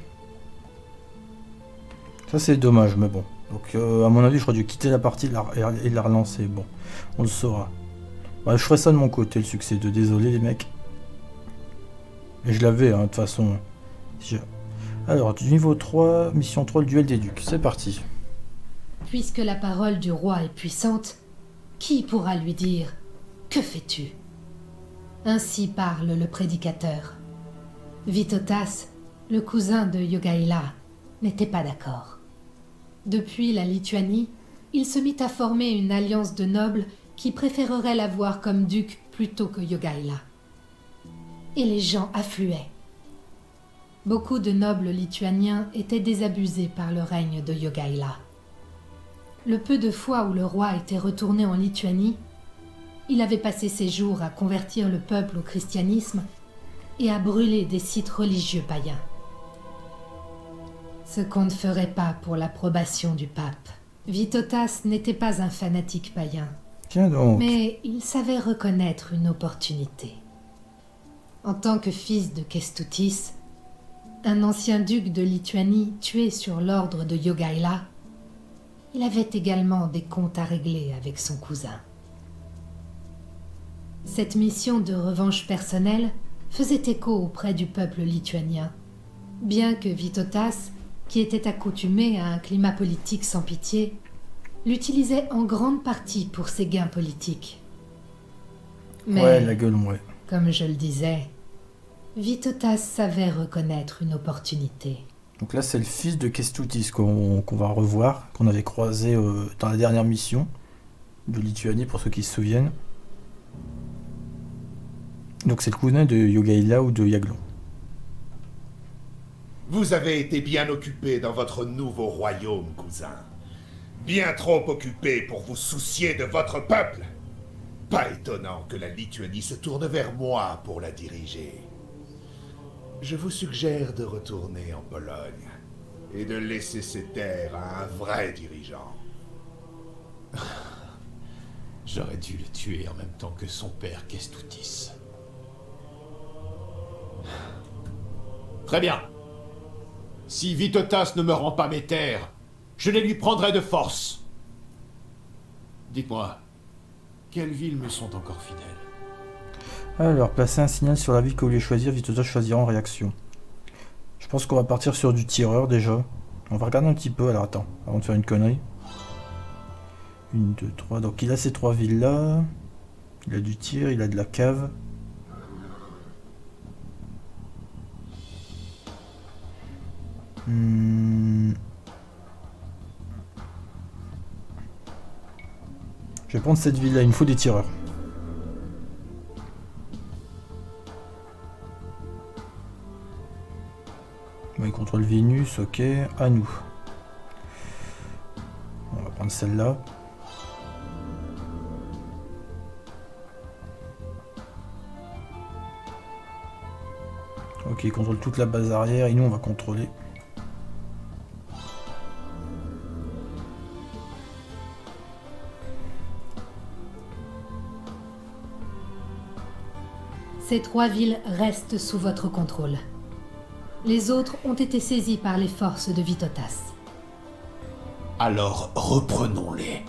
Ça, c'est dommage, mais bon. Donc, à mon avis, j'aurais dû quitter la partie et la relancer. Bon, on le saura. Ouais, je ferai ça de mon côté, le succès de désolé, les mecs. Et je l'avais, hein, de toute façon. Alors, du niveau 3, mission 3, le duel des ducs. C'est parti. Puisque la parole du roi est puissante, qui pourra lui dire « Que fais-tu » Ainsi parle le prédicateur. Vytautas, le cousin de Jogaila, n'était pas d'accord. Depuis la Lituanie, il se mit à former une alliance de nobles qui préféreraient l'avoir comme duc plutôt que Jogaila. Et les gens affluaient. Beaucoup de nobles lituaniens étaient désabusés par le règne de Jogaila. Le peu de fois où le roi était retourné en Lituanie, il avait passé ses jours à convertir le peuple au christianisme et à brûler des sites religieux païens. Ce qu'on ne ferait pas pour l'approbation du pape. Vytautas n'était pas un fanatique païen. Tiens donc. Mais il savait reconnaître une opportunité. En tant que fils de Kęstutis, un ancien duc de Lituanie tué sur l'ordre de Jogaila, il avait également des comptes à régler avec son cousin. Cette mission de revanche personnelle faisait écho auprès du peuple lituanien, bien que Vytautas, qui était accoutumé à un climat politique sans pitié, l'utilisait en grande partie pour ses gains politiques. Mais, ouais, la gueule, ouais. Comme je le disais, Vytautas savait reconnaître une opportunité. Donc là, c'est le fils de Kęstutis qu'on va revoir, qu'on avait croisé dans la dernière mission de Lituanie, pour ceux qui se souviennent. Donc c'est le cousin de Jogaila ou de Jagellon. Vous avez été bien occupé dans votre nouveau royaume, cousin. Bien trop occupé pour vous soucier de votre peuple. Pas étonnant que la Lituanie se tourne vers moi pour la diriger. Je vous suggère de retourner en Pologne et de laisser ces terres à un vrai dirigeant. J'aurais dû le tuer en même temps que son père Kęstutis. Très bien. Si Vytautas ne me rend pas mes terres, je les lui prendrai de force. Dites-moi, quelles villes me sont encore fidèles? Alors, placez un signal sur la ville que vous voulez choisir, Vytautas choisira en réaction. Je pense qu'on va partir sur du tireur déjà. On va regarder un petit peu, alors attends, avant de faire une connerie. 1, 2, 3, donc il a ces 3 villes là. Il a du tir, il a de la cave. Je vais prendre cette ville là, il me faut des tireurs. Bon, il contrôle Vénus, ok, à nous. On va prendre celle-là. Ok, il contrôle toute la base arrière et nous on va contrôler. Ces 3 villes restent sous votre contrôle. Les autres ont été saisis par les forces de Vitotas. Alors reprenons-les.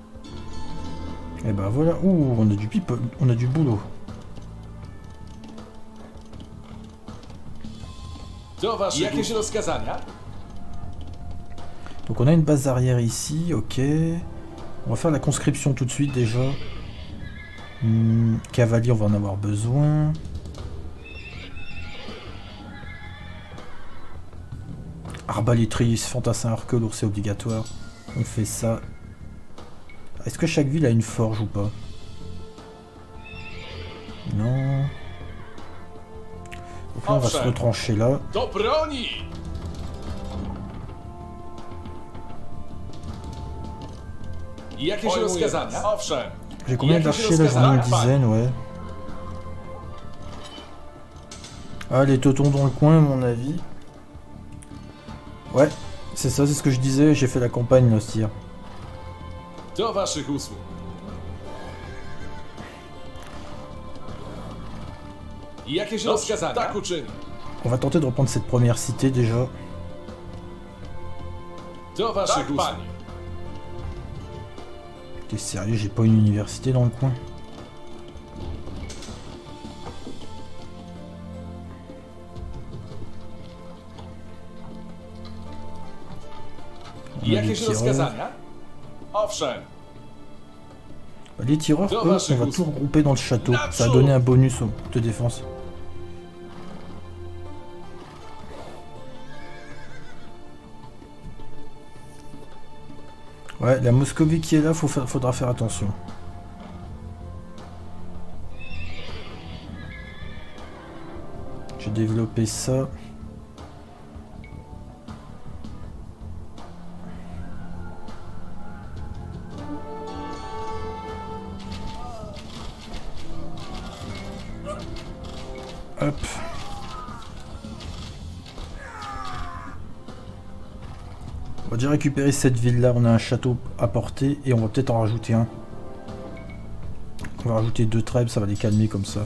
Et ben voilà. Ouh, on a du people, on a du boulot. Donc on a une base arrière ici, ok. On va faire la conscription tout de suite déjà. Cavalier, on va en avoir besoin. Arbalétrice, fantassin, arquelours, c'est obligatoire. On fait ça. Est-ce que chaque ville a une forge ou pas? Non. Donc là, on va se retrancher là. J'ai combien d'archers là? J'en ai une dizaine, ouais. Ah, les teutons dans le coin, à mon avis. Ouais, c'est ça, c'est ce que je disais. J'ai fait la campagne, là, On va tenter de reprendre cette première cité déjà. T'es sérieux, j'ai pas une université dans le coin? Les tireurs, eux, on va tout regrouper dans le château. Ça a donné un bonus de défense. Ouais, la Moscovie qui est là, faudra faire attention. J'ai développé ça. Hop. On va déjà récupérer cette ville là, on a un château à porter et on va peut-être en rajouter un. On va rajouter 2 tribes, ça va les calmer comme ça.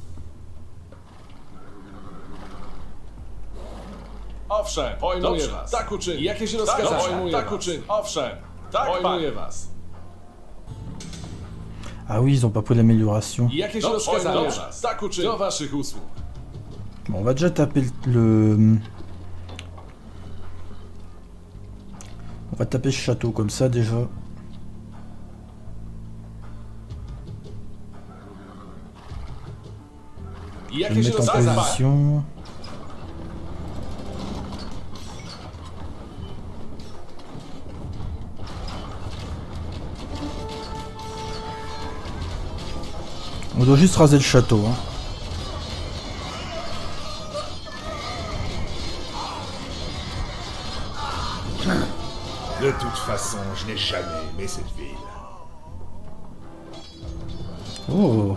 Ah oui, ils ont pas pris l'amélioration. Bon, on va déjà taper le... On va taper ce château comme ça déjà. Je vais me mettre en position. On doit juste raser le château, hein. De toute façon, je n'ai jamais aimé cette ville. Oh.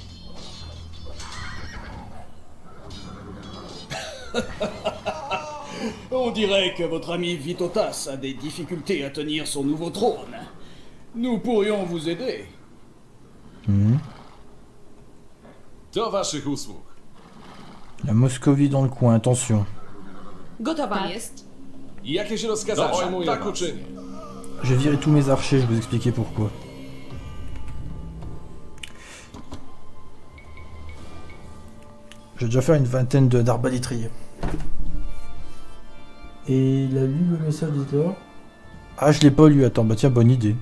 On dirait que votre ami Vitotas a des difficultés à tenir son nouveau trône. Nous pourrions vous aider. La Moscovie dans le coin, attention. Gotowa jest. J'ai viré tous mes archers, je vais vous expliquer pourquoi. Je vais déjà faire une vingtaine d'arbalétriers. Et il a lu le message d'Hitler? Ah, je l'ai pas lu, attends, bah tiens, bonne idée.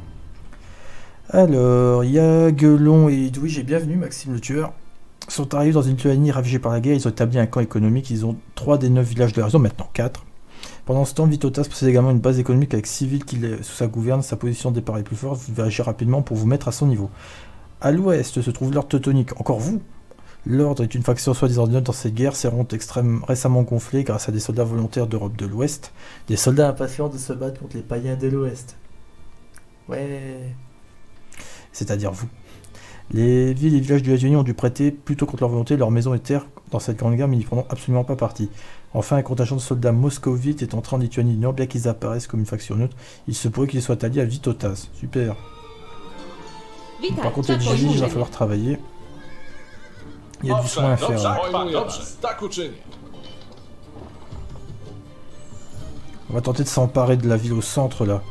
Alors, Yaguelon et Edwige, bienvenue, Maxime le tueur. Sont arrivés dans une Lituanie ravagée par la guerre, ils ont établi un camp économique, ils ont 3 des 9 villages de la région, maintenant 4. Pendant ce temps, Vitotas possède également une base économique avec 6 villes qui sous sa gouverne, sa position de départ est plus forte, vous devez agir rapidement pour vous mettre à son niveau. À l'ouest se trouve l'ordre teutonique, encore vous. L'ordre est une faction soi-disant neutre dans cette guerre, ses rangs récemment gonflés grâce à des soldats volontaires d'Europe de l'Ouest, des soldats impatients de se battre contre les païens de l'Ouest. Ouais... C'est-à-dire vous. Les villes et villages de la Lituanie ont dû prêter, plutôt contre leur volonté, leurs maisons et terres dans cette grande guerre, mais ils n'y prendront absolument pas parti. Enfin, un contingent de soldats moscovites est entré en Lituanie du Nord, bien qu'ils apparaissent comme une faction neutre, il se pourrait qu'ils soient alliés à Vitotas. Super. Par contre, il va falloir travailler. Il y a du soin à faire là. On va tenter de s'emparer de la ville au centre, là.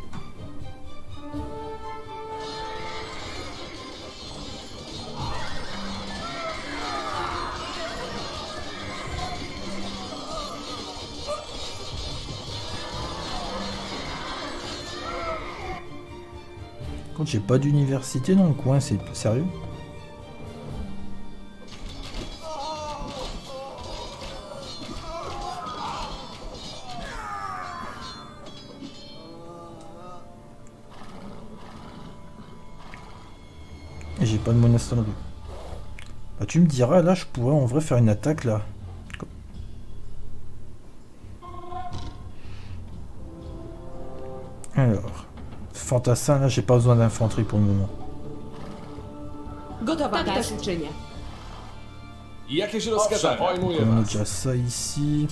Quand j'ai pas d'université dans le coin, c'est sérieux? Et j'ai pas de monastère non plus. Bah tu me diras, là je pourrais en vrai faire une attaque là. Alors, fantassin là j'ai pas besoin d'infanterie pour le moment. On a déjà ça ici.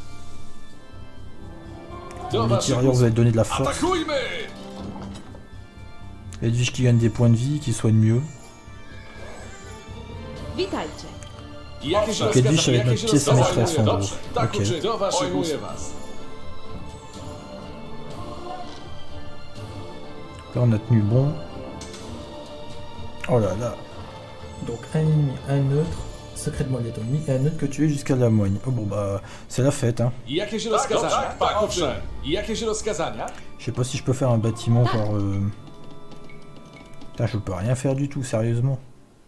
Les tireurs vous allez donner de la force. Edwige qui gagne des points de vie, qui soigne mieux. Donc Edwige avec notre pièce maîtresse en gros. Ok. Là on a tenu bon. Oh là là. Donc un ennemi, un neutre, secret de mollet ennemi et un neutre que tu es jusqu'à la moigne. Oh bon bah c'est la fête hein. Je sais pas si je peux faire un bâtiment genre... Putain, je peux rien faire du tout, sérieusement.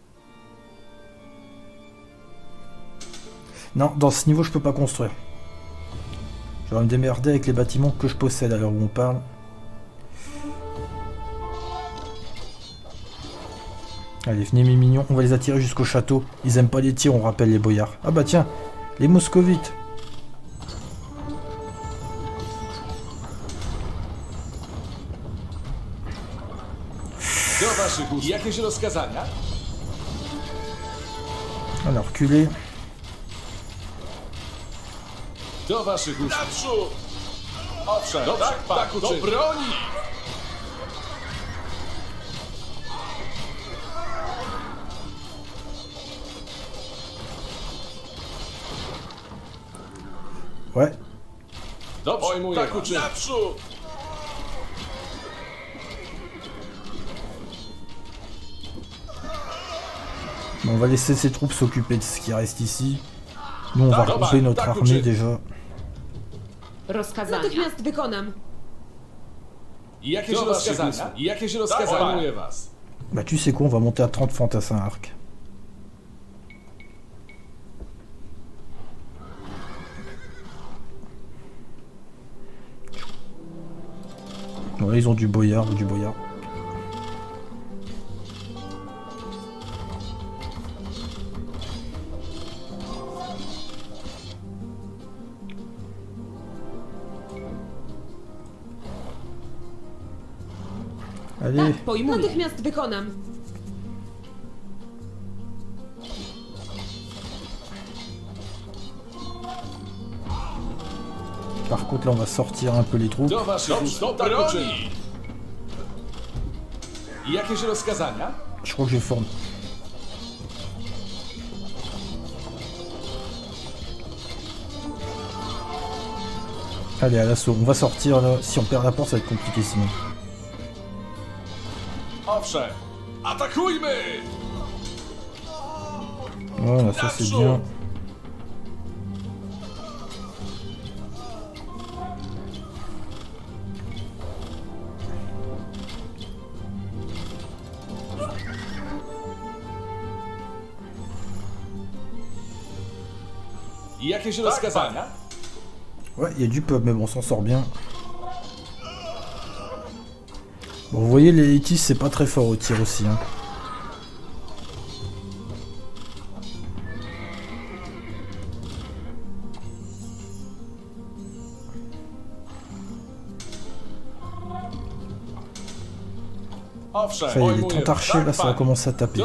Non, dans ce niveau, je peux pas construire. Je vais me démerder avec les bâtiments que je possède à l'heure où on parle. Allez, venez mes mignons, on va les attirer jusqu'au château. Ils aiment pas les tirs, on rappelle les boyards. Ah bah tiens, les moscovites. Alors, reculer. Ouais. Bon, on va laisser ces troupes s'occuper de ce qui reste ici. Nous, on va regrouper notre armée déjà. Bah, tu sais quoi, on va monter à 30 fantassins arc. Ouais, ils ont du boyard ou du boyard. Allez. Par contre là on va sortir un peu les troupes. Je crois que j'ai formé. Allez à l'assaut, on va sortir là. Si on perd la porte ça va être compliqué sinon. Voilà, ça c'est bien. Ouais, il y a du peuple, mais bon, on s'en sort bien. Bon, vous voyez, les Hétis, c'est pas très fort au tir aussi. Hein. Ça y est, les 30 archers, là, ça va commencer à taper.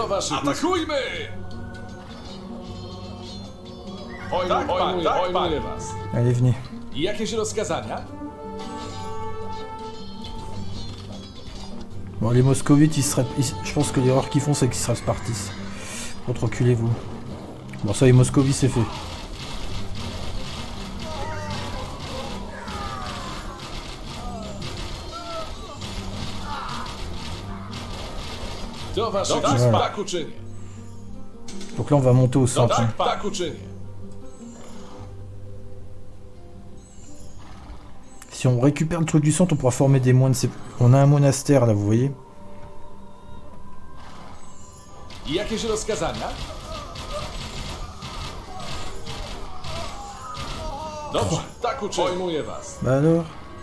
Allez, venez. Bon, les moscovites, je pense que l'erreur qu'ils font, c'est qu'ils se repartissent. Contre, reculez-vous. Bon, ça, les moscovites, c'est fait. Voilà. Donc là on va monter au centre. Hein. Si on récupère le truc du centre, on pourra former des moines. On a un monastère là, vous voyez. Bah alors.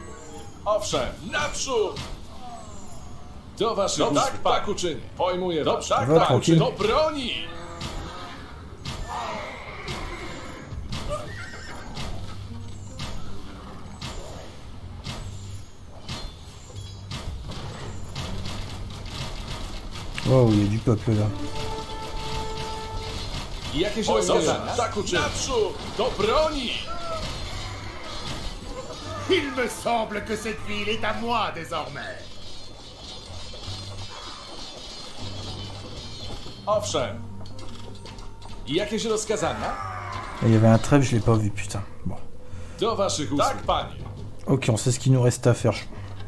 Va tranquille. Oh, il y a du peuple là. Il me semble que cette ville est à moi désormais. Il y avait un trèfle, je l'ai pas vu, putain. Bon. Ok, on sait ce qu'il nous reste à faire.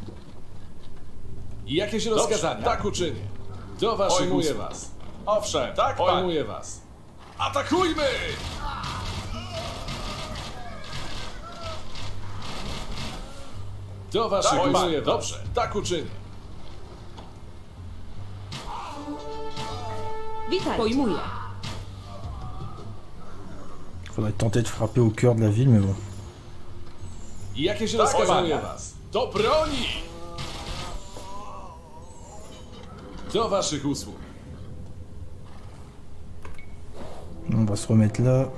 Faudrait tenter de frapper au cœur de la ville, mais bon. On va se remettre là.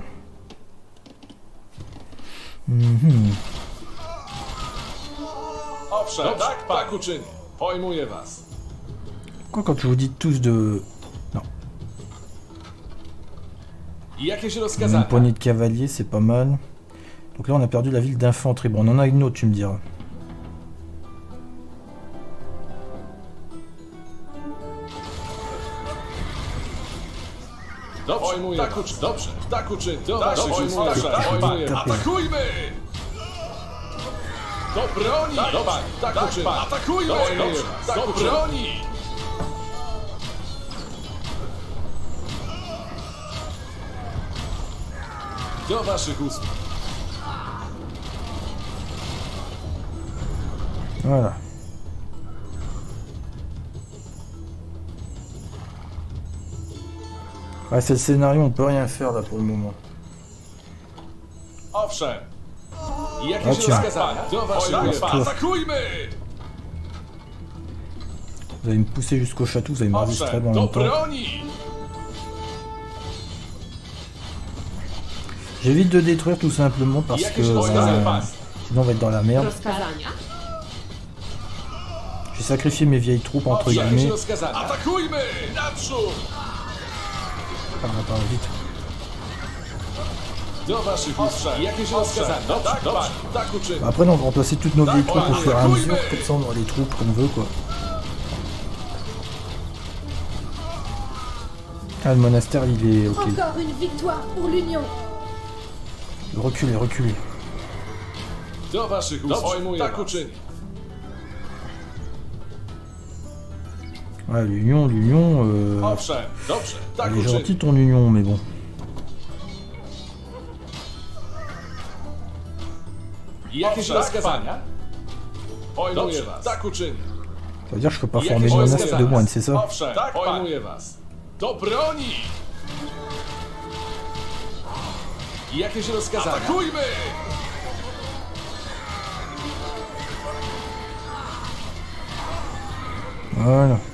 Pourquoi quand je vous dis tous de... Non. On a une poignée de cavaliers, c'est pas mal. Donc là on a perdu la ville d'infanterie. Bon, on en a une autre, tu me diras. Voilà. Ouais, c'est le scénario, on peut rien faire là pour le moment. Ah, tiens. Vous allez me pousser jusqu'au château, vous allez m'enregistrer dans longtemps. J'évite de détruire tout simplement parce que sinon on va être dans la merde. J'ai sacrifié mes vieilles troupes entre guillemets. Attends, vite. Après on va remplacer toutes nos vieilles troupes au fur et à mesure, comme ça on aura les troupes qu'on veut quoi. Ah, le monastère il est ok. Encore une victoire pour l'Union. Reculez, reculez. Ouais, l'Union, elle est gentille ton Union, mais bon. Ça veut dire que je peux pas former une monastère de moines, c'est ça? Voilà.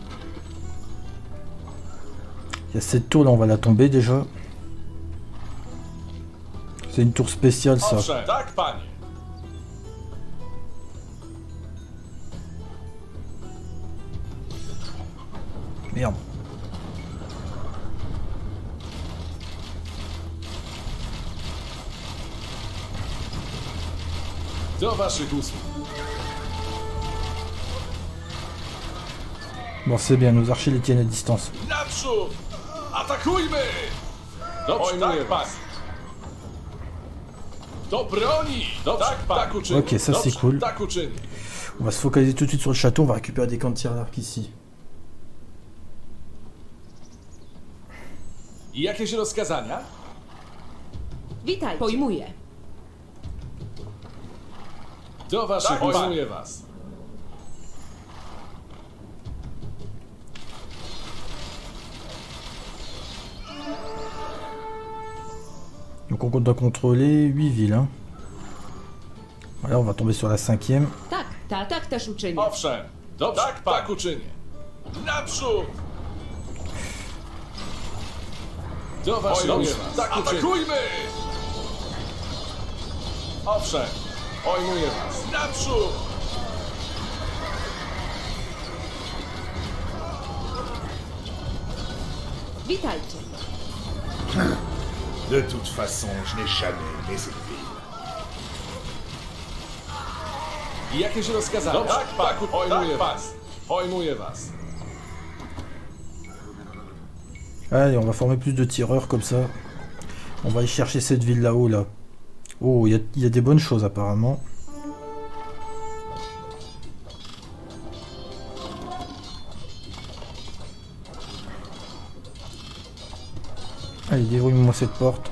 Il y a cette tour là, on va la tomber déjà. C'est une tour spéciale ça. Merde. Bon, c'est bien, nos archers les tiennent à distance. Ok, ça c'est cool. On va se focaliser tout de suite sur le château, on va récupérer des camps de tir d'arc ici. Jakieś rozkazania? Witaj, pojmuję. Do waszych pojmuję was. Donc on doit contrôler 8 villes. Hein. Voilà, on va tomber sur la 5e. Tak też uczynię. Owszem, dobrze, tak uczynię. Naprzód! Do waszych tak atakujmy! Owszem, pojmuję was. Naprzód! Witajcie. De toute façon, je n'ai jamais aimé cette ville. Jakieś rozkazania? Tak, pojmuję was. Pojmuję was. Allez, on va former plus de tireurs comme ça. On va aller chercher cette ville là-haut, là. Oh, il y a des bonnes choses apparemment. Allez, déverrouille-moi cette porte.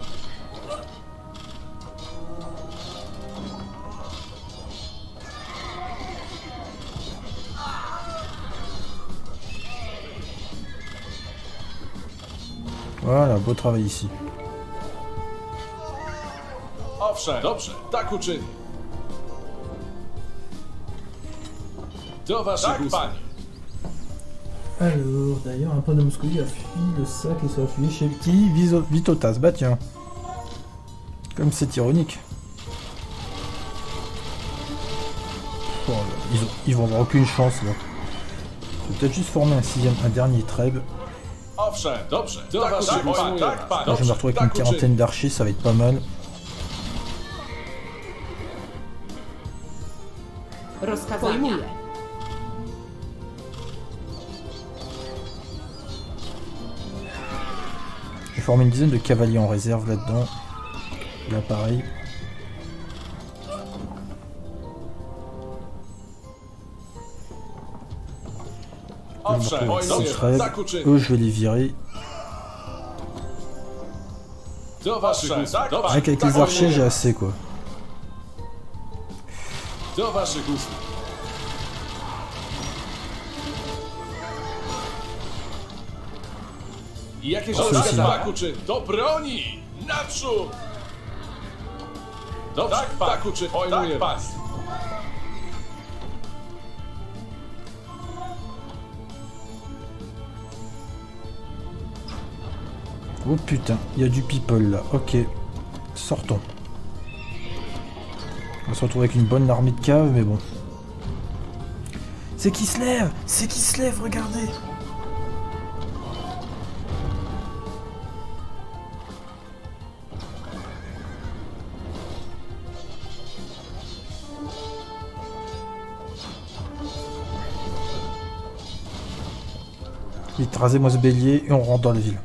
Voilà, beau travail ici. Owszem, dobrze, tak uczynię. Do waszych usług. Alors, d'ailleurs, un point de Moscovie a fui le sac et s'est appuyé chez Petit Vitotas. Bah tiens. Comme c'est ironique. Oh, ils vont avoir aucune chance là. Je vais peut-être juste former un dernier treb. Owszem, dobrze. Do waszych usług. Là, je vais me retrouver avec une quarantaine d'archers, ça va être pas mal. Pojmuję. J'ai formé une dizaine de cavaliers en réserve là-dedans. Là pareil. Eux je vais les virer. Avec les archers j'ai assez quoi. Do waszych usług. Jakieś rozkazania? Do broni! Naprzód! Dobrze, tak uczy, pojmuję was. Oh putain, il y a du people là, ok. Sortons. On va se retrouver avec une bonne armée de caves, mais bon. C'est qui se lève! C'est qui se lève, regardez! Vite, rasez-moi ce bélier et on rentre dans la ville.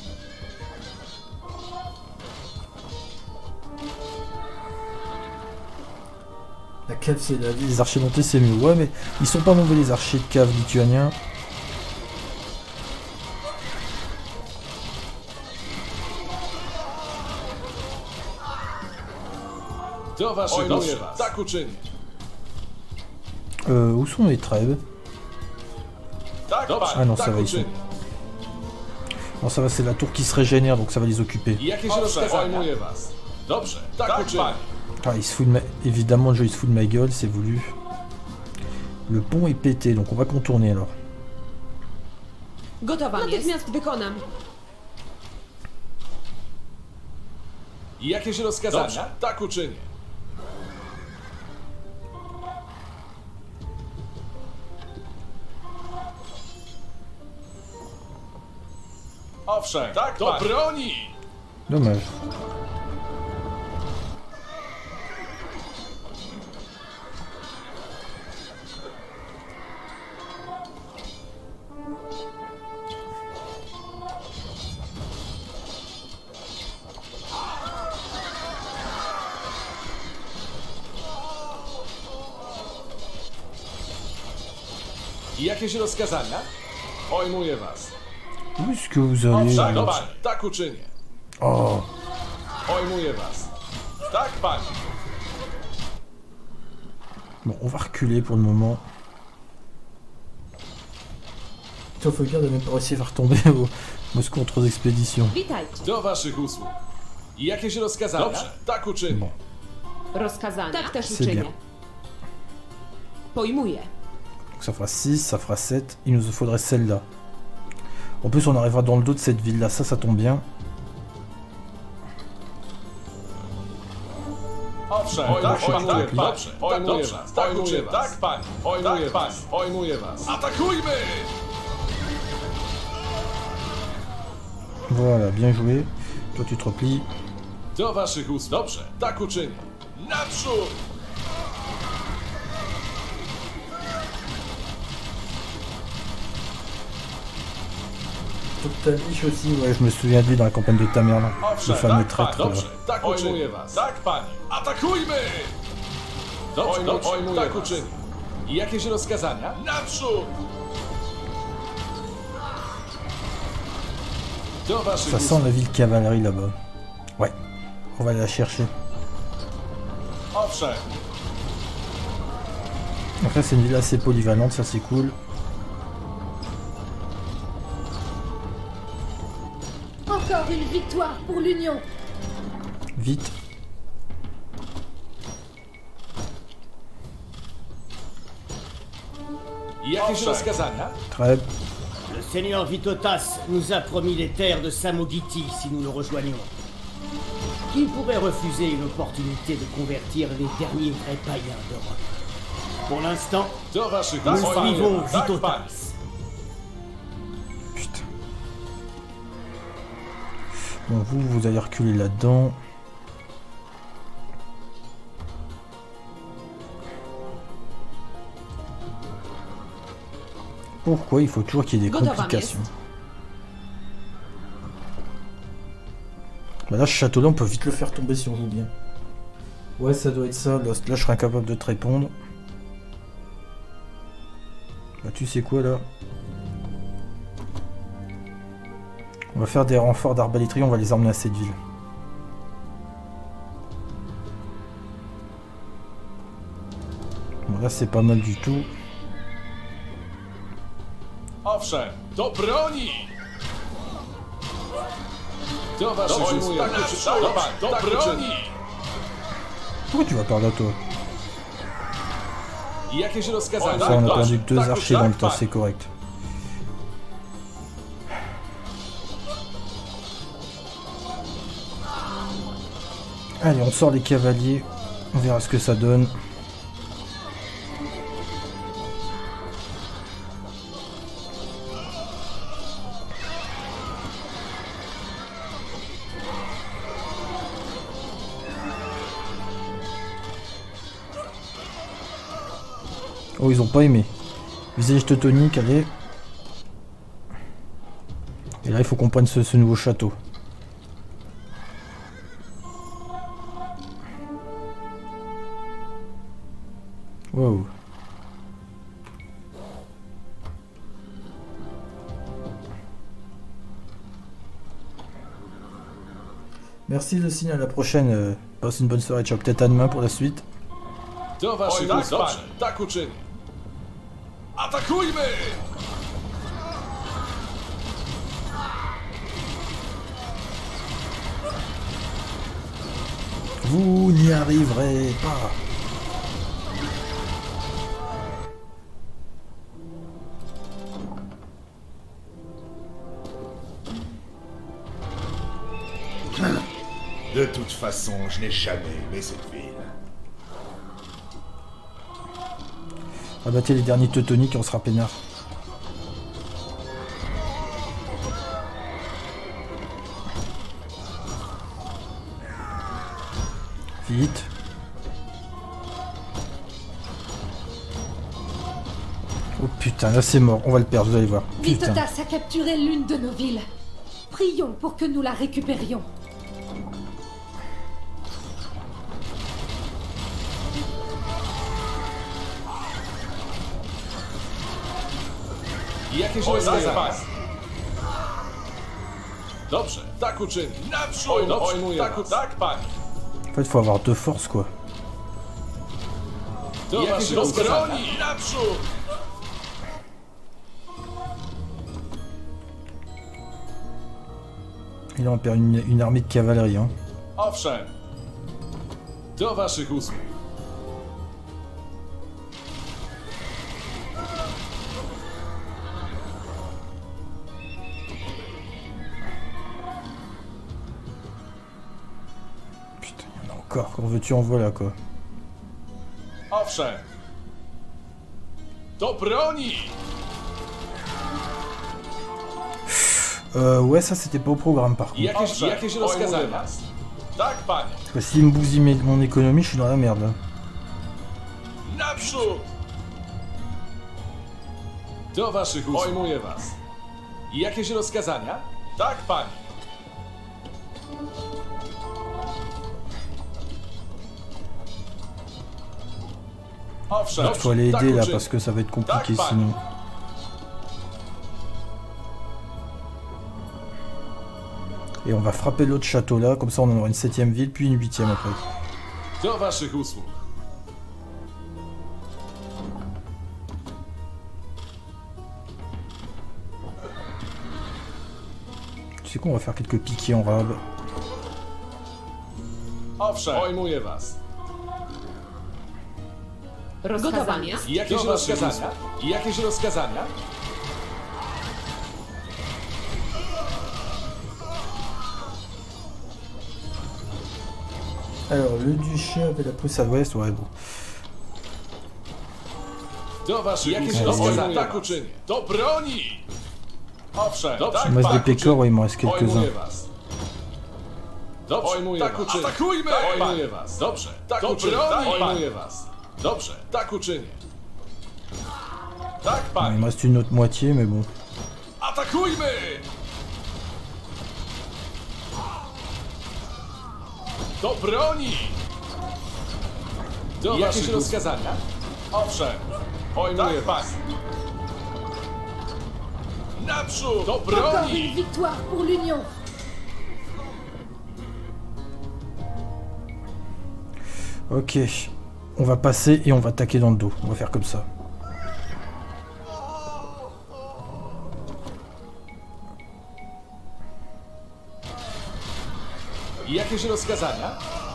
La cave, c'est la ville. Les archers montés, c'est mieux. Ouais, mais ils sont pas mauvais, les archers de cave lituaniens. Où sont les trèbes? Ah non, ça va, ils sont... Bon, ça va, c'est la tour qui se régénère, donc ça va les occuper. Ah, il se fout de ma... Évidemment, le jeu il se fout de ma gueule, c'est voulu. Le pont est pété, donc on va contourner alors. Natychmiast wykonam. Jakieś rozkazania? Tak uczynię. Owszem, tak, do broni! Dommage. Jakieś rozkazania? Pojmuję was. Où est-ce que vous allez? Oh. Bon, on va reculer pour le moment. Tofogard n'a même pas réussi à faire tomber au contre d'expédition. Bon. C'est bien. Donc ça fera 6, ça fera 7. Il nous faudrait celle-là. En plus, on arrivera dans le dos de cette ville-là. Ça tombe bien. Voilà, bien joué. Toi, tu te replies. Totalish aussi, ouais, je me souviens de lui dans la campagne de Tamerlan, le fameux traître. Ça sent la ville cavalerie là-bas. Ouais, on va aller la chercher. Donc là c'est une ville assez polyvalente, ça c'est cool. Encore une victoire pour l'Union. Vite. Très. Le seigneur Vitotas nous a promis les terres de Samogiti si nous le rejoignions. Qui pourrait refuser une opportunité de convertir les derniers vrais païens d'Europe? Pour l'instant, nous suivons Vitotas. Putain. Bon, vous allez reculer là-dedans. Pourquoi il faut toujours qu'il y ait des complications? Bah là, ce château-là, on peut vite le faire tomber si on joue bien. Ouais, ça doit être ça, Lost. Là, je serai incapable de te répondre. Bah, tu sais quoi, là? On va faire des renforts d'arbaléterie, on va les emmener à cette ville. Bon, là, c'est pas mal du tout. Owszem, do broni! Do broni! Pourquoi tu vas par là, toi? Ça, on a perdu 2 archers dans le tas, c'est correct. Allez, on sort les cavaliers. On verra ce que ça donne. Oh, ils ont pas aimé. Visage teutonique, allez. Et là, il faut qu'on prenne ce nouveau château. Wow. Merci le signe, à la prochaine. Passe une bonne soirée, ciao, peut-être à demain pour la suite. Atakujmy! Vous n'y arriverez pas. De toute façon, je n'ai jamais aimé cette ville. Rabattez les derniers teutoniques et on sera peinard. Vite. Oh putain, là c'est mort, on va le perdre, vous allez voir. Vitotas a capturé l'une de nos villes. Prions pour que nous la récupérions. Dobrze, tak uczyni. Naprzód! Pojmuję was. Tak, panie. En fait, faut avoir 2 forces, quoi. Do waszych broni! Naprzód! Et là, on perd une armée de cavalerie, hein. Owszem. Do waszych usług. Encore, quand veux-tu en voilà, quoi. Owszem. Do broni! Ouais, ça c'était pas au programme par contre. Jakieś rozkazania? Tak, panie. Parce que s'il me bousille mon économie, je suis dans la merde. Là. Naprzód! Do waszych usług. Pojmuję was. Jakieś rozkazania? Tak, panie. Il faut aller aider là parce que ça va être compliqué sinon. Et on va frapper l'autre château là, comme ça on aura une 7ème ville puis une 8ème après. Do waszych usług. Tu sais quoi, on va faire quelques piquets en rab. Owszem, pojmuję was. Rozkazania? Jakieś rozkazania? Jakieś rozkazania? Alors, le duché avec la Prusse à l'ouest, ouais, bon. Do waszych jakieś rozkazania? Tak uczynię. Do broni! Owszem, il me reste des pécores, ouais, il m'en reste quelques-uns. Dobrze, tak uczynię. Atakujmy! Pojmuję was. Dobrze, tak uczynię. Pojmuję was. Dobrze, tak uczynię. Tak, Bon, il panie. me reste une autre moitié, mais bon. Atakujmy! Do broni! Do jakieś rozkazania? Owszem, pojmuję was. Naprzód! Do broni! Victoire pour l'Union. Ok, on va passer et on va attaquer dans le dos. On va faire comme ça. Jakieś rozkazania?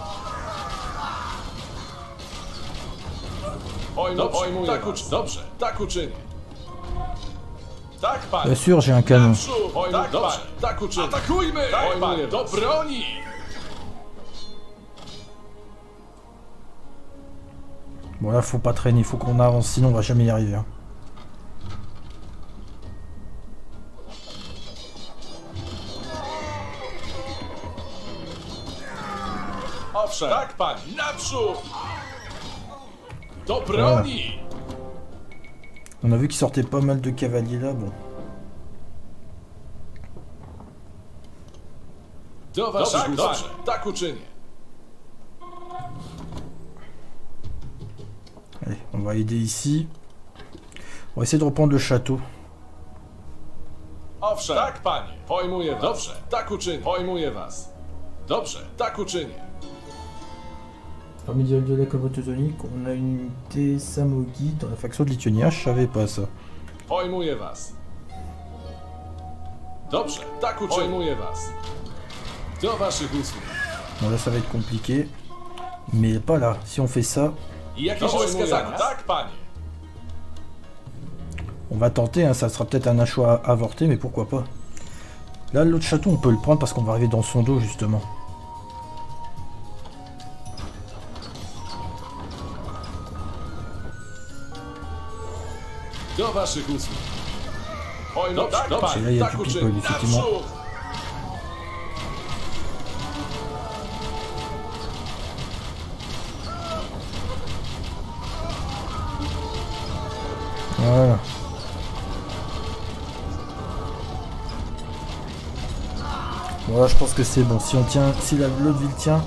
Pojmuję tak was. Dobrze, tak uczynię. Tak, panie. Bien sûr, j'ai un canon. Tak, dobrze, tak uczynię. Atakujmy! Tak, panie. Do broni! Bon là, faut pas traîner, faut qu'on avance, sinon on va jamais y arriver. Hein. Owszem, tak, panie. Naprzód! Do broni! On a vu qu'il sortait pas mal de cavaliers là, bon. Do waszych usług. Dobrze, tak uczynię. Allez, on va aider ici. On va essayer de reprendre le château. Owszem, tak, panie. Pojmuję was. Dobrze, tak uczynię. Pojmuję was. Dobrze, tak uczynię. Parmi de la communauté teutonique, on a une unité Samogite dans la faction de Lituanie. Ah, je savais pas ça. Pojmuję was. Dobrze, tak uczynię. Pojmuję was. Do waszych usług. Bon là ça va être compliqué. Mais pas là. Si on fait ça... Jakieś rozkazania? Tak, panie. On va tenter, hein, ça sera peut-être un choix avorté, mais pourquoi pas. Là, l'autre château, on peut le prendre parce qu'on va arriver dans son dos, justement. Do waszych usług. Dobrze, là, il y a du people, effectivement. Voilà. Bon là je pense que c'est bon. Si on tient, si l'autre ville tient.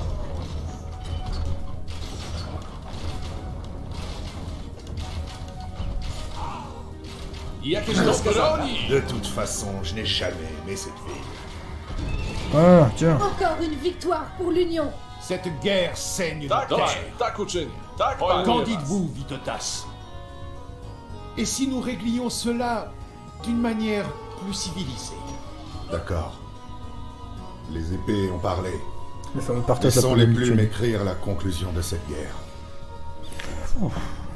De toute façon, je n'ai jamais aimé cette ville. Ah, tiens. Encore une victoire pour l'Union. Cette guerre saigne nos terres. Qu'en dites-vous, Vitotas? Et si nous réglions cela d'une manière plus civilisée? D'accord. Les épées ont parlé. Laissons les plumes écrire la conclusion de cette guerre. Oh.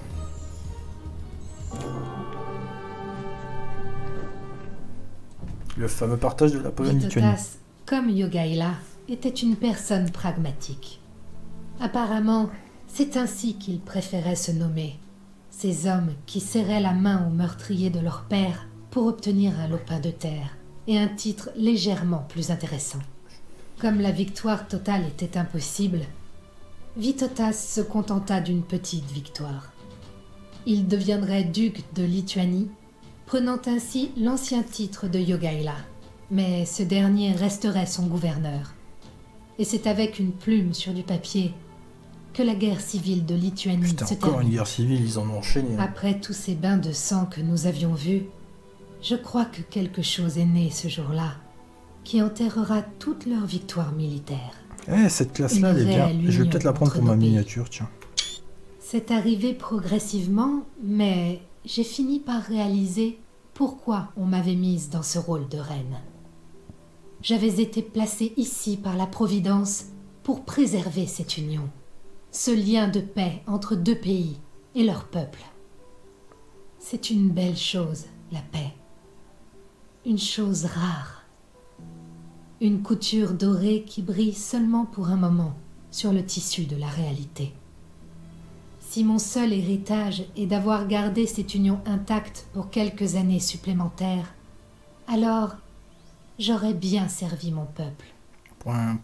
Le fameux partage de la Pologne-Lituanie. Vitotas, comme Jogaila, était une personne pragmatique. Apparemment, c'est ainsi qu'il préférait se nommer. Ces hommes qui serraient la main aux meurtriers de leur père pour obtenir un lopin de terre et un titre légèrement plus intéressant. Comme la victoire totale était impossible, Vitotas se contenta d'une petite victoire. Il deviendrait duc de Lituanie, prenant ainsi l'ancien titre de Jogaila, mais ce dernier resterait son gouverneur. Et c'est avec une plume sur du papier que la guerre civile de Lituanie se termine. Encore une guerre civile, ils en ont enchaîné. Hein. Après tous ces bains de sang que nous avions vus, je crois que quelque chose est né ce jour-là, qui enterrera toute leur victoire militaire. Eh, cette classe-là, elle est bien. Je vais peut-être la prendre pour ma miniature, tiens. C'est arrivé progressivement, mais j'ai fini par réaliser pourquoi on m'avait mise dans ce rôle de reine. J'avais été placée ici par la Providence pour préserver cette union, ce lien de paix entre deux pays et leur peuple. C'est une belle chose, la paix. Une chose rare. Une couture dorée qui brille seulement pour un moment sur le tissu de la réalité. Si mon seul héritage est d'avoir gardé cette union intacte pour quelques années supplémentaires, alors j'aurais bien servi mon peuple. Point.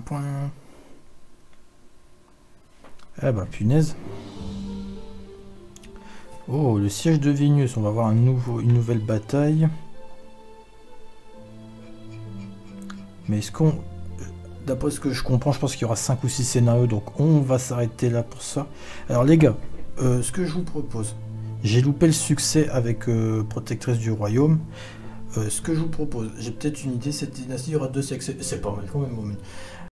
Eh ben, punaise. Oh, le siège de Vilnius, on va avoir une nouvelle bataille. Mais est-ce qu'on... D'après ce que je comprends, je pense qu'il y aura 5 ou 6 scénarios, donc on va s'arrêter là pour ça. Alors les gars, ce que je vous propose, j'ai loupé le succès avec Protectrice du Royaume. Ce que je vous propose, j'ai peut-être une idée, cette dynastie, il y aura 2 sexes, c'est pas mal quand même.